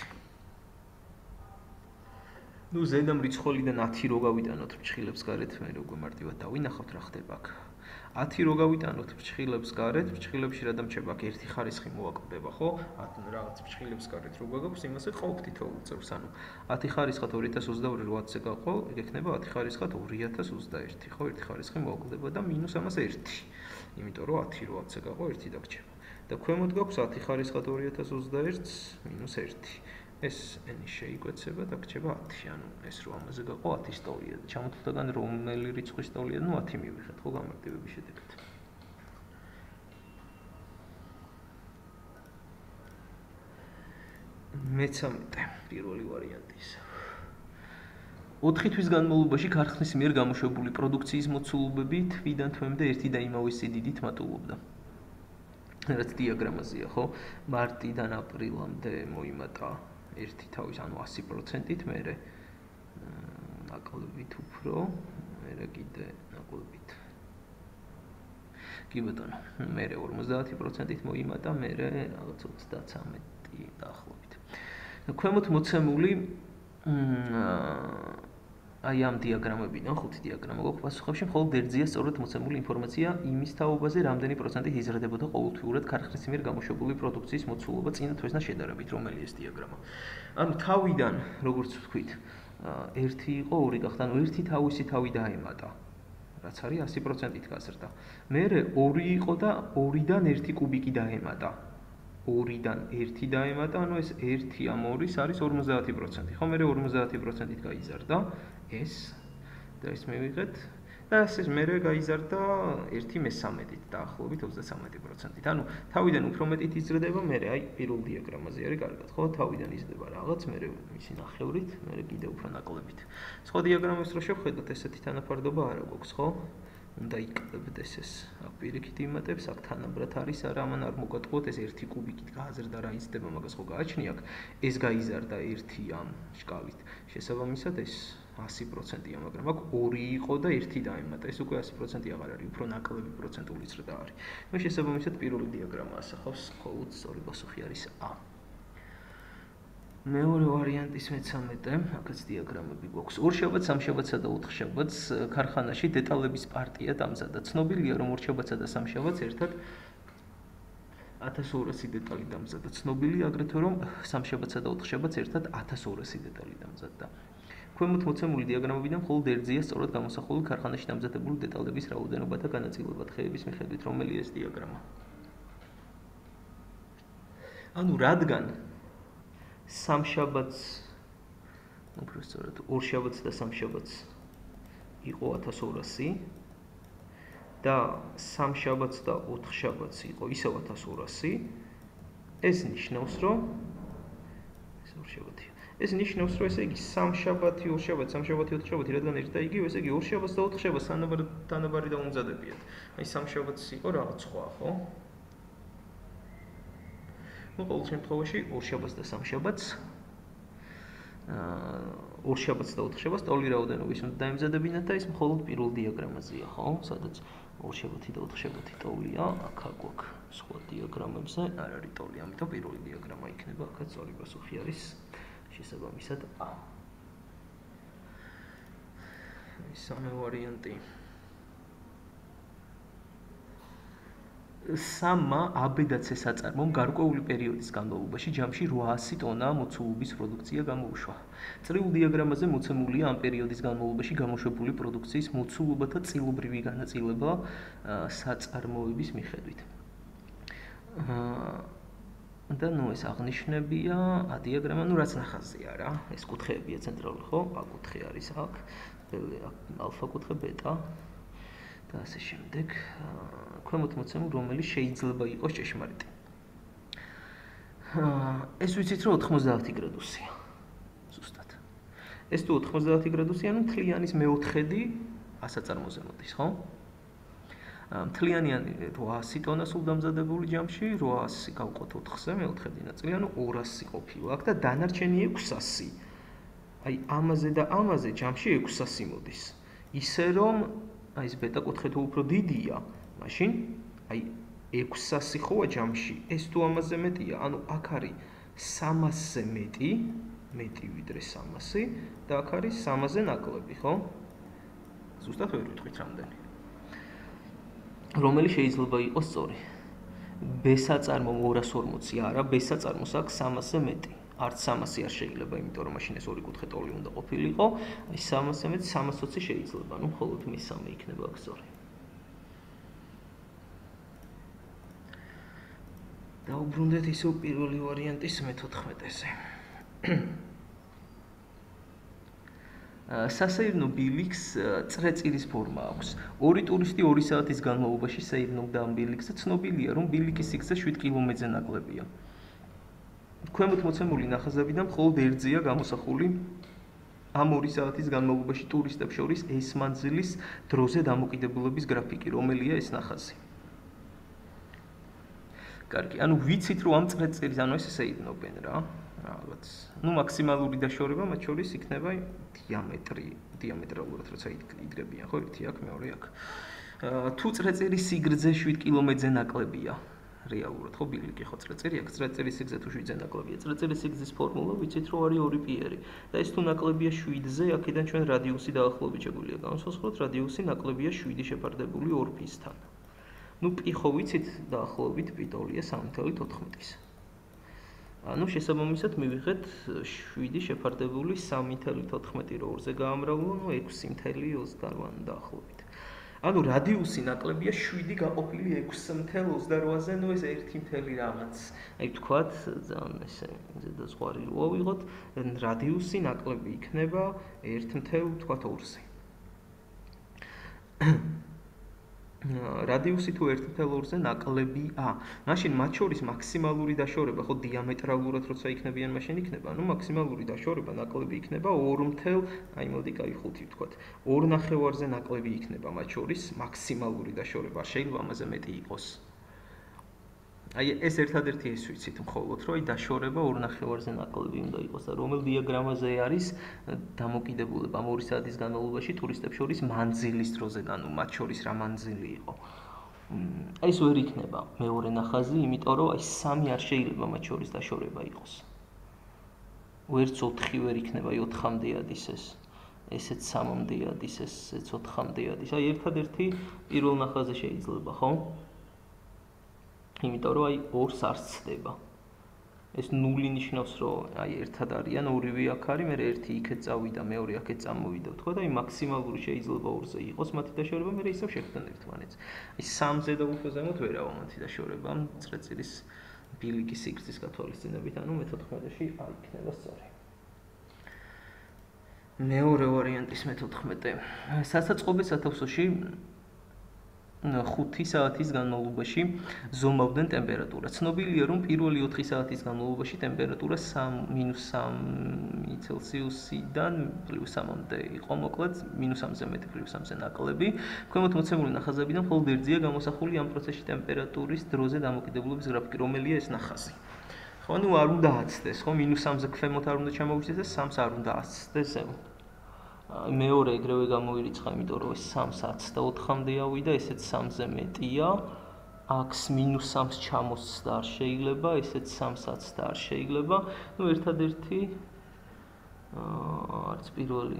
ნუ ზედამ რიცხვებიდან ათი რო გავიტანოთ ფრჩხილებს გარეთ, მე როგორ მარტივად დავინახავთ რა ხდება აქ. ათი რო გავიტანოთ ფრჩხილებს გარეთ, ფრჩხილებში რა დამრჩება აქ ერთი ხარისხი მოაკლდება, ხო? რაღაც ფრჩხილებს გარეთ რო გვაქვს, იმასე ყავთ თითოეულ წევს, ანუ ათი ხარისხად ორი ათას ოცდაორი რო ათზე გაყო, ეგ ექნება ათი ხარისხად ორი ათას ოცდაერთი, ხო? ერთი ხარისხი მოაკლდება და მინუს ამას ერთი. იმიტომ რომ ათი რო ათზე გაყო, ერთი დაგრჩება. და ქვემოთ გვაქვს ათი ხარისხად ორი ათას ოცდაერთს მინუს ერთი. ეს n შეიკვეცება და გრჩება ათი, ანუ ეს რო ამაზე გაყო ათის ტოლია. ჩამოთვლთაგან რომელი რიცხვის ტოლია, ნუ ათი მივიღეთ, ხო, გამარტივების შედეგად. მეცამეტე პირველი ვარიანტის. ოთხი თვის განმავლობაში ქარხნის მიერ გამოშვებული პროდუქციის მოცულობები თვიდან თვემდე ერთი და იმავე სიდიდით მატულობდა. რაც დიაგრამაზეა, ხო? მარტიდან აპრილამდე მოიმატა ერთი თავის, ანუ ასი პროცენტით, მერე ნაკლებით უფრო, მერე კიდე ნაკლებით. კი ბატონო, მერე ორმოცდაათი პროცენტით მოიმატა, მერე რაღაც ოცდათვრამეტი დაახლოებით. ქვემოთ მოცემული აი ამ დიაგრამებიდან, ხუთი დიაგრამა გვაქვს პასუხებში, მხოლოდ ერთზეა სწორად მოცემული ინფორმაცია იმის თაობაზე, რამდენი პროცენტით იზრდებოდა ყოველთვიურად ქარხნის მიერ გამოშვებული პროდუქციის მოცულობა წინა თვესთან შედარებით, რომელი ეს დიაგრამა. ანუ თავიდან, როგორც ვთქვით, ერთი იყო, ორი გახდა, ანუ ერთი თავისი თავი დაემატა, რაც არის ასი პროცენტით გაზრდა. მერე ორი იყო და ორიდან ერთი კუბიკი დაემატა. ორიდან ერთი დაემატა, ანუ ეს ერთი ამ ორის არის ორმოცდაათი პროცენტი. ხო, მერე ორმოცდაათი პროცენტით გაიზარდა ეს და ეს მივიღეთ და ეს მერე გაიზარდა ერთი მესამედით დაახლოებით ოცდათვრამეტი პროცენტით. ანუ თავიდან უფრო მეტით იზრდება, მერე აი პირველ დიაგრამაზე არის კარგად, ხო? თავიდან იზრდება რაღაც, მერე მისი ნახევრით, მერე კიდე უფრო ნაკლებით. სხვა დიაგრამებს რო შევხედოთ, ესეთი თანაფარდობა არ აქვს, ხო? უნდა იკლებდეს ეს. აქ პირიქით იმატებს, აქ თანაბრად არის, არა, ამან არ მოგატყუოთ ეს ერთი კუბიკით გააზრდა რა იზრდება, მაგას ხო გააჩნია აქ. ეს გაიზარდა ერთი ამ შკალით. შესაბამისად ეს ასი პროცენტია, მაგრამ აქ ორი იყო და ერთი დაემატა. ეს უკვე ასი პროცენტი აღარ არის, უფრო ნაკლები პროცენტული ზრდა არის. ნუ შესაბამისად პირველი დიაგრამა ასახავს, მხოლოდ სწორი პასუხი არის A. მეორე ვარიანტის მეცამეტე, აქაც დიაგრამები გვაქვს. ორშაბათს, სამშაბათსა და ოთხშაბათს ქარხანაში დეტალების პარტია დამზადდა. ცნობილია, რომ ორშაბათსა და სამშაბათს ერთად ათას ორასი დეტალი დამზადდა. ცნობილია აგრეთვე, რომ სამშაბათსა და ოთხშაბათს ერთად ათას ორასი დეტალი დამზადდა. ქვემოთ მოცემული დიაგრამებიდან მხოლოდ ერთზეა სწორად გამოსახული ქარხანაში დამზადებული დეტალების რაოდენობა და განაწილება თხეების მიხედვით, რომელია ეს დიაგრამა. ანუ რადგან სამშაბათს, უფრო სწორად, ორშაბათს და სამშაბათს იყო ათას ორასი და სამშაბათს და ოთხშაბათს იყო ისევ ათას ორასი, ეს ნიშნავს, რომ ეს ორშაბათია. ეს ნიშნავს, რომ ესე იგი სამშაბათი, ორშაბათი, სამშაბათი, ოთხშაბათი, რადგან ერთ და იგივე, ესე იგი ორშაბათს და ოთხშაბათს თანაბარი დაუმზადებიათ. აი სამშაბათს იყო რაღაც სხვა, ხო? ნუ ყოველ შემთხვევაში ორშაბათს და სამშაბათს აა ორშაბათს და ოთხშაბათს ტოლი რაოდენობის უნდა დაემზადებინათ და ეს მხოლოდ პირველ დიაგრამაზეა, ხო? სადაც ორშაბათი და ოთხშაბათი ტოლია, აქ გვაქვს სხვა დიაგრამებზე არ არის ტოლი, ამიტომ პირველი დიაგრამა იქნება, აქაც სწორი პასუხი არის შესაბამისად A. მესამე ვარიანტი. სამმა A-B და C საწარმომ გარკვეული პერიოდის განმავლობაში ჯამში რვაასი ტონა მოცულობის პროდუქცია გამოუშვა. წრიულ დიაგრამაზე მოცემულია ამ პერიოდის განმავლობაში გამოშვებული პროდუქციის მოცულობათა წილობრივი განაწილება საწარმოების მიხედვით. და ნუ ეს აღნიშნებია A დიაგრამა, ნუ რაც ნახაზია რა, ეს კუთხეებია ცენტრალური, ხო? A კუთხე არის აქ, ალფა კუთხე, ბეტა და ასე შემდეგ. ქვემოთ მოცემულ, რომელიც შეიძლება იყოს ჭეშმარიტი. ეს ვიცით რომ ოთხმოცდაათი გრადუსია. ზუსტად. ეს თუ ოთხმოცდაათი გრადუსია, ანუ მთლიანის მეოთხედი ასაწარმოზე მოდის, ხო? მთლიანიანი რვაასი ტონა სულ დამზადებული ჯამში, რვაასი გავყოთ ოთხზე, მეოთხედი ნაწილი, ანუ ორასი ყოფილა აქ და დანარჩენი ექვსასი. აი ამაზე და ამაზე ჯამში ექვსასი მოდის. ისე რომ აი ეს ბეტა კუთხე თუ უფრო დიდია, მაშინ აი ექვსასი ხოა ჯამში, ეს თუ ამაზე მეტია, ანუ აქ არის სამასზე მეტი, მეტი ვიდრე სამასი და აქ არის სამაზე ნაკლები, ხო? ზუსტად ვერ ვიტყვით რამდენი. რომელი შეიძლება იყოს სწორი. B-საწარმო ორას ორმოცი არა, B-საწარმოს აქვს სამასზე მეტი. არც სამასი არ შეიძლება, იმიტომ რომ მაშინ ეს ორი კუთხე ტოლი უნდა ყოფილიყო. აი სამასზე მეტი სამას ოცი შეიძლება, ну მხოლოდ მესამე იქნება აქ სწორი. დაუბრუნდეთ ისევ პირველი ვარიანტის მეთოთხმეტეზე. სასეირნო ბილიქს წრეწირის ფორმა აქვს. ორი ტურისტი ორი საათის განმავლობაში სეირნობდა ამ ბილიქს და ცნობილია, რომ ბილიკის სიგრძე შვიდ კილომეტრზე ნაკლებია. ქვემოთ მოცემული ნახაზებიდან მხოლოდ ერთზეა გამოსახული ამ ორი საათის განმავლობაში ტურისტებს შორის ეს მანძილის დროზე დამოკიდებულების გრაფიკი, რომელია ეს ნახაზი. კარგი, ანუ ვიცით რომ ამ წრეწირის, ანუ ეს სეირნობენ რა. რაღაც. Ну მაქსიმალური დაშორება მათ შორის იქნება დიამეტრი, დიამეტრალურად როცა იდგებიან, ხო, ერთი აქ, მეორე აქ. თუ წრეწირის სიგრძე შვიდ კილომეტრზე ნაკლებია, რეალურად, ხო, ბილიკი ხო წრეწირი აქვს, წრეწირის სიგრძე თუ შვიდზე ნაკლებია. წრეწირის სიგრძის ფორმულა ვიცით რომ არის ორი პი-ერი და ეს თუ ნაკლებია შვიდზე, აქედან ჩვენ რადიუსი დაახლოებით შეგვიძლია განვსაზღვროთ, რადიუსი ნაკლებია შვიდი შეფარდებული ორ პი-სთან. Ну პი ხო ვიცით დაახლოებით პი ტოლია სამი ათეული თოთხმეტის. ანუ შესაბამისად მივიღეთ შვიდი შეფარდებული სამი ათეული თოთხმეტი რო ორზე გაამრავლო, ну ექვსი ათეული ოცდაოთხ დაახლოებით. ანუ რადიუსი ნაკლებია შვიდი გაყოფილი ექვსი ათეული ოცდაოთხზე, ну ეს ერთი ათეული რაღაც. აი ვთქვათ, ძალიან ესე ზედაზღვარი რო ავიღოთ, რადიუსი ნაკლები იქნება ერთი ათეული ვთქვათ ორზე. რადიუსი თუ ერთი ათეული ორზე ნაკლებია. მაშინ მათ შორის მაქსიმალური დაშორება, ხო დიამეტრალურად როცა იქნებიან, მაშინ იქნება, ანუ მაქსიმალური დაშორება ნაკლები იქნება ორ ათეული, აი მოდი კაი ხუთი ვთქვათ. ორ ნახევარზე ნაკლები იქნება მათ შორის მაქსიმალური დაშორება, შეიძლება ამაზე მეტი იყოს. აი ეს ერთადერთი ეს ვიცით მხოლოდ, რომ აი დაშორება ორ ნახევარზე ნაკლები უნდა იყოს და რომელ დიაგრამაზე არის დამოკიდებულება ამ ორი საათის განმავლობაში ტურისტებს შორის მანძილის დროზე, ანუ მათ შორის რა მანძილი იყო. აი ეს ვერ იქნება მეორე ნახაზი, იმიტომ რომ აი სამი არ შეიძლება მათ შორის დაშორება იყოს. ვერც ოთხი ვერ იქნება, აი ოთხამდე ადის ეს. ესეც სამამდე ადის, ესეც ოთხამდე ადის. აი ერთადერთი პირველ ნახაზზე შეიძლება, ხო? იმიტომ რომ აი ორს არ სცდება. ეს ნული ნიშნავს, რომ აი ერთად არიან, ორივე აქ არის, მე ერთი იქეთ წავიდა, მეორე აქეთ წამოვიდა, ვთქვა და აი მაქსიმალური შეიძლება ორზე იყოს მათი დაშორება, მე ისევ შევხვდნენ ერთმანეთს. აი სამზე და უფრო ზემოთ ვერავა მათი დაშორება, წრეწირის ბილიკის სიგრძის გათვალისწინებით, ანუ მეთოთხმეტეში არ იქნება სწორი. მეორე ვარიანტის მეთოთხმეტე. სასაწყობე სათავსოში ხუთი საათის განმავლობაში ზომავდნენ ტემპერატურას. ცნობილია, რომ პირველი ოთხი საათის განმავლობაში ტემპერატურა მინუს სამი ცელსიუსიდან პლუს სამამდე იყო, მოკლედ მინუს სამზე მეტი, პლუს სამზე ნაკლები. ქვემოთ მოცემული ნახაზებიდან მხოლოდ ერთზეა გამოსახული ამ პროცესში ტემპერატურის დროზე დამოკიდებულების გრაფიკი, რომელია ეს ნახაზი. ხო, ანუ არ უნდა აცდეს, ხო, მინუს სამზე ქვემოთ არ უნდა ჩამოვიდეს და სამს არ უნდა აცდეს ზემოთ. მეორე ეგრევე გამოირიცხა, იმიტომ რომ ეს სამს ოცდაოთხამდე ავიდა, ესეც სამზე მეტია. აქს მინუს სამს ჩამოსცდა არ შეიძლება, ესეც სამს ოცდა არ შეიძლება. ნუ ერთადერთი არც პირველი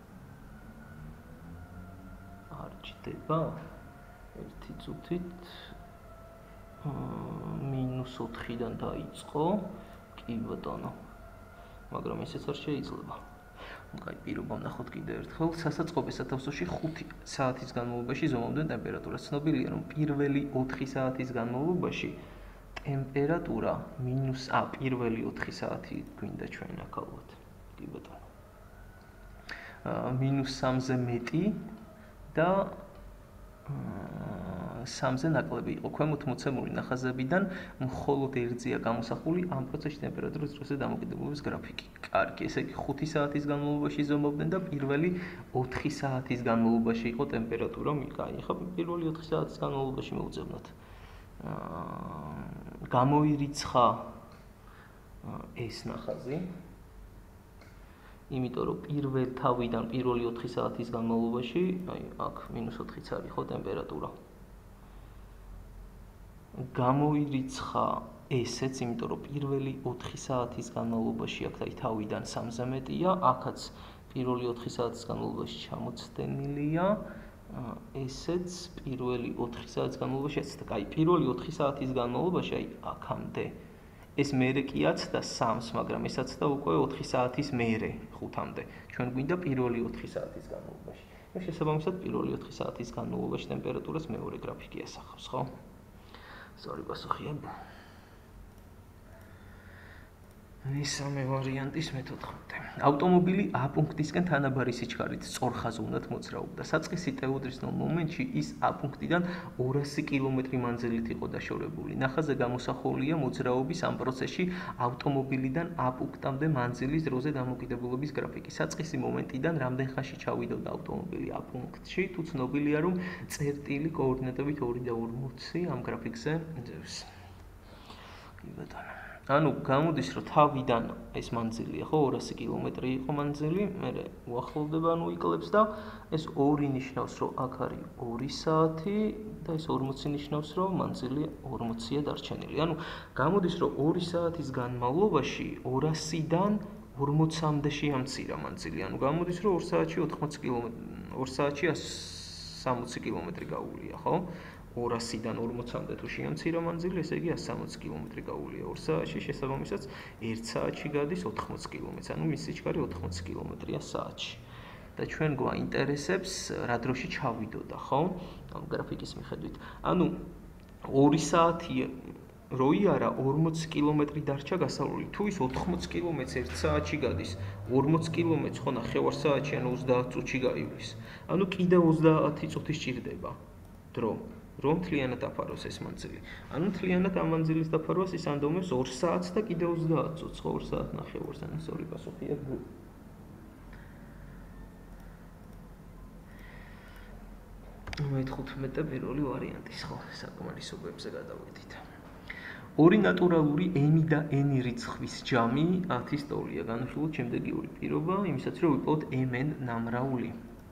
არ ჭდება. ერთი წუთით მინუს ოთხიდან დაიწყო. კი ბატონო. მაგრამ ესეც არ შეიძლება. კაი, პირობამ ნახოთ კიდე ერთხელ. სასაწყობე სათავსოში ხუთი საათის განმავლობაში ზომავდნენ ტემპერატურას. ცნობილია, რომ პირველი ოთხი საათის განმავლობაში ტემპერატურა მინუს ა პირველი ოთხი საათი გვინდა ჩვენ აქ ალბათ. კი ბატონო. მინუს სამზე მეტი და სამზე ნაკლები იყო. ქვემოთ მოცემული ნახაზებიდან მხოლოდ ერთზეა გამოსახული ამ პროცესში ტემპერატურის დროზე დამოკიდებულების გრაფიკი. კარგი, ესე იგი ხუთი საათის განმავლობაში ზომობდნენ და პირველი ოთხი საათის განმავლობაში იყო ტემპერატურა. კაი, ხა პირველი ოთხი საათის განმავლობაში მოვუძებნოთ. აა გამოირიცხა ეს ნახაზი. იმიტომ რომ პირველ თავიდან პირველი ოთხი საათის განმავლობაში, აი, აქ მინუს ოთხიც არის ხო ტემპერატურა. გამოირიცხა ესეც, იმიტომ რომ პირველი ოთხი საათის განმავლობაში აქ აი თავიდან სამზე მეტია, აქაც პირველი ოთხი საათის განმავლობაში ჩამოცდენილია, ესეც პირველი ოთხი საათის განმავლობაში, ესეც, აი, პირველი ოთხი საათის განმავლობაში, აი, აქამდე ეს მერე კიაც და სამს, მაგრამ ესაც და უკვე ოთხი საათის მერე ხუთამდე. ჩვენ გვინდა პირველი ოთხი საათის განმავლობაში. მე შესაბამისად პირველი ოთხი საათის განმავლობაში ტემპერატურას მეორე გრაფიკი ასახავს, ხო? სწორი პასუხია ბ. მესამე ვარიანტის მეთოთხმეტე. ავტომობილი A პუნქტისკენ თანაბარი სიჩქარით სწორ ხაზზე უნდა მოძრაობდა. საწყისი ტეუდრისნელ მომენტში ის A პუნქტიდან ორასი კილომეტრი მანძილით იყო დაშორებული. ნახაზზე გამოსახულია მოძრაობის ამ პროცესში ავტომობილიდან A პუნქტამდე მანძილის დროზე დამოკიდებულების გრაფიკი. საწყისი მომენტიდან რამდენ ხანში ჩავიდოდა ავტომობილი A პუნქტში, თუ ცნობილია რომ წერტილი კოორდინატებით ორი და ორმოცი ამ გრაფიკზე ძევს. კი ბატონო. ანუ გამოდის რომ თავიდან ეს მანძილია ხო ორასი კილომეტრი იყო მანძილი, მე უახლოვდება ანუ იკლებს და ეს ორი ნიშნავს რომ აქ არის ორი საათი და ეს ორმოცი ნიშნავს რომ მანძილი ორმოცია დარჩენილი. ანუ გამოდის რომ ორი საათის განმავლობაში ორასიდან ორმოცამდე შეამცირა მანძილი. ანუ გამოდის რომ ორ საათში ოთხმოცი კილომეტრი, ორ საათში სამოცი კილომეტრი გაუვლია, ხო? ორასიდან ორმოცამდე თუ შეამცირა მანძილი, ესე იგი ასი სამოცი კილომეტრი გაუვლია ორ საათში, შესაბამისად ერთ საათში გადის ოთხმოცი კილომეტრი, ანუ მის სიჩქარე ოთხმოცი კილომეტრია საათში. და ჩვენ გვაინტერესებს რა დროში ჩავიდოდა, ხო? ამ გრაფიკის მიხედვით. ანუ ორი საათი როი არა ორმოცი კილომეტრი დარჩა გასავლელი. თუ ის ოთხმოცი კილომეტრს ერთ საათში გადის, ორმოცი კილომეტრს ხო ნახევარ საათში, ანუ ოცდაათ წუთში გაივლის. ანუ კიდევ ოცდაათი წუთი სჭირდება დრო. რომ მთლიანად დაფაროს ეს მანძილი. ანუ მთლიანად ამ მანძილის დაფარვას ის ანდომებს ორ საათს და კიდევ ოცდაათ წუთს, ხო, ორ საათ ნახევარს, ანუ სწორი პასუხია ბ. მეთოთხმეტე პირველი ვარიანტის, ხო, საკმარისობებზე გადავედით. ორი ნატურალური m და n რიცხვის ჯამი ათის ტოლია. განვიხილოთ შემდეგი ორი პირობა, იმისაც რომ ვიპოვოთ mn ნამრავლი.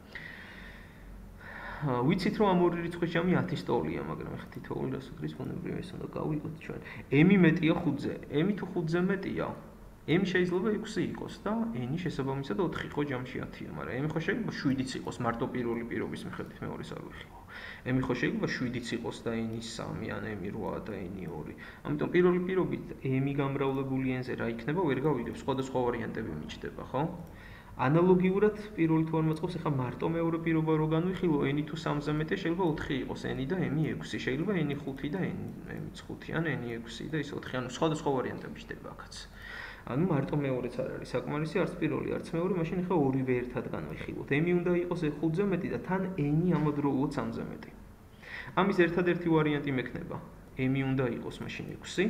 ვიცით რომ ამ ორი რიცხვის ჯამი ათის ტოლია, მაგრამ ახლა თითოეული რას უდრის ბუნებრივი ეს უნდა გავიგოთ ჩვენ. m მეტია ხუთზე. m თუ ხუთზე მეტია, m შეიძლება ექვსი იყოს და n შესაბამისად ოთხი იყო ჯამში ათია, მაგრამ m ხო შეიძლება შვიდიც იყოს მარტო პირველი პირობის მიხედვით მეორეს არ ვიხილავ. m ხო შეიძლება შვიდიც იყოს და n სამი ან m რვა და n ორი. ამიტომ პირველი პირობით m გამრავლებული n-ზე რა იქნება, ვერ გავიგებ, სხვადასხვა ვარიანტები მიჩნდება, ხო? ანალოგიურად პირველი თუ არ მოწყობს, ახლა მარტო მეორე პირობა რო განვიხილო, n თუ სამზე მეტი შეიძლება ოთხი იყოს, n და m ექვსი, შეიძლება n ხუთი და n ხუთი ან n ექვსი და ის ოთხი, ანუ სხვადასხვა ვარიანტები ჩდება აქაც. ანუ მარტო მეორეც არ არის საკმარისი, არც პირველი, არც მეორე, მაშინ ახლა ორივე ერთად განვიხილოთ. m უნდა იყოს ხუთზე მეტი და თან n ამავდროულად სამზე მეტი. ამის ერთადერთი ვარიანტი მექნება. m უნდა იყოს მაშინ ექვსი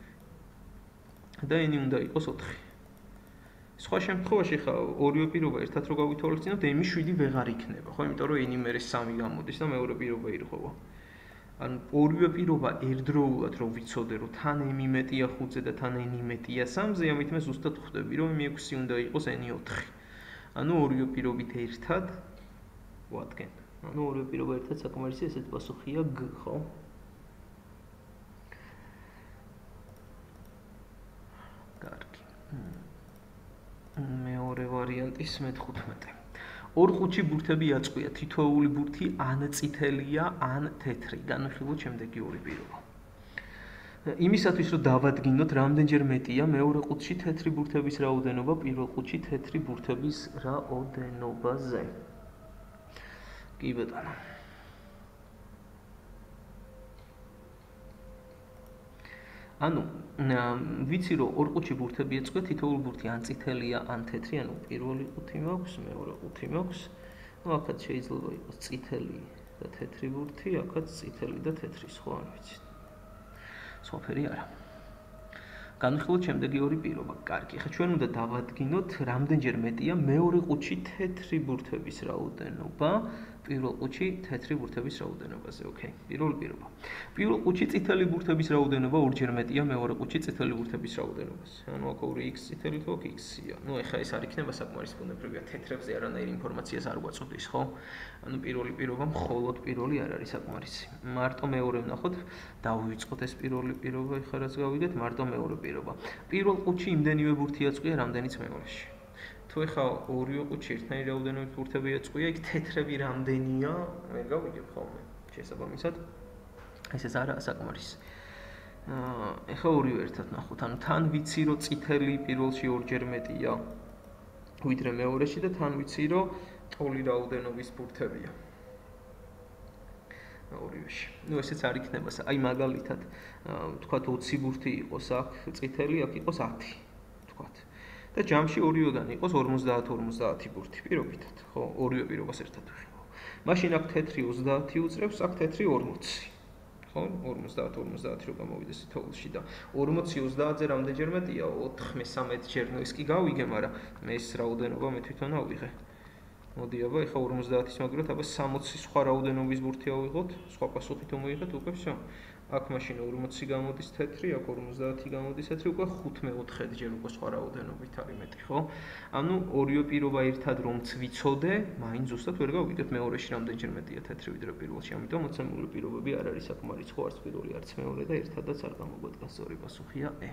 და n უნდა იყოს ოთხი. სხვა შემთხვევაში ხა ორივე პირობა ერთად რო გავითვალისწინოთ, m შვიდი ვეღარ იქნება, ხო? იმიტომ რომ n მერე სამი გამოდის და მეორე პირობა ირღვევა. ანუ ორივე პირობა ერთდროულად რო ვიცოდე, რომ თან m მეტია ხუთზე და თან n მეტია სამზე, ამით მე ზუსტად ხვდები, რომ m ექვსი უნდა იყოს n ოთხი. ანუ ორივე პირობით ერთად ვადგენ. ანუ ორივე პირობა ერთად საკმარისი, ესეთ პასუხია g, ხო? კარგი. მეორე ვარიანტის მეთოთხმეტე. ორ ყუთში ბურთები აწყვია, თითოეული ბურთი ან წითელია, ან თეთრი. განვიხილოთ შემდეგი ორი პირობა. იმისათვის რომ დავადგინოთ, რამდენჯერ მეტია მეორე ყუთში თეთრი ბურთების რაოდენობა პირველ ყუთში თეთრი ბურთების რაოდენობაზე. კი ბატონო. ანუ ვიცი რომ ორ ყუთში ბურთები ეწყვია, თითოეული ბურთი ან წითელია, ან თეთრი, ანუ პირველი ყუთი მაქვს, მეორე ყუთი მაქვს. ну, აქაც შეიძლება იყოს წითელი და თეთრი ბურთი, აქაც წითელი და თეთრი, სხვა არ ვიცი. სხვა ფერი არა. განვიხილოთ შემდეგი ორი პირობა. კარგი, ხა ჩვენ უნდა დავადგინოთ, რამდენჯერ მეტია მეორე ყუთში თეთრი ბურთების რაოდენობა, პირველ ყუთში თეთრი ბურთების რაოდენობაზე. ოკეი, პირველი პირობა. პირველ ყუთში წითელი ბურთების რაოდენობა ორჯერ მეტია მეორე ყუთში წითელი ბურთების რაოდენობაზე. ანუ აქ ორი x წითელი თუ აქ x-ია. ნუ ეხლა ეს არ იქნება საკმარის ბუნებრივია, თეთრებზე არანაირი ინფორმაციას არ გვაწოდის, ხო? ანუ პირველი პირობა მხოლოდ პირველი არ არის საკმარისი. მარტო მეორე ვნახოთ, დავივიწყოთ ეს პირველი პირობა, ეხლა რაც გავიგეთ, მარტო მეორე პირობა. პირველ ყუთში იმდენივე ბურთი აწყვია, რამდენიც მეორეში. თუ ეხლა ორივე ყუთში ერთნაირი რაოდენობით ბურთები აწყვია, იქ თეთრები რამდენია, ვერ გავიგებ ხოლმე. შესაბამისად, ეს ეს არაა საკმარისი. აა, ეხლა ორივე ერთად ნახოთ, ანუ თან ვიცი, რომ წითელი პირველში ორჯერ მეტია, ვიდრე მეორეში და თან ვიცი, რომ ტოლი რაოდენობის ბურთებია. ორივეში. ნუ ესეც არ იქნება, აი მაგალითად, თქვათ ოცი ბურთი იყოს აქ წითელი, აქ იყოს ათი, თქვათ. და ჯამში ორივეგან იყოს ორმოცდაათი ორმოცდაათი ბურთი პირობითად, ხო? ორივე პირობას ერთად ვიხილავ. მაშინ აქ თეთრი ოცდაათი უწრებს, აქ თეთრი ორმოცი. ხო? ორმოცდაათი ორმოცდაათი რო გამოვიდეს თოვლში და ორმოცი ოცდაათზე რამდენჯერ მეტია? ოთხ მესამედს ჯერ, ნუ ეს კი გავიგე, მაგრამ მე ეს რაოდენობა მე თვითონ ავიღე. მოდი აბა, ეხლა ორმოცდაათის მაგრად აბა სამოცი სხვა რაოდენობის ბურთი ავიღოთ, სხვა პასუხი თუ მოიღეთ, უკვე всё. აქ მაშინ ორმოცი გამოდის თეთრი, აქ ორმოცდაათი გამოდის თეთრი, უკვე ხუთ მეოთხედ ჯერ უკვე სხვა რაოდენობით არის მეტი, ხო? ანუ ორივე პირობა ერთად რომც ვიცოდე, მაინც ზუსტად ვერ გავიგებ მეორეში რამდენჯერ მეტია თეთრი ვიდრე პირველში, ამიტომ მოცემული პირობები არ არის საკმარისი, ხო, არც პირველი, არც მეორე და ერთადაც არ გამოგვადგა სწორი პასუხია E.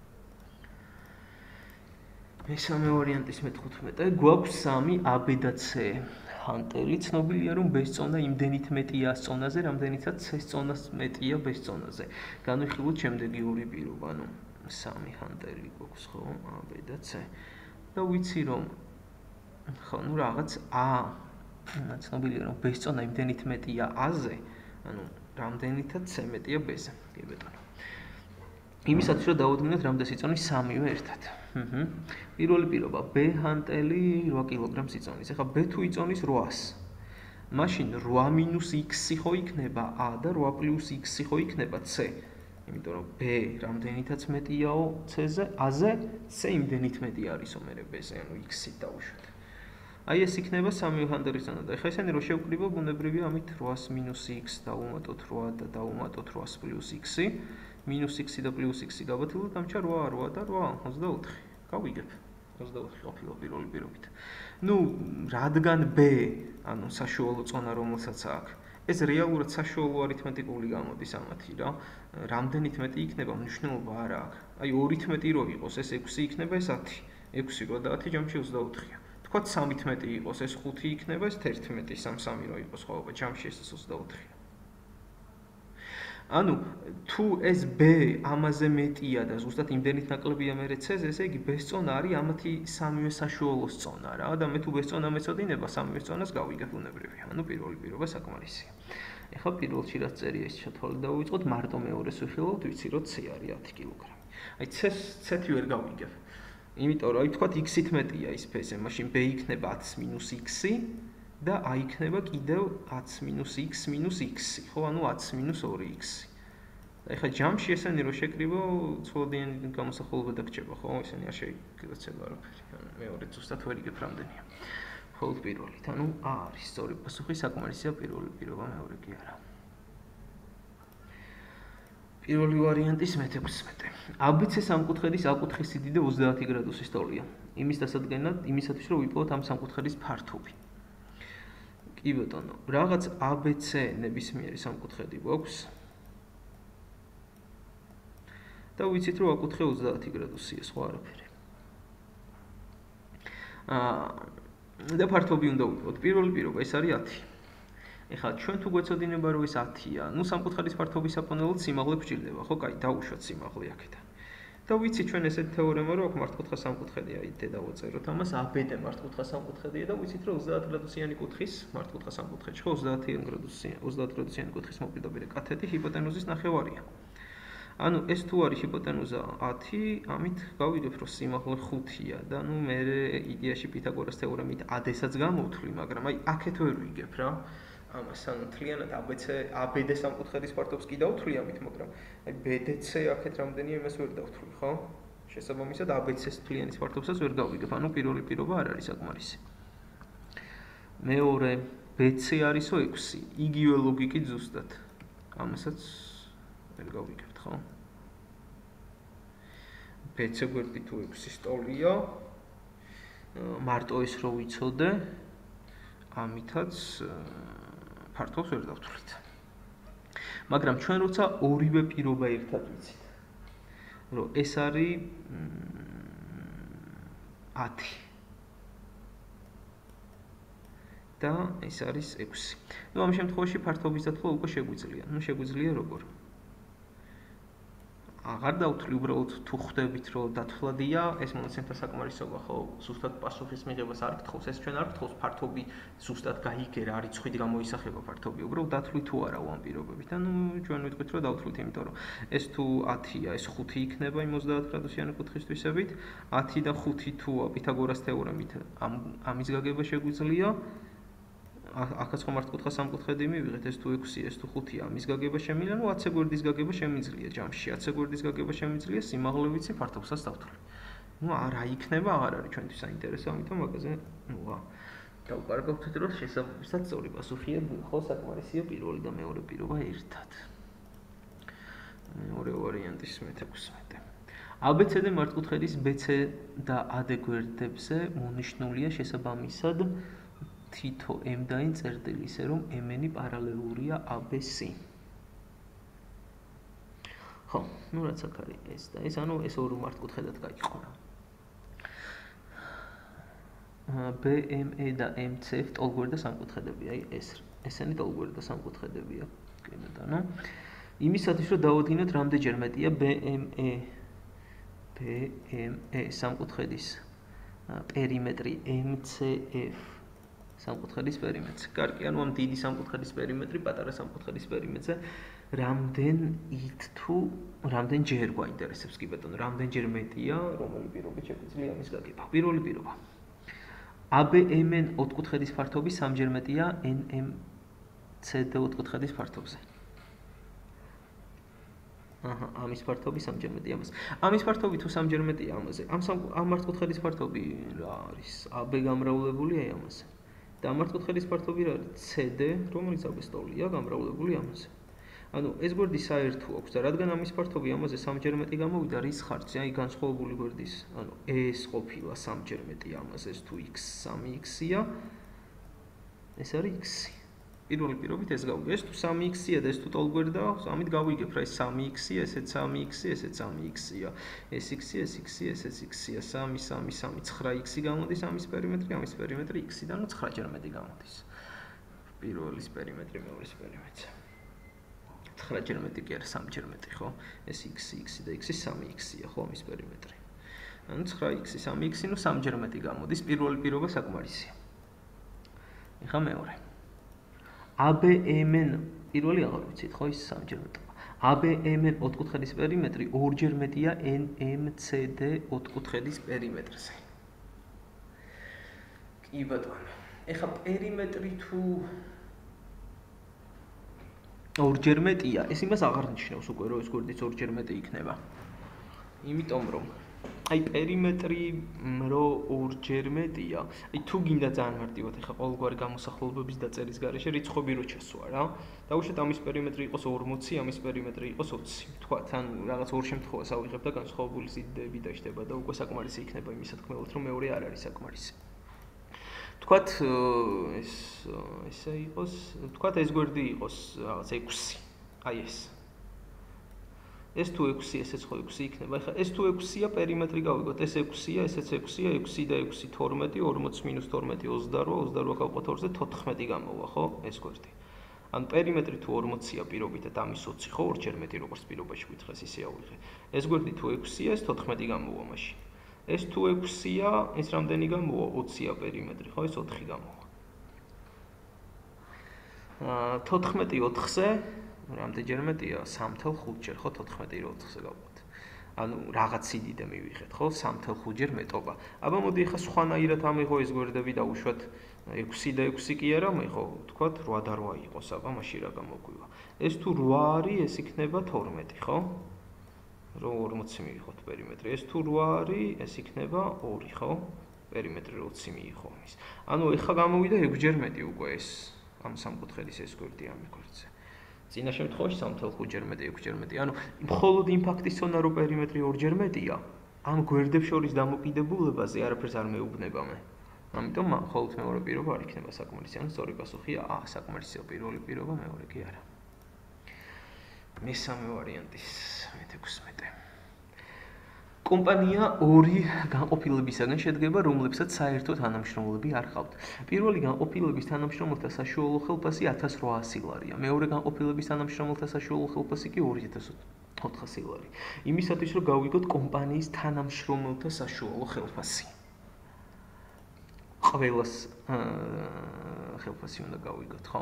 მესამე ვარიანტის მეთხუთმეტე, გვაქვს სამი A, B და C. ჰანტელი ცნობილია, რომ B-ს წონა იმდენით მეტია A-ს წონაზე, რამდენიცაც C-ს წონას მეტია B-ს წონაზე. განვიხილოთ შემდეგი ორი პირობა, ანუ სამი ჰანტელი გვაქვს, ხო, A, B და C. და ვიცი, რომ ხო, ნუ რაღაც A ცნობილია, რომ B-ს წონა იმდენით მეტია A-ზე, ანუ რამდენიცაც C მეტია B-ზე. კი ბატონო. იმისათვის, რომ დავადგინოთ, რამდენს იწონის სამივე ერთად. ჰმმ. პირველი პირობა B ჰანტელი რვა კილოგრამს იწონის. ეხლა B თუ იწონის რვას. მაშინ რვა მინუს x ხო იქნება A და რვა პლუს x ხო იქნება C. იმიტომ რომ B რამდენითაც მეტიაო C-ზე, A-ზე, C იმდენით მეტი არისო მერე B-ზე, ანუ x-ით დავუშვათ. აი ეს იქნება სამივე ჰანტელის წონა და ეხლა ესენი რო შევკრიბო, ბუნებრივია ამით რვას მინუს x დავუმატოთ რვა და დავუმატოთ რვას პლუს x. მინუს x და პლუს x გავათილოთ, დამჭა რვა, რვა და რვა, ოცდაოთხი. გავიგებ. ოცდაოთხი ყოფილა პირველი პირობით. ნუ, რადგან B, ანუ საშუალო წონა რომელსაც აქვს, ეს რეალურად საშუალო არითმეტიკული გამოდის ამათი რა. რამდენით მეტი იქნება, მნიშვნელობა არ აქვს. აი ორით მეტი რო იყოს, ეს ექვსი იქნება, ეს ათი. ექვსი რვა და ათი ჯამში ოცდაოთხია. თქვათ სამით მეტი იყოს, ეს ხუთი იქნება, ეს თერთმეტი, სამ სამი რო იყოს, ხო, ჯამში ეს ოცდაოთხია. ანუ თუ ეს B ამაზე მეტია და ზუსტად იმდენით ნაკლებია მერე C-ზე, ესე იგი B-ს წონა არის ამათი სამივე საშუალოს წონა რა და მე თუ B-ს წონა მეწოდინება, სამივე წონას გავიგებ ბუნებრივია. ანუ პირველი პირობა საკმარისია. ეხლა პირველში რაც წერია ის ჩათვალე დავიწყოთ, მარტო მეორეს ვიხილავთ, ვიცი რომ C არის ათი კილოგრამი. აი C-ს C-ით ვერ გავიგებ. იმიტომ რომ აი თქვათ x-ით მეტია ის B-ზე, მაშინ B იქნება ათს მინუს x და A იქნება კიდევ ათს მინუს x მინუს x, ხო, ანუ ათს მინუს ორი x. და ეხლა ჯამში ესენი რო შეკრიბო, ცვლადიანი გამოსახულება დაგჭება, ხო, ესენი არ შეიკრიბება არაფერი. ანუ მეორე ზუსტად ვერ იგებ რამდენია. მხოლოდ პირველით, ანუ A არის სწორი პასუხი, საკმარისია პირველი პირობა, მეორე კი არა. პირველი ვარიანტის მეთექვსმეტე. A B C სამკუთხედის A კუთხის სიდიდე ოცდაათი გრადუსის ტოლია. იმის დასადგენად, იმისათვის რომ ვიპოვოთ ამ სამკუთხედის ფართობი. კი ბატონო, რაღაც A B C ნებისმიერი სამკუთხედი გვაქვს. და ვიცით რომ A კუთხე ოცდაათი გრადუსია, სხვა არაფერი. აა და ფართობი უნდა ვიპოვოთ. პირველი პირობა ეს არის ათი. ეხლა ჩვენ თუ გვეცოდინება რომ ეს ათია, ნუ სამკუთხედის ფართობის საფონელად სიმაღლე გვჭირდება, ხო, კაი, დავუშვათ სიმაღლე აქედან. და ვიცი ჩვენ ესეთი თეორემა რომ აქ მართკუთხა სამკუთხედია, იდე დავაწეროთ ამას, A B D მართკუთხა სამკუთხედია და ვიცით რომ ოცდაათი გრადუსიანი კუთხის, მართკუთხა სამკუთხედში, ხო, ოცდაათი გრადუსიანი, ოცდაათი გრადუსიანი კუთხის მოპირდაპირე კათეტი ჰიპოტენუზის ნახევარია. ანუ ეს თუ არის ჰიპოტენუზა ათი, ამით გავიგებ რომ სიმაღლე ხუთია და ნუ მე იდეაში პითაგორას თეორემით A D-საც გამოვთვლი, მაგრამ აი აქეთ ვერ ვიგებ რა. ამას, ანუ თლიანად A B C A B D სამკუთხედის ფართობს კი დავთვლი ამით, მაგრამ აი B D C აქეთ რამდენია იმას ვერ დავთვლი, ხო? შესაბამისად A B C-ის თლიანის ფართობსაც ვერ გავიგებ, ანუ პირველი პირობა არ არის საკმარისი. მეორე B C არისო ექვსი, იგივე ლოგიკით ზუსტად. ამასაც ვერ გავიგებთ, ხო? B C გვერდი თუ ექვსი სტოლია, მარტო ეს რო ვიცოდე, ამითაც ფართობს ვერ დავთვლით. მაგრამ ჩვენ როცა ორივე პირობა ერთად ვიცით, რომ ეს არის ათი და ეს არის ექვსი. ნუ ამ შემთხვევაში ფართობის დათვლა უკვე შეგვიძლია. ნუ შეგვიძლია როგორ? აღარ დავთვლი, უბრალოდ თუ ხვდებით, რომ დათვლადია, ეს მონაცემთა საკმარისობა, ხო, ზუსტად პასუხის მიღებას არ გთხოვს, ეს ჩვენ არ გთხოვს ფართობი ზუსტად გაიგერა, არის ხვით გამოისახება ფართობი, უბრალოდ დათვლი თუ არა ამ პირობებით. ანუ ჩვენ ვიტყვით, რომ დავთვლით, იმიტომ რომ ეს თუ ათია, ეს ხუთი იქნება იმ ოცდაათ გრადუსიანი კუთხისთვისებით, ათი და ხუთი თუა პითაგორას თეორემით ამ ამის გაგება შეგვიძლია. აქაც ხომ მართკუთხა სამკუთხედი მივიღეთ, ეს თუ ექვსი, ეს თუ ხუთია, ამის გაგება შემიძლია, ნუ ათზე გვერდის გაგება შემიძლია ჯამში, ათზე გვერდის გაგება შემიძლია, სიმაღლე ვიცი, ფართობსაც დავთვლი. ნუ რა იქნება, აღარ არის ჩვენთვის საინტერესო, ამიტომ მაგაზე, ნუ რა. დავკარგავთ, რომ შესაბამისად სწორი პასუხია, ხო, საკმარისია პირველი და მეორე პირობა ერთად. მეორე ვარიანტის მეთექვსმეტე. A B C D მართკუთხედის B C და A D გვერდებზე მონიშნულია შესაბამისად თითო M და N წერტილი, ისე რომ M-ი პარალელურია A B C. ხო, ნუ რაც აქ არის ეს და ეს, ანუ ეს ორი მართკუთხედად გაიყო რა. B M E და M C F ტოლგვერდა სამკუთხედებია, აი ეს, ესენი ტოლგვერდა სამკუთხედებია. კიდევ ანუ იმისათვის რომ დავადგინოთ რამდენჯერ მეტია B M E B M E სამკუთხედის პერიმეტრი M C F სამკუთხედის პერიმეტრზე. კარგი, ანუ ამ დიდი სამკუთხედის პერიმეტრი, პატარა სამკუთხედის პერიმეტრზე რამდენით თუ რამდენჯერ გვაინტერესებს, კი ბატონო, რამდენჯერ მეტია, რომელი პირობით შეგვიძლია ამის გაგება. პირველი პირობა. A B M N ოთხკუთხედის ფართობი სამჯერ მეტია N M C D ოთხკუთხედის ფართობზე. აჰა, ამის ფართობი სამჯერ მეტია ამას. ამის ფართობი თუ სამჯერ მეტია ამაზე. ამ ამ მართკუთხედის ფართობი რა არის? A B გამრავლებული აი ამაზე. და მართკუთხედის ფართობი რა არის? C D, რომელიც აბესტოლია, გამრავლებული ამაზე. ანუ ეს გვერდი საერთო აქვს და რადგან ამის ფართობი ამაზე სამჯერ მეტი გამოვიდა, რის ხარჯზე? აი განსხვავებული გვერდის, ანუ ეს ყოფილა სამჯერ მეტი ამაზე, ეს თუ x სამი x-ია, ეს არის x-ი. პირველი პირობით ეს გავიგე. ეს თუ სამი x-ია და ეს თუ ტოლგვერდა, ამით გავიგებ რა, ეს სამი x-ია, ესეც სამი x-ია, ესეც სამი x-ია. ეს x-ია, ეს x-ია, ესეც x-ია, სამი, სამი, სამი, ცხრა x-ი გამოდის ამის პერიმეტრი, ამის პერიმეტრი x-დან, ნუ ცხრაჯერ მეტი გამოდის. პირველის პერიმეტრი, მეორის პერიმეტრზე. ცხრაჯერ მეტი კი არა, სამჯერ მეტი, ხო? ეს x, x და x სამი x-ია, ხო, ამის პერიმეტრი. ანუ ცხრა x, სამი x, ნუ სამჯერ მეტი გამოდის, პირველი პირობა საკმარისია. ეხლა მეორე. A B M N პირველი აღარ ვიცით, ხო, ის სამჯერ მეტია. A B M N ოთხკუთხედის პერიმეტრი ორჯერ მეტია N M C D ოთხკუთხედის პერიმეტრზე. კი ბატონო. ეხლა პერიმეტრი თუ ორჯერ მეტია, ეს იმას აღარ ნიშნავს უკვე, რომ ეს გვერდიც ორჯერ მეტი იქნება. იმიტომ რომ აი პერიმეტრი რო ორჯერ მეტია, აი თუ გინდა ძალიან მარტივად, ეხლა ყოველგვარი გამოსახულობების დაწერის გარეშე რიცხვები რო ჩასვა რა. დავუშვათ ამის პერიმეტრი იყოს ორმოცი, ამის პერიმეტრი იყოს ოცი. თქვათ, ან რაღაც ორ შემთხვევას ავიღებ და განსხვავებული სიდიდეები დაждდება და უკვე საკმარისი იქნება იმის თქმელად, რომ მეორე არ არის საკმარისი. თქვათ ეს ესე იყოს, თქვათ ეს გვერდი იყოს რაღაც ექვსი. აი ეს. ეს თუ ექვსი, ესეც ხო ექვსი იქნება. ეხლა ეს თუ ექვსია, პერიმეტრი გავიგოთ. ეს ექვსია, ესეც ექვსია, ექვსი და ექვსი თორმეტი, ორმოცი მინუს თორმეტი ოცდარვა, ოცდარვა გავყოთ ორზე თოთხმეტი გამოვა, ხო? ეს გვერდი. ან პერიმეტრი თუ ორმოცია პირობითად ამის ოცი, ხო? ორჯერ მეტი როგორც პირობაში გითხრეს, ისე ავიღე. ეს გვერდი თუ ექვსია, ეს თოთხმეტი გამოვა მაშინ. ეს თუ ექვსია, ეს რამდენი გამოვა? ოცია პერიმეტრი, ხო? ეს ოთხი გამოვა. აა თოთხმეტი ოთხზე რამდენჯერ მეტია? სამი ათეული ხუთჯერ, ხო? თოთხმეტი ოთხზე გავყოთ. ანუ რაღაც სიდიდე მივიღეთ, ხო? სამი ათეული ხუთჯერ მეტობა. აბა მოდი ახლა სხვანაირად ამიღო ეს გვერდები დავუშვათ ექვსი და ექვსი კი არა, მე ხო ვთქვათ რვა და რვა იყოს, აბა მაშინ რა გამოგვივა. ეს თუ რვა არის, ეს იქნება თორმეტი, ხო? რომ ორმოცი მიიღოთ პერიმეტრი. ეს თუ რვა არის, ეს იქნება ორი, ხო? პერიმეტრი ოცი მიიღო ის. ანუ ეხლა გამოვიდა ექვსჯერ მეტი უკვე ეს ამ სამკუთხედის ეს გვერდი ამ გვერდზე. წინა შემთხვევაში სამთელხუთჯერ მეტი, ექვსჯერ მეტი. ანუ მხოლოდ იმ ფაქტის ცოდნა რომ პერიმეტრი ორჯერ მეტია, ამ გვერდებს შორის დამოკიდებულებაზე არაფერს არ მეუბნება მე. ამიტომ მხოლოდ მეორე პირობა არ იქნება საკმარისი. ანუ სწორი პასუხია ა, საკმარისია პირველი პირობა, მეორე კი არა. მესამე ვარიანტის მეთექვსმეტე. კომპანია ორი განყოფილებისაგან შედგება, რომლებსაც საერთო თანამშრომლები არ ჰყავთ. პირველი განყოფილების თანამშრომელთა საშუალო ხელფასი ათას რვაასი ლარია. მეორე განყოფილების თანამშრომელთა საშუალო ხელფასი კი ორი ათას ოთხასი ლარი. იმისათვის რომ გავიგოთ კომპანიის თანამშრომელთა საშუალო ხელფასი. ყველას ხელფასი უნდა გავიგოთ, ხო?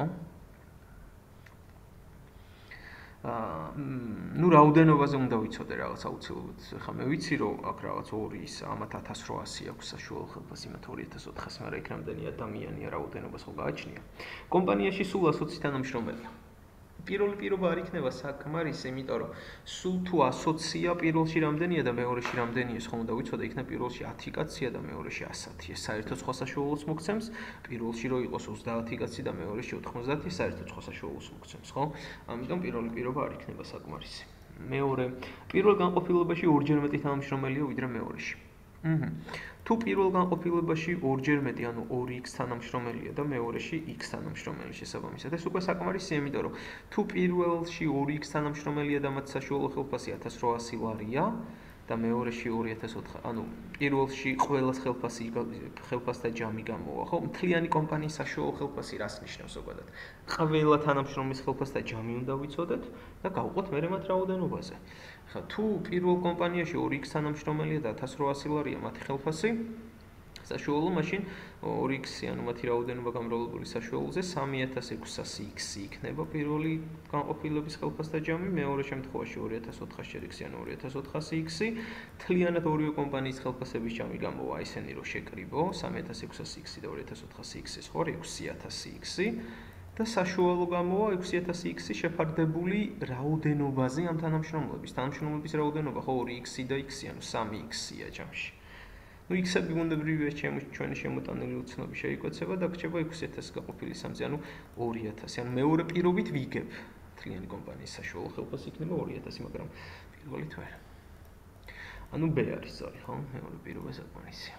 ну რაოდენობაზე უნდა ვიცოდე რაღაც აუცილებლად. ხა მე ვიცი რომ აქ რაღაც ორი ის ამათ ათას რვაასი აქვს საშუალო ხელფასი, მათ ორი ათას ოთხასი, მაგრამ იქ რამდენი ადამიანია რაოდენობას ხო გააჩნია. კომპანიაში სულ ასოცი თანამშრომელია. პირველი პირობა არ იქნება საკმარისი, იმიტომ რომ სულ თუ ასოცია პირველში რამდენია და მეორეში რამდენია, ხო უნდა ვიცოდე, იქნება პირველში ათი კაცია და მეორეში ასათი. ეს საერთო სხვა საშუალოს მოგცემს, პირველში რო იყოს ოცდაათი კაცი და მეორეში ოთხმოცდაათი, საერთო სხვა საშუალოს მოგცემს, ხო? ამიტომ პირველი პირობა არ იქნება საკმარისი. მეორე, პირველ განყოფილებაში ორჯერ მეტი თანამშრომელია ვიდრე მეორეში. აჰა. თუ პირველ განყოფილებაში ორჯერ მეტი, ანუ ორი x თანამშრომელია და მეორეში x თანამშრომელი შესაბამისად, ეს უკვე საკმარისია, იმიტომ რომ თუ პირველში ორი x თანამშრომელია და მათ საშუალო ხელფასი ათას რვაასი ლარია და მეორეში ორი ათას ოთხასი, ანუ პირველში ყველას ხელფასი ხელფასთა ჯამი გამოვა, ხო? მთლიანი კომპანიის საშუალო ხელფასი რას ნიშნავს ზოგადად? ყველა თანამშრომლის ხელფასთა ჯამი უნდა ვიცოდეთ და გავყოთ მერე მათ რაოდენობაზე. ხა თუ პირველ კომპანიაში ორი x თანამშრომელია და ათას რვაასი ლარია მათი ხელფასი, საშუალო მაშინ ორი x, ანუ მათი რაოდენობა გამრავლებული საშუალოზე სამი ათას ექვსასი x იქნება პირველი განყოფილების ხელფასთა ჯამი, მეორე შემთხვევაში ორი ათას ოთხასი x, ანუ ორი ათას ოთხასი x, მთლიანად ორივე კომპანიის ხელფასების ჯამი გამოვა ისენი რომ შეკრიბო, სამი ათას ექვსასი x და ორი ათას ოთხასი x ეს ხო ექვსი ათასი x და საშუალო გამოვა ექვსი ათასი x შეფარდებული რაოდენობაზე ამ თანამშრომლების. თანამშრომლების რაოდენობა ხო ორი x და x, ანუ სამი x-ია ჯამში. ну x-ები ბუნებრივია ჩვენი შემოტანილი უცნობი შეიკვეცება და გრჩება ექვსი ათასი გაყოფილი სამზე, ანუ ორი ათასი. ანუ მეორე პირობით ვიგებ მთლიანი კომპანიის საშუალო ხელფასი იქნება ორი ათასი, მაგრამ პირველით ვერ. ანუ B არის სწორი, ხო? მეორე პირობა საკმარისია.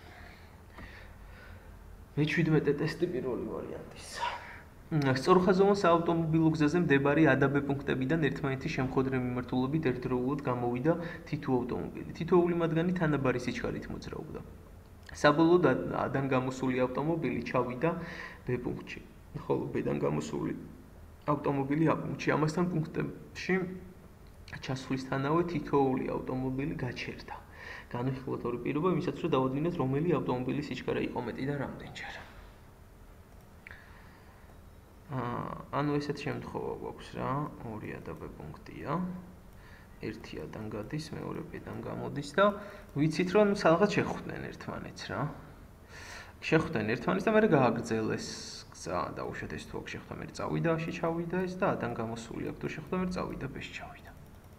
მეჩვიდმეტე ტესტი პირველი ვარიანტის. სწორხაზოვან საავტომობილო გზაზე მდებარე A და B პუნქტებიდან ერთმანეთის შემხოდრე მიმართულებით ერთდროულად გამოვიდა თითო ავტომობილი. თითოეული მათგანი თანაბარი სიჩქარით მოძრაობდა. საბოლოოდ A-დან გამოსული ავტომობილი ჩავიდა B პუნქტში, ხოლო B-დან გამოსული ავტომობილი A პუნქტში. ამასთან პუნქტებში ჩასვლისთანავე თითოეული ავტომობილი გაჩერდა. განვიხილოთ ორი პირობა იმისათვის, რომ დავადგინოთ, რომელი ავტომობილის სიჩქარე იყო მეტი და რამდენჯერ. ანუ ესეთ შემთხვევა გვაქვს რა, ორი A და B პუნქტია. ერთი A-დან გადის, მეორე B-დან გამოდის და ვიცით რომ სადღაც შეხვდნენ ერთმანეთს რა. შეხვდნენ ერთმანეთს და მერე გააგრძელეს გზა, დაუშვათ ეს თუ აქ შეხვდა, მერე წავიდა A-ში ჩავიდა ეს და A-დან გამოსული აქ თუ შეხვდა, მერე წავიდა B-ში ჩავიდა.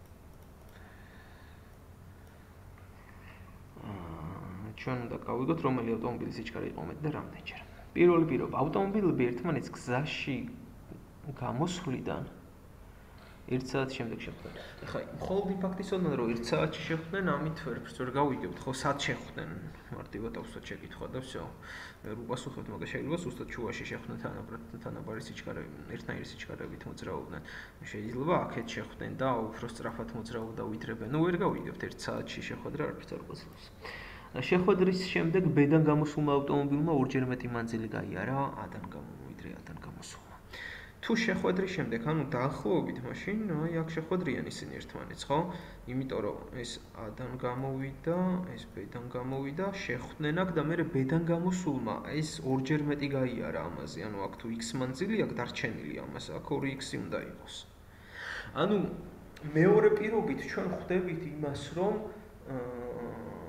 აა ჩვენ უნდა გავიგოთ, რომელი ავტომობილის სიჩქარე იყო მეტი და რამდენჯერ. პირველი პირობა, ავტომობილები ერთმანეთს გზაში გამოსვლიდან ერთ საათის შემდეგ შეხვდნენ. ეხლა მხოლოდ იმ ფაქტის ცოდნა რომ ერთ საათში შეხვდნენ, ამით ვერაფერს ვერ გავიგებთ, ხო, სად შეხვდნენ? მარტივად ავსვათ შეკითხვა და всё. ვერ უპასუხებთ, მაგრამ შეიძლება ზუსტად შუაში შეხვდნენ თანაბარი სიჩქარე, ერთნაირი სიჩქარებით მოძრაობდნენ. შეიძლება აქეთ შეხვდნენ და უფრო სწრაფად მოძრაობდა ვიდრე B. ნუ ვერ გავიგებთ ერთ საათში შეხვედრა არაფერს არ უპასუხებს. შეხვედრის შემდეგ B-დან გამოსულმა ავტომობილმა ორჯერ მეტი მანძილი გაიარა A-დან ვიდრე A-დან გამოსულმა. თუ შეხვედრის შემდეგ, ანუ დაახლოებით, მაშინ აი აქ შეხვედრიან ისინი ერთმანეთს, ხო? იმიტომ რომ ეს A-დან გამოვიდა, ეს B-დან გამოვიდა, შეხვდნენ აქ და მერე B-დან გამოსულმა ეს ორჯერ მეტი გაიარა ამაზე, ანუ აქ თუ x მანძილი აქვს დარჩენილი ამას, აქ ორი x უნდა იყოს. ანუ მეორე პირობით ჩვენ ხვდებით იმას, რომ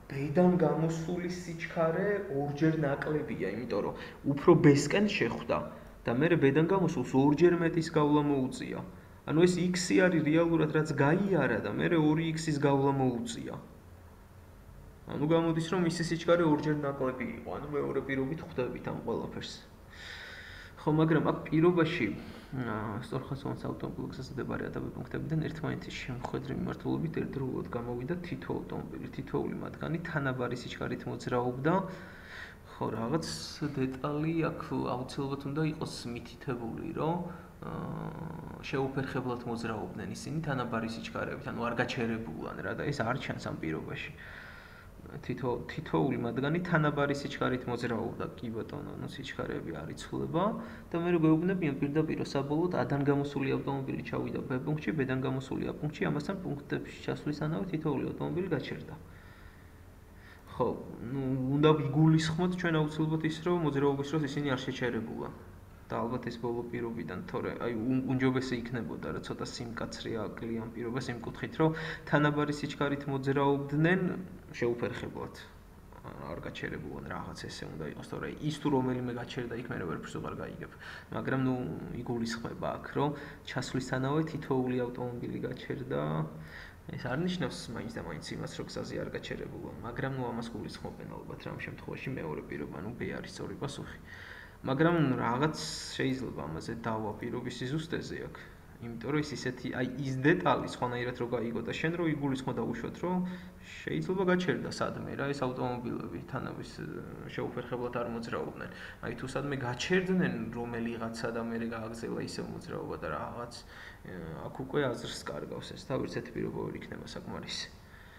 B-დან გამოსული სიჩქარე ორჯერ ნაკლებია, იმიტომ რომ უფრო B-სკენ შეხვდა და მე B-დან გამოსულს ორჯერ მეტის გავლა მოუწია. ანუ ეს X-ი არის რეალურად რაც გაიარა და მე ორი X-ის გავლა მოუწია. ანუ გამოდის რომ მისი სიჩქარე ორჯერ ნაკლები იყო, ანუ მეორე პირობით ხვდებით ამ ყველაფერს. ხო, მაგრამ აქ პირობაში სწორხაზოვან საავტომობილო გზაზე მდებარე ადაბე-პუნქტებიდან ერთმანეთის შემხედრი მიმართულებით ერთდროულად გამოვიდა თითო ავტომობილი, თითოეული მათგანი თანაბარი სიჩქარით მოძრაობდა. ხო, რაღაც დეტალი აქ აუცილებლად უნდა იყოს მითითებული, რომ შეუფერხებლად მოძრაობდნენ ისინი თანაბარი სიჩქარებით, ანუ არ გაჩერებულან რა და ეს არ ჩანს ამ პირობაში. თითო თითოეული მათგანი თანაბარი სიჩქარით მოძრაობდა, კი ბატონო, ანუ სიჩქარეები არ იცვლება და მე როგორ გვეუბნებიან პირდაპირ საბოლოოდ A-დან გამოსული ავტომობილი ჩავიდა B-პუნქტში, B-დან გამოსული A-პუნქტში, ამასთან პუნქტებში ჩასვლისანავე თითოეული ავტომობილი გაჩერდა. ხო, ნუ უნდა ვიგულისხმოთ ჩვენ აუცილებლად ის, რომ მოძრაობის დროს ისინი არ შეჩერებულან. და ალბათ ეს ბოლო პირობიდან, თორე აი უმჯობესი იქნებოდა, რა ცოტა სიმკაცრე აკლია ამ პირობას იმ კუთხით, რომ თანაბარი სიჩქარით მოძრაობდნენ შეუფერხებლად. არ გაჩერებულან რაღაც ესე უნდა იყოს, თორე ის თუ რომელიმე გაჩერდა იქ მე ვერაფერს უღარ გაიგებ. მაგრამ ნუ იგულისხმება აქ, რომ ჩასვლისთანავე თითოეული ავტომობილი გაჩერდა. ეს არ ნიშნავს მაინც და მაინც იმას, რომ გზაზე არ გაჩერებულა, მაგრამ ნუ ამას გულისხმობენ ალბათ რამ შემთხვევაში მეორე პირობა, ნუ B არის სწორი პასუხი. მაგრამ რაღაც შეიძლება ამაზე დავა პირობის სიზუსტეზე აქ. იმიტომ რომ ის ისეთი აი ის დეტალი სხვანაირად რო გაიგო და შენ რო იგულისხმო და უშვათ რომ შეიძლება გაჩერდა სადმე რა ეს ავტომობილები თანავის შეუფერხებლად არ მოძრაობდნენ. აი თუ სადმე გაჩერდნენ რომელიღაცა და მე გააგზელა ისევ მოძრაობა და რაღაც აქ უკვე აზრს კარგავს ეს და ვერც ერთი პირობა ვერ იქნება საკმარისი.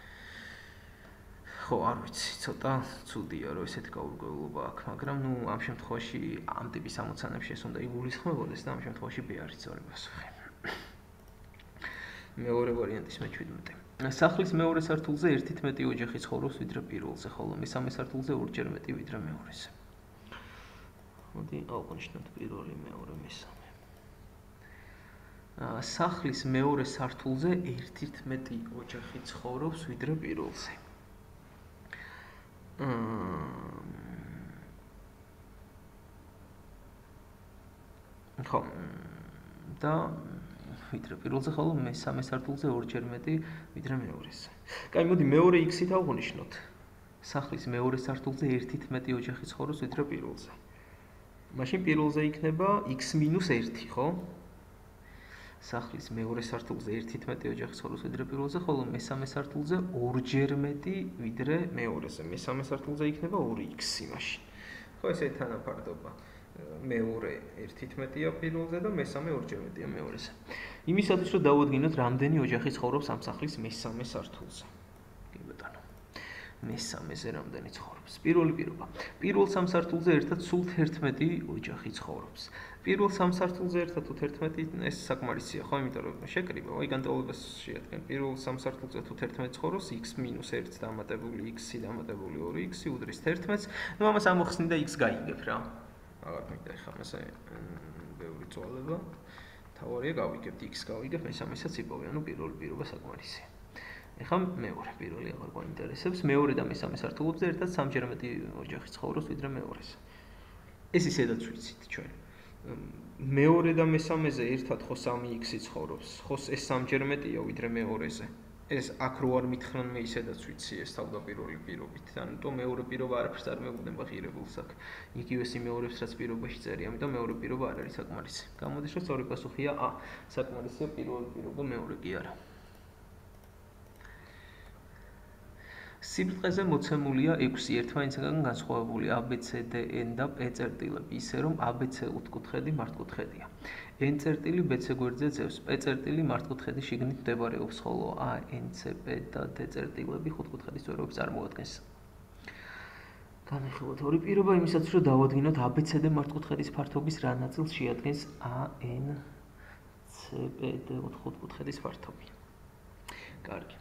ხო, არ ვიცი, ცოტა ცუდია რომ ესეთი გაურკვევლობა აქვს, მაგრამ ნუ ამ შემთხვევაში ამ ტიპის ამოცანებში ეს უნდა იგულისხმებოდეს და ამ შემთხვევაში B არის სწორი პასუხი. მეორე ვარიანტის მე შვიდმეტი. სახლის მეორე სართულზე ერთით მეტი ოჯახი ცხოვრობს ვიდრე პირველზე, ხოლო მესამე სართულზე ორჯერ მეტი ვიდრე მეორეზე. მოდი ავყნიშნოთ პირველი, მეორე, მესამე. სახლის მეორე სართულზე ერთით მეტი ოჯახი ცხოვრობს ვიდრე პირველზე. ხო, და ვიდრე პირველზე, ხოლო მესამე სართულზე ორჯერ მეტი ვიდრე მეორეზე. კაი, მოდი მეორე X-ით ავღნიშნოთ. სახლის მეორე სართულზე ერთით მეტი ოჯახი ცხოვრობს ვიდრე პირველზე. მაშინ პირველზე იქნება X მინუს ერთი, ხო? სახლის მეორე სართულზე ერთით მეტი ოჯახი ცხოვრობს ვიდრე პირველზე, ხოლო მესამე სართულზე ორჯერ მეტი ვიდრე მეორეზე. მესამე სართულზე იქნება ორი X მაშინ. ხო, ესე თანაფარდობა. მეორე ერთით მეტია პირველზე და მესამე ორჯერ მეტია მეორეზე. იმისათვის რომ დავადგინოთ რამდენი ოჯახი ცხოვრობს ამ სახლის მესამე სართულზე. კი ბატონო. მესამეზე რამდენი ცხოვრობს? პირველი პირობა. პირველ სამ სართულზე ერთად სულ თერთმეტი ოჯახი ცხოვრობს. პირველ სამ სართულზე ერთად თუ თერთმეტი ეს საკმარისია, ხო, იმიტომ რომ შეკრიბა, აი განტოლებას შეადგენენ. პირველ სამ სართულზე თუ თერთმეტი ცხოვრობს, X მინუს ერთი დამატებული X-ი დამატებული ორი X-ი უდრის თერთმეტს. ნუ ამას ამოხსნი და X გაიგებ რა. აღარ მინდა ხა მასე ბევრი წვალება. თავარია გავიგებთ X გავიგებ, მესამესაც იპოვე, ანუ პირველი პირობა საკმარისია. ეხლა მეორე პირველი აღარ გვაინტერესებს, მეორე და მესამე სართულებზე ერთად სამჯერ მეტი ოჯახი ცხოვრობს ვიდრე მეორეზე. ეს ისედაც ვიცით ჩვენ. მეორე და მესამეზე ერთად ხო სამი X-ი ცხოვრობს, ხო ეს სამჯერ მეტია ვიდრე მეორეზე. ეს აქ რო არ მითხრან მე ისედაც ვიცი ეს თავდაპირველი პირობით. ანუ მეორე პირობა არაფერს არ მეუბნება ღირებულს აქ. იგივეს იმეორებს რაც პირობაში წერია, ამიტომ მეორე პირობა არ არის საკმარისი. გამოდის რომ სწორი პასუხია A. საკმარისია პირველი პირობა, მეორე კი არა. სიბრტყეზე მოცემულია ექვსი ერთმანეთისგან განსხვავებული A, B, C, D, N და P წერტილები, ისე რომ A, B, C ութკუთხედი მართკუთხედია. N წერტილი B, C გვერდზე ძევს, P წერტილი მართკუთხედის შიგნით მდებარეობს, ხოლო A, N, C, P და D წერტილები ხუთკუთხედის წვეროებს წარმოადგენს. განვიხილოთ ორი პირობა იმისათვის, რომ დავადგინოთ A, B, C, D მართკუთხედის ფართობის რა ნაწილს შეადგენს A, N, C, P, D ხუთკუთხედის ფართობი. კარგი.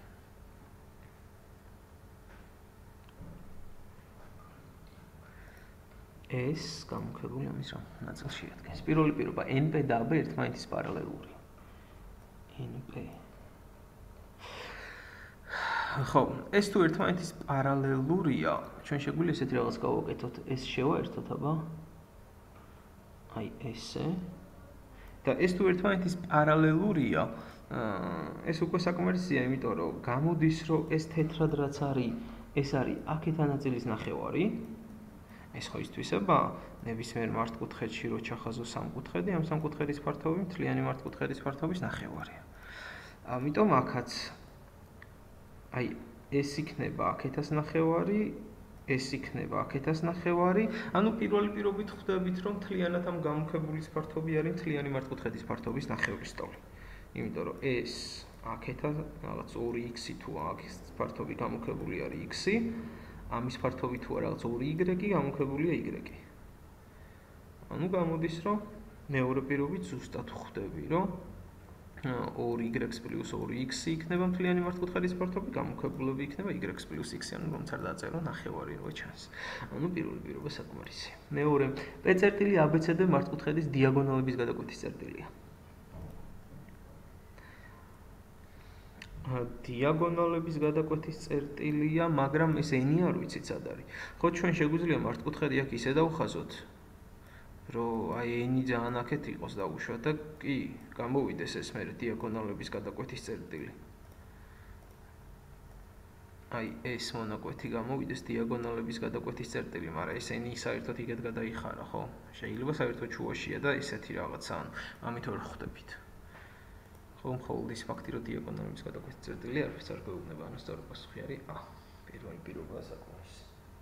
ეს გამოქვებული ამის რა ნაწილს შეადგენს. პირველი პირობა N P და A B ერთმანეთის პარალელური. N P ხო, ეს თუ ერთმანეთის პარალელურია, ჩვენ შეგვიძლია ესეთი რაღაც გავაკეთოთ, ეს შევაერთოთ, აბა. აი ესე. და ეს თუ ერთმანეთის პარალელურია, ეს უკვე საკმარისია, იმიტომ რომ გამოდის, რომ ეს თეთრად რაც არის, ეს არის აქეთ ანაწილის ნახევარი. ეს ხო ისთვისება, ნებისმიერ მართკუთხედში რო ჩახაზო სამკუთხედი, ამ სამკუთხედის ფართობი მთლიანი მართკუთხედის ფართობის ნახევარია. ამიტომ აქაც აი ეს იქნება აქეთას ნახევარი, ეს იქნება აქეთას ნახევარი, ანუ პირველი პირობით ხვდებით, რომ მთლიანად ამ გამუქებულის ფართობი არის მთლიანი მართკუთხედის ფართობის ნახევრის ტოლი. იმიტომ რომ ეს აქეთა რაღაც ორი x თუ აქ ფართობი გამუქებული არის x, ამის ფართობი თუ რაღაც ორი y გამუქებულია y. ანუ გამოდის, რომ მეორე პირობით ზუსტად ხვდები, რომ ორი y პლუს ორი x იქნება მთლიანი მართკუთხედის ფართობი, გამუქებულები იქნება y პლუს x, ანუ რომც არ დაწერო ნახევარი რო ჩანს. ანუ პირველი პირობა საკმარისია. მეორე, p წერტილი abcd მართკუთხედის დიაგონალების გადაკვეთის წერტილია. დიაგონალების გადაკვეთის წერტილია, მაგრამ ეს n არ ვიცით სად არის. ხო, ჩვენ შეგვიძლია მართკუთხედი აქ ისე დავხაზოთ, რომ აი n ძალიან აქეთ იყოს დავუშვათ და კი, გამოვიდეს ეს მერე დიაგონალების გადაკვეთის წერტილი. აი ეს მონაკვეთი გამოვიდეს დიაგონალების გადაკვეთის წერტილი, მაგრამ ეს n საერთოდ იგეთ გადაიხარა, ხო? შეიძლება საერთოდ შუაშია და ესეთი რაღაცა, ანუ ამით ვერ ხვდებით. ხო, მხოლოდ ის ფაქტი, რომ დიაგონალების გადაკვეთის წერტილი არაფერს არ გვეუბნება, ანუ სწორი პასუხი არის a. პირველი პირობა საკმარისი.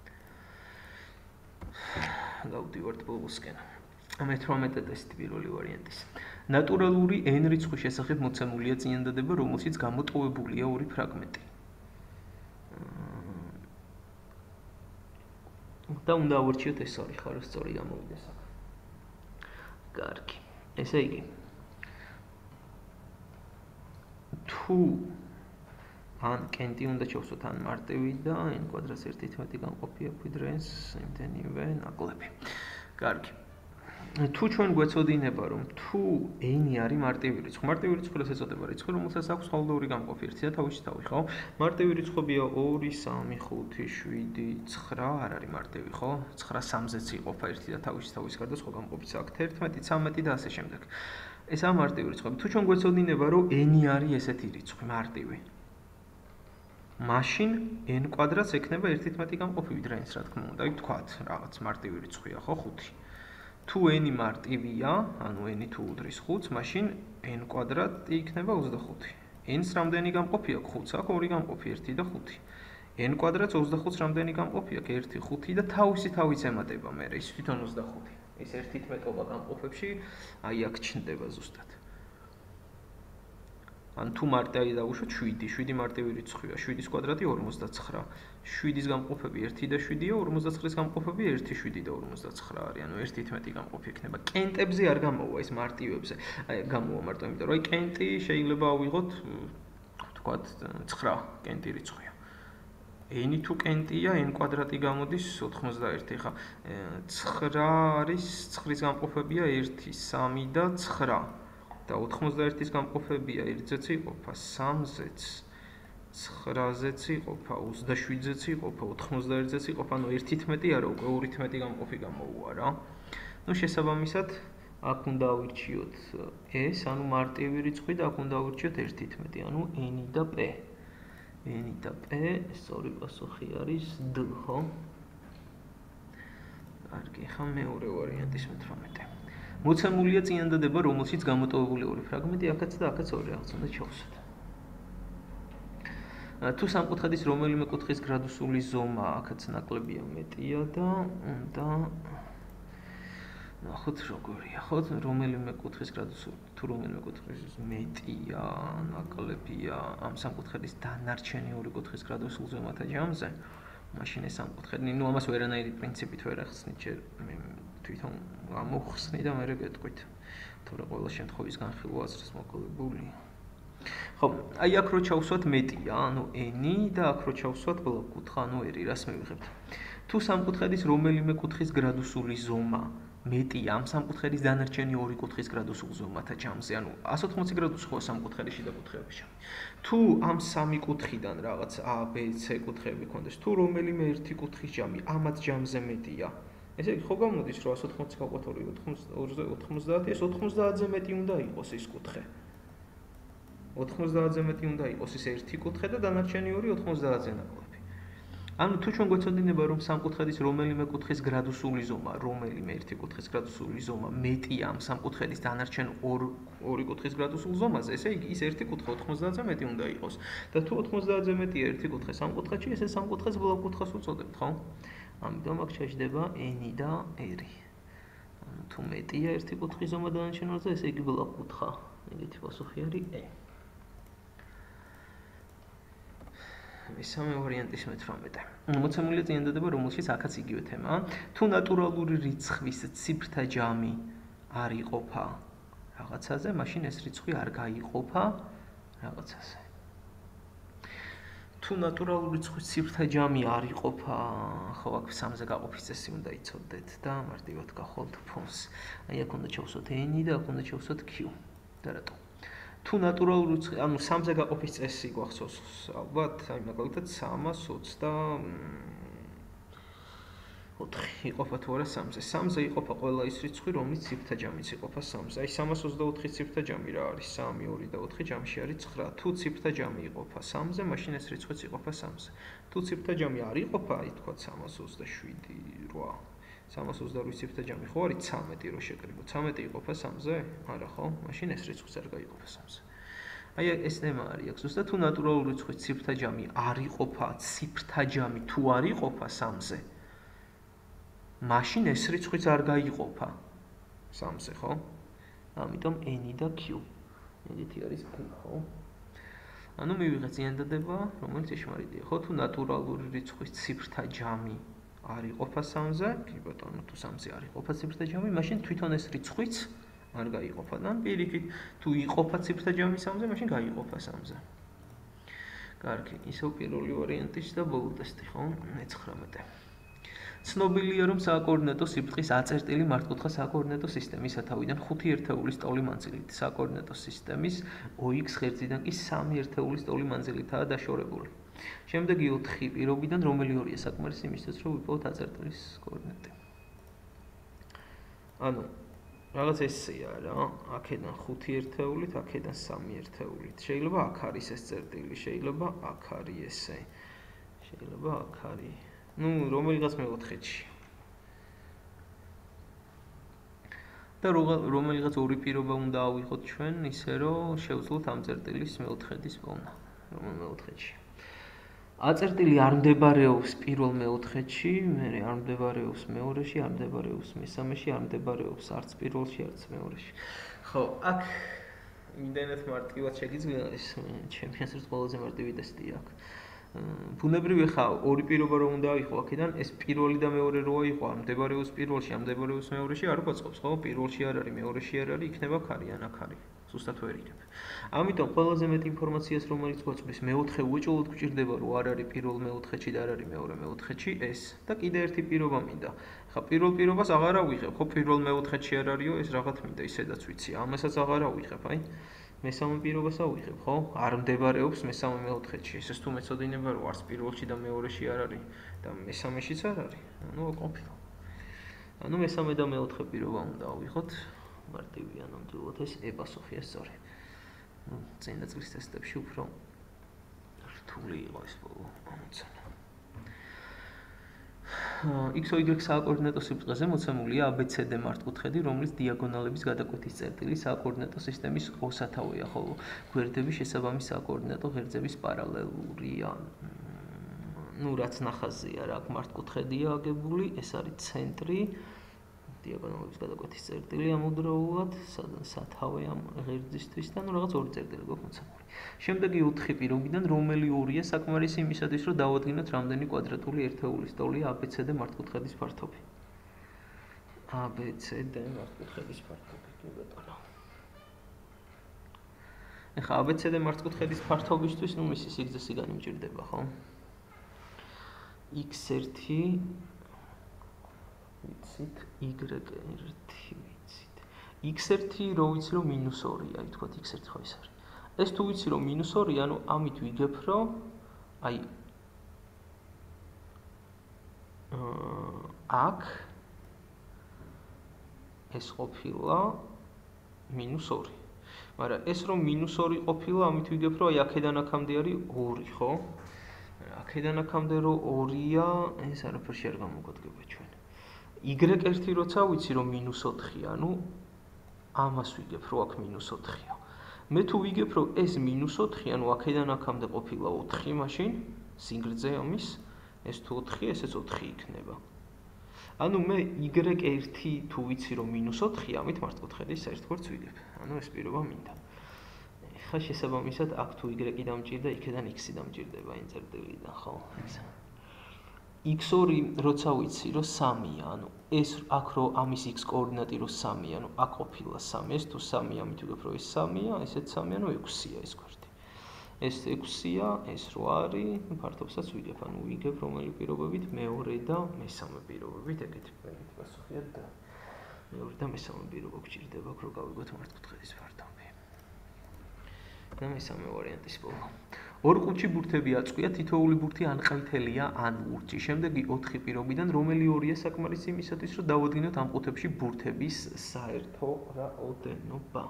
დავდივართ ბოლოსკენ. მეთვრამეტე ტესტი პირველი ვარიანტის. ნატურალური n რიცხვის შესახებ მოცემულია წინადადება, რომელშიც გამოტოვებულია ორი ფრაგმენტი. და უნდა ავარჩიოთ ეს ორი, ხო, რომ სწორი გამოვიდეს აქ. კარგი. ესე იგი. თუ ან კენტი უნდა შევსვათ ან მარტივი და n კვადრატს ერთი თერთმეტი გამყოფია ვიდრე n-ს იმდენივე ნაკლები. კარგი. თუ ჩვენ გვეცოდინება, რომ თუ n არის მარტივი რიცხვი, მარტივი რიცხვი რას ეწოდება? რიცხვი, რომელსაც აქვს მხოლოდ ორი გამყოფი, ერთი და თავისი თავი, ხო? მარტივი რიცხვებია ორი, სამი, ხუთი, შვიდი, ცხრა, არ არის მარტივი, ხო? ცხრა სამზეც იყოფა ერთი და თავისი თავის გარდა სხვა გამყოფიც აქვს თერთმეტი, ცამეტი და ასე შემდეგ. ეს არის მარტივი რიცხვები. თუ ჩვენ გვეცოდინება, რომ n არის ესეთი რიცხვი, მარტივი, მაშინ n კვადრატს ექნება ერთი თერთმეტი გამყოფი ვიდრე n-ს, რა თქმა უნდა, აი ვთქვათ, რაღაც მარტივი რიცხვია, ხო, ხუთი. თუ n მარტივია, ანუ n თუ უდრის ხუთს, მაშინ n კვადრატი იქნება ოცდახუთი. n-ს რამდენი გამყოფი აქვს? ხუთს აქვს ორი გამყოფი, ერთი და ხუთი. n კვადრატს ოცდახუთს რამდენი გამყოფი აქვს? ერთი, ხუთი და თავისი თავის ემატება მე, ის თვითონ ოცდახუთი. ეს ერთითმეტობა გამყოფებში აი აქ ჩნდება ზუსტად. ან თუ მარტივი დავუშვათ შვიდი, შვიდი მარტივი რიცხვია, შვიდის კვადრატი ორმოცდაცხრა. შვიდის გამყოფები ერთი და შვიდია, ორმოცდაცხრას გამყოფები ერთი, შვიდი და ორმოცდაცხრა არის, ანუ ერთი თერთმეტი გამყოფი იქნება. კენტებზე არ გამოვა ეს მარტივებზე. აი გამოვა მარტო, იმიტომ რომ აი კენტი შეიძლება ავიღოთ, ვთქვათ, ცხრა კენტი რიცხვია. n თუ კენტია, n კვადრატი გამოდის ოთხმოცდაერთი, ხა. ცხრა არის, ცხრის გამყოფებია ერთი, სამი და ცხრა. და ოთხმოცდაერთის გამყოფებია ერთზეც იყოფა, სამზეც, ცხრაზეც იყოფა, ოცდაშვიდზეც იყოფა, ოთხმოცდაერთზეც იყოფა, ანუ ერთი თერთმეტი არა, უკვე ორი თერთმეტი გამყოფი გამოუვა რა. ნუ შესაბამისად, აქ უნდა ავირჩიოთ ეს, ანუ მარტივი რიცხვი და აქ უნდა ავირჩიოთ ერთი თერთმეტი, ანუ n და p. n და p, სწორი პასუხი არის d, ხო? კარგი, ხა მეორე ვარიანტის მეთვრამეტე. მოცემულია წინადადება, რომელშიც გამოტოვებული ორი ფრაგმენტი, აქაც და აქაც ორი რაღაც უნდა შევსვათ. თუ სამკუთხედის რომელიმე კუთხის გრადუსული ზომა აქაც ნაკლებია მეტია და უნდა ნახოთ როგორია, ხო, რომელიმე კუთხის გრადუსული, თუ რომელიმე კუთხის მეტია, ნაკლებია ამ სამკუთხედის დანარჩენი ორი კუთხის გრადუსულ ზომათა ჯამზე, მაშინ ეს სამკუთხედი, ნუ ამას ვერანაირი პრინციპით ვერ ახსნით, ჯერ მე თვითონ ამოვხსნი და მე გეტყვით, თორე ყველა შემთხვევის განხილვა აზრს მოკლებულია. ხო, აი აქ რო ჩავსვათ მეტია, ანუ n და აქ რო ჩავსვათ ბლოკ კუთხა, ანუ r, რას მივიღებთ? თუ სამკუთხედის რომელიმე კუთხის გრადუსული ზომა მეტია ამ სამკუთხედის დანარჩენი ორი კუთხის გრადუსულ ზომათა ჯამზე, ანუ εκατს ოთხმოცი გრადუსი ხო სამკუთხედის შიდა კუთხეების ჯამი. თუ ამ სამი კუთხიდან რაღაც A, B, C კუთხეები ქონდეს, თუ რომელიმე ერთი კუთხის ჯამი ამათ ჯამზე მეტია, ესე იგი ხო გამოდის, რომ εκατს ოთხმოცი გავყოთ ორზე ოთხმოცდაათი, ეს ოთხმოცდაათზე მეტი უნდა იყოს ის კუთხე. ოთხმოცდაათზე მეტი უნდა იყოს ის ერთი კუთხე და დანარჩენი ორი ოთხმოცდაათზე ნაკლები. ანუ თუ ჩვენ გვეცოდინება რომ სამკუთხედის რომელიმე კუთხის გრადუსული ზომა, რომელიმე ერთი კუთხის გრადუსული ზომა მეტია ამ სამკუთხედის დანარჩენ ორი კუთხის გრადუსულ ზომაზე, ესე იგი ის ერთი კუთხე ოთხმოცდაათზე მეტი უნდა იყოს. და თუ ოთხმოცდაათზე მეტია ერთი კუთხე სამკუთხედში, ესე სამკუთხედს ბლოკკუთხას უწოდებთ, ხო? ამიტომ აქ შეჯდება n და r. ანუ თუ მეტია ერთი კუთხის ზომა დანარჩენ ორზე, ესე იგი ბლოკკუთხა. ეგეთი პასუხი არის e. მესამე ვარიანტის მეთვრამეტე. მოცემულია წინადადება, რომელშიც აქაც იგივე თემაა. თუ ნატურალური რიცხვის ციფრთა ჯამი არ იყოფა რაღაცაზე, მაშინ ეს რიცხვი არ გაიყოფა რაღაცაზე. თუ ნატურალური რიცხვის ციფრთა ჯამი არ იყოფა, ხო აქ სამზე გაყოფის წესი უნდა იცოდეთ და მარტივად გახვალთ ფონს. აი აქ უნდა შევსვათ n და აქ უნდა შევსვათ q. და რატო? თუ ნატურალური რიცხვი, ანუ სამზე გაყოფის წესი გვახსოვს ალბათ, აი მაგალითად სამას ოცდაოთხი იყოფა თუ არა სამზე. სამზე იყოფა ყველა ის რიცხვი, რომლის ციფრთა ჯამიც იყოფა სამზე. აი სამას ოცდაოთხის ციფრთა ჯამი რა არის? სამი, ორი და ოთხი ჯამში არის ცხრა. თუ ციფრთა ჯამი იყოფა სამზე, მაშინ ეს რიცხვიც იყოფა სამზე. თუ ციფრთა ჯამი არ იყოფა, აი თქვა სამას ოცდაშვიდი, რვა. სამას ოცდაორი ციფრთა ჯამი ხო არის ცამეტი რო შეკრიბო. ცამეტი იყოფა სამზე? არა ხო? მაშინ ეს რიცხვიც არ გაიყოფა სამზე. აი ეს თემა არის აქ ზუსტად თუ ნატურალური რიცხვის ციფრთა ჯამი არ იყოფა ციფრთა ჯამი თუ არ იყოფა სამზე. მაშინ ეს რიცხვიც არ გაიყოფა სამზე, ხო? ამიტომ n და q. ეგეთი არის q, ხო? ანუ მივიღეთ წინადადება, რომელიც ეშმარიტია, ხო? თუ ნატურალური რიცხვის ციფრთა ჯამი არ იყოფა სამზე, კი ბატონო, თუ სამზე არ იყოფა ციფრთა ჯამი, მაშინ თვითონ ეს რიცხვიც არ გაიყოფა და პირიქით, თუ იყოფა ციფრთა ჯამი სამზე, მაშინ გაიყოფა სამზე. კარგი, ისევ პირველი ვარიანტის და ბოლო ტესტი, ხო? მეცხრამეტე. ცნობილია, რომ სააკოორდინატო სიფრთხის აწერტილი მართკუთხა სააკოორდინატო სისტემის სათავიდან ხუთი ერთეულის ტოლი მანძილით, სააკოორდინატო სისტემის O-X ღერძიდან კი სამი ერთეულის ტოლი მანძილითაა დაშორებული. შემდეგი ოთხი პირობიდან რომელი ორია საკმარისი იმისთვის, რომ ვიპოვოთ აწერტილის კოორდინატი. ანუ რაღაც ესეა რა, აქედან ხუთი ერთეულით, აქედან სამი ერთეულით. შეიძლება აქ არის ეს წერტილი, შეიძლება აქ არის ესე. შეიძლება აქ არის. ნუ რომელიღაც მეოთხედში. და რომელიღაც ორი პირობა უნდა ავიღოთ ჩვენ, ისე რომ შევძლოთ ამ წერტილის მეოთხედის პოვნა. რომელ მეოთხედში. აწერტილი არ მდებარეობს პირველ მეოთხედში, მე არ მდებარეობს მეორეში, არ მდებარეობს მესამეში, არ მდებარეობს არც პირველში, არც მეორეში. ხო, აქ იმდენად მარტივად შეგიძლია ეს ჩემი აზრით ყველაზე მარტივი ტესტია აქ. ბუნებრივი ხა ორი პირობა რომ უნდა აიღო აქედან, ეს პირველი და მეორე რო აიღო, არ მდებარეობს პირველში, არ მდებარეობს მეორეში, არ გვაწყობს, ხო? პირველში არ არის, მეორეში არ არის, იქნება აქ არის, ან აქ არის. ზუსტად ვერ იქნება. ამიტომ ყველაზე მეტ ინფორმაციას რომელიც გვაწყობს მეოთხე უეჭველად გვჭირდება რომ არ არის პირველ მეოთხედში და არ არის მეორე მეოთხედში ეს და კიდე ერთი პირობა მინდა. ხა პირველ პირობას აღარ ავიღებ, ხო პირველ მეოთხედში არ არისო, ეს რაღაც მინდა, ისედაც ვიცი. ამასაც აღარ ავიღებ, აი. მესამე პირობას ავიღებ, ხო? არ მდებარეობს მესამე მეოთხედში. ესეც თუ მეცოდინება რომ არც პირველში და მეორეში არ არის და მესამეშიც არ არის. ანუ ყოფილა. ანუ მესამე და მეოთხე პირობა უნდა ავიღოთ. მარტივია ნამდვილად ეს e პასუხია სწორი. ნუ წინა წლის ტესტებში უფრო რთული იყო ეს ბოლო ამოცანა. x o y სააკოორდინატო სიბრტყეზე მოცემულია A B C D მართკუთხედი, რომლის დიაგონალების გადაკვეთის წერტილი სააკოორდინატო სისტემის O სათავეა, ხოლო გვერდების შესაბამის სააკოორდინატო ღერძების პარალელურია. ნუ რაც ნახაზია რა, აქ მართკუთხედია აგებული, ეს არის ცენტრი. დიაგონალების გადაკვეთის წერტილი ამოდროულად, სათავე ამ ღერძისთვის და ნუ რაღაც ორი წერტილი გვაქვს მოცემული. შემდეგი ოთხი პირობიდან რომელი ორია საკმარისი იმისათვის, რომ დავადგინოთ რამდენი კვადრატული ერთეულის ტოლია A B C D მართკუთხედის ფართობი. A B C D მართკუთხედის ფართობი, კი ბატონო. ეხლა A B C D მართკუთხედის ფართობისთვის, ნუ მისი სიგრძე სიგანი მჭირდება, ხო? x ერთი ვიცით y ერთი ვიცით x ერთი რო ვიცი რომ მინუს ორია, აი თქვათ x ერთი ხო ის არის. ეს თუ ვიცი რომ მინუს ორია, ანუ ამით ვიგებ რომ აი აქ ეს ყოფილა მინუს ორი. მაგრამ ეს რომ მინუს ორი ყოფილა, ამით ვიგებ რომ აი აქედან აქამდე არის ორი, ხო? აქედან აქამდე რომ ორია, ეს არაფერში არ გამოგვადგება ჩვენ. y ერთი როცა ვიცი რომ მინუს ოთხია, ანუ ამას ვიგებ რომ აქ მინუს ოთხია. მე თუ ვიგებ რომ ეს მინუს ოთხია, ანუ აქედან აქამდე ყოფილა ოთხი, მაშინ სიგრძე ამის ეს თუ ოთხია, ესეც ოთხი იქნება. ანუ მე y ერთი თუ ვიცი რომ მინუს ოთხია, ამით მართკუთხედის საერთგვარს ვიგებ. ანუ ეს პირობა მინდა. ხა შესაბამისად აქ თუ y დამჭირდა, იქიდან x დამჭირდება იმ წერტილიდან, ხო? x ორი როცა ვიცი რომ სამია, ანუ ეს აქ რო ამის x კოორდინატი რო სამია, ანუ აქ ყოფილა სამი, ეს თუ სამია, ამით ვიგებ რომ ეს სამია, ესეც სამია, ანუ ექვსია ეს გვერდი. ეს ექვსია, ეს რო არის, ფართობსაც ვიგებ, ანუ ვიგებ რომელი პირობებით მეორე და მესამე პირობებით, ეგეთი ეგეთი პასუხია და მეორე და მესამე პირობა გვჭირდება, რომ გავიგოთ მართკუთხედის ფართობი. და მესამე ვარიანტის ბოლო. ორ ყუთში ბურთები აწყვია, თითოეული ბურთი ან ყვითელია, ან ლურჯი. შემდეგი ოთხი პირობიდან რომელი ორია საკმარისი იმისათვის, რომ დავადგინოთ ამ ყუთებში ბურთების საერთო რაოდენობა.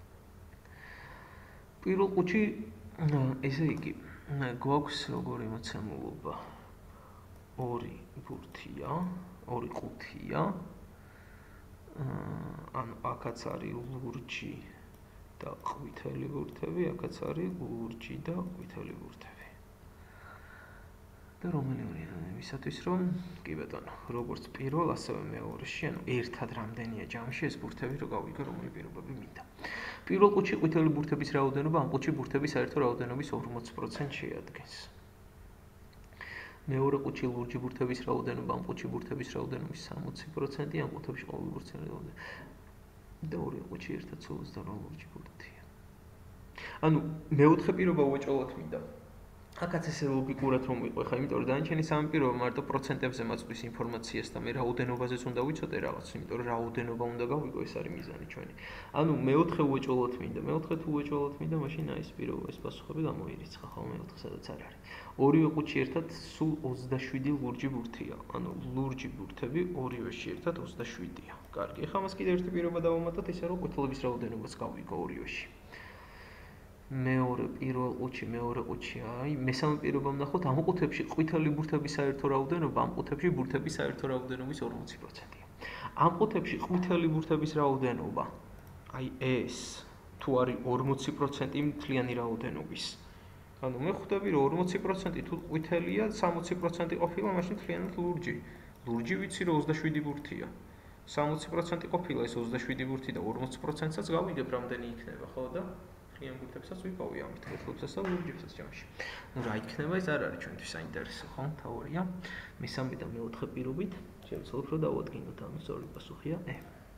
პირველ ყუთში ესე იგი, გვაქვს როგორი მოცემულობა? ორი ბურთია, ორი ყუთია. ანუ აქაც არის ლურჯი და ყვითელი ბურთები, აქაც არის ლურჯი და ყვითელი ბურთები. და რომელი ორია იმისათვის, რომ კი ბატონო, როგორც პირველ, ასევე მეორეში, ანუ ერთად რამდენია ჯამში ეს ბურთები, რომ გავიგო რომელი პირობები მინდა. პირველ ყუთში ყვითელი ბურთების რაოდენობა ამ ყუთში ბურთების საერთო რაოდენობის ორმოცი პროცენტს შეადგენს. მეორე ყუთში ლურჯი ბურთების რაოდენობა ამ ყუთში ბურთების რაოდენობის სამოცი პროცენტი, ამ ყუთებში ყოველი ბურთის რაოდენობა და ორი ყუთში ერთად სულ ოცდაორ ლურჯი ბურთია. ანუ მეოთხე პირობა უეჭველად მინდა. აქაც ესე ლოგიკურად რომ ვიყო, ხა, იმიტომ რომ დანარჩენი სამი პირობა მარტო პროცენტებზე მაწვდის ინფორმაციას და მე რაოდენობაზეც უნდა ვიცოდე რაღაც, იმიტომ რომ რაოდენობა უნდა გავიგო, ეს არის მიზანი ჩვენი. ანუ მეოთხე უეჭველად მინდა, მეოთხე თუ უეჭველად მინდა, მაშინ აი ეს პირობა, ეს პასუხები გამოირიცხა, ხო, მეოთხე სადაც არ არის. ორივე ყუთში ერთად სულ ოცდაშვიდი ლურჯი ბურთია. ანუ ლურჯი ბურთები ორივეში ერთად ოცდაშვიდია. კარგი, ხა მას კიდევ ერთი პირობა დავამატოთ, ისე რომ ყვითელების რაოდენობაც გავიგო ორივეში. მეორე პირველ ყუთში, მეორე ყუთში, აი, მესამე პირობა ვნახოთ, ამ ყუთებში ყვითელი ბურთების საერთო რაოდენობა, ამ ყუთებში ბურთების საერთო რაოდენობის ორმოცი პროცენტია. ამ ყუთებში ყვითელი ბურთების რაოდენობა, აი ეს, თუ არის ორმოცი პროცენტი მთლიანი რაოდენობის. ანუ მე ხვდები, რომ ორმოცი პროცენტი თუ ყვითელია, სამოცი პროცენტი ყოფილა, მაშინ მთლიანად ლურჯი. ლურჯი ვიცი, რომ ოცდაშვიდი ბურთია. სამოცი პროცენტი ყოფილა, ეს ოცდაშვიდი ბურთი და ორმოცი პროცენტსაც გავიგებ, რამდენი იქნება, ხო და? ilyen ბურთებსაც ვიპოვი ამით, ყვითლებსაც და ლურჯებსაც ჯამში. ნუ რა იქნება, ეს არ არის ჩვენთვის საინტერესო, ხო? თაურია. მესამე და მეოთხე პირობით შევცვალოთ, რომ დავადგინოთ, ანუ სწორი პასუხია E.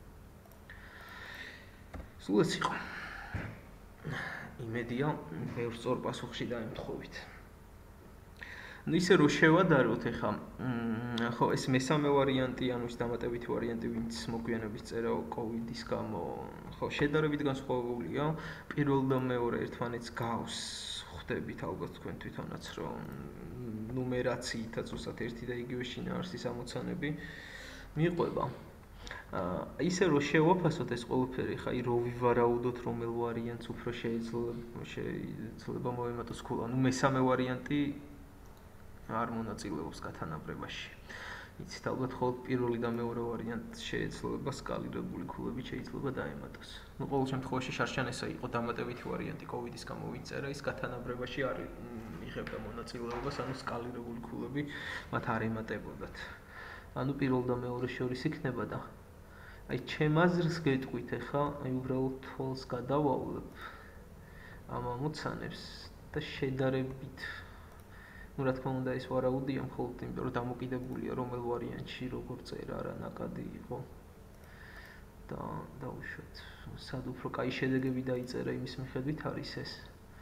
სულ ეს იყო. იმედია, ბევრ სწორ პასუხში დაემთხოვით. ნუ ისე რომ შევადაროთ ახლა, ხო, ეს მესამე ვარიანტი, ანუ ის დამატებითი ვარიანტი, ვინც მოგვიანებით წერა კოვიდის გამო, ხო, შედარებით განსხვავებულია. პირველ და მეორე ერთმანეთს გავს, ხვდებით ალბათ თქვენ თვითონაც, რომ ნუმერაციითაც უბრალოდ ერთი და იგივე შინაარსის ამოცანები მიყვება. ისე რომ შევაფასოთ ეს ყველაფერი, ხა, რო ვივარაუდოთ, რომელ ვარიანტს უფრო შეიძლება შეიძლება მოემატოს ქულა. ნუ მესამე ვარიანტი არ მონაწილეობს გათანაბრებაში. იცით, ალბათ ხოლმე პირველი და მეორე ვარიანტი შეიძლება სკალირებული ქულებით შეიძლება დაემატოს. ნუ ყოველ შემთხვევაში შარშან ესა იყო დამატებითი ვარიანტი კოვიდის გამო ვიწერა, ის გათანაბრებაში არ იღებდა მონაწილეობას, ანუ სკალირებული ქულები მათ არ ემატებოდათ. ანუ პირველ და მეორე შორის იქნება და აი ჩემ აზრს გეტყვით ახლა, აი უბრალოდ თვალს გადავავლებ ამ ამოცანებს და შედარებით ну, რა თქმა უნდა, ეს ვარაუდია მხოლოდ იმიტომ, რომ დამოკიდებულია რომელ ვარიანტში როგორ წერა, რა ნაკადი იყო. და დავუშვათ, სად უფრო კაი შედეგები დაიწერა იმის მიხედვით არის ეს.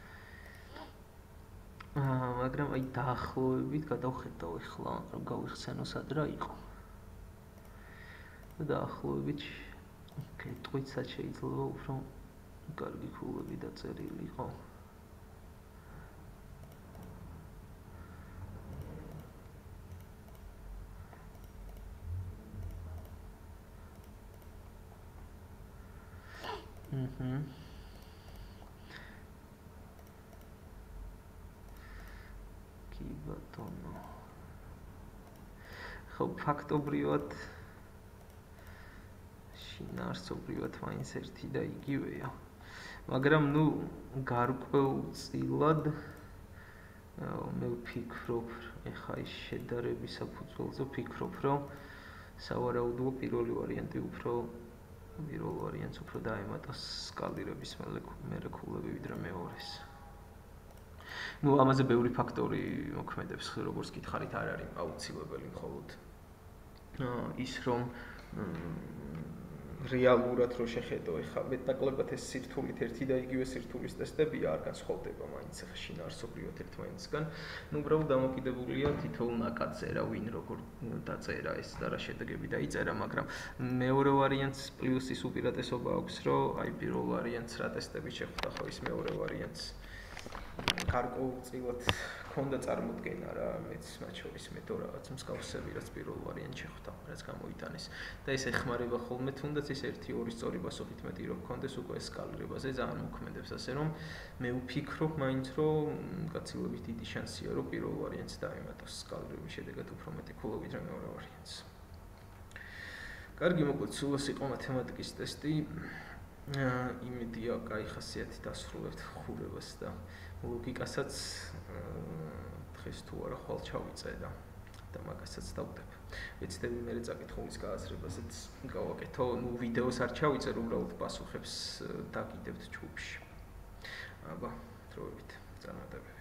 აა, მაგრამ აი დაახლოებით გადავხედავ ახლა, რომ გავიხსენო სად რა იყო. დაახლოებით კეთყვიცაც შეიძლება უფრო კარგი ქულები დაწერილი იყო. აჰა. კი ბატონო. ხო, ფაქტობრივად შინაარსობრივად მაინც ერთი და იგივეა. მაგრამ ნუ გარკვეულწილად მე ვფიქრობ, ეხა ის შედარების საფუძველზე ვფიქრობ, რომ სავარაუდოა პირველი ვარიანტი უფრო პირველ ვარიანტს უფრო დაემატოს სკალირების მოლეკულები ვიდრე მეორეს. ნუ ამაზე ბევრი ფაქტორი მოქმედებს, როგორც გითხარით, არ არის აუცილებელი მხოლოდ ის რომ რეალურად რო შეხედო ეხლა მეტნაკლებად ეს სირთულით ერთი და იგივე სირთულის ტესტებია არ განსხვავდება მაინც ეხლა შინაარსობრივად ერთმანეთისგან. ნუ უბრალოდ დამოკიდებულია თითოეულ ნაკადზე რა ვინ როგორ დაწერა ეს და რა შედეგები დაიწერა, მაგრამ მეორე ვარიანტს პლუსის უპირატესობა აქვს, რომ აი პირველ ვარიანტს რა ტესტები შეხვდა, ხო ის მეორე ვარიანტს გარკვეულწილად ქონდა წარმოდგენა რა, მეც მათ შორის მეტო რაღაც მსგავსები, რაც პირველ ვარიანტში ხვდა, რაც გამოიტანეს. და ეს ეხმარება ხოლმე თუნდაც ის ერთი ორი სწორი პასუხით მეტი რო გქონდეს უკვე სკალირებაზე ძალიან მოქმედებს, ასე რომ მე ვფიქრობ მაინც რომ გაცილებით დიდი შანსია რომ პირველ ვარიანტს დაემატოს სკალირების შედეგად უფრო მეტი ქულა ვიდრე მეორე ვარიანტს. კარგი, მოკლედ სულ ეს იყო მათემატიკის ტესტი. იმედია კაი ხასიათით ასრულებთ ხურებას და ლოგიკასაც დღეს თუ არა ხვალ ჩავიწერა და მაგასაც დავდებ. ვეცდები მე წაკითხულის გააზრებაზეც გავაკეთო, ნუ ვიდეოს არ ჩავიწერ, უბრალოდ პასუხებს დაგიდებთ ჯგუფში. აბა, დროებით, წარმატებები.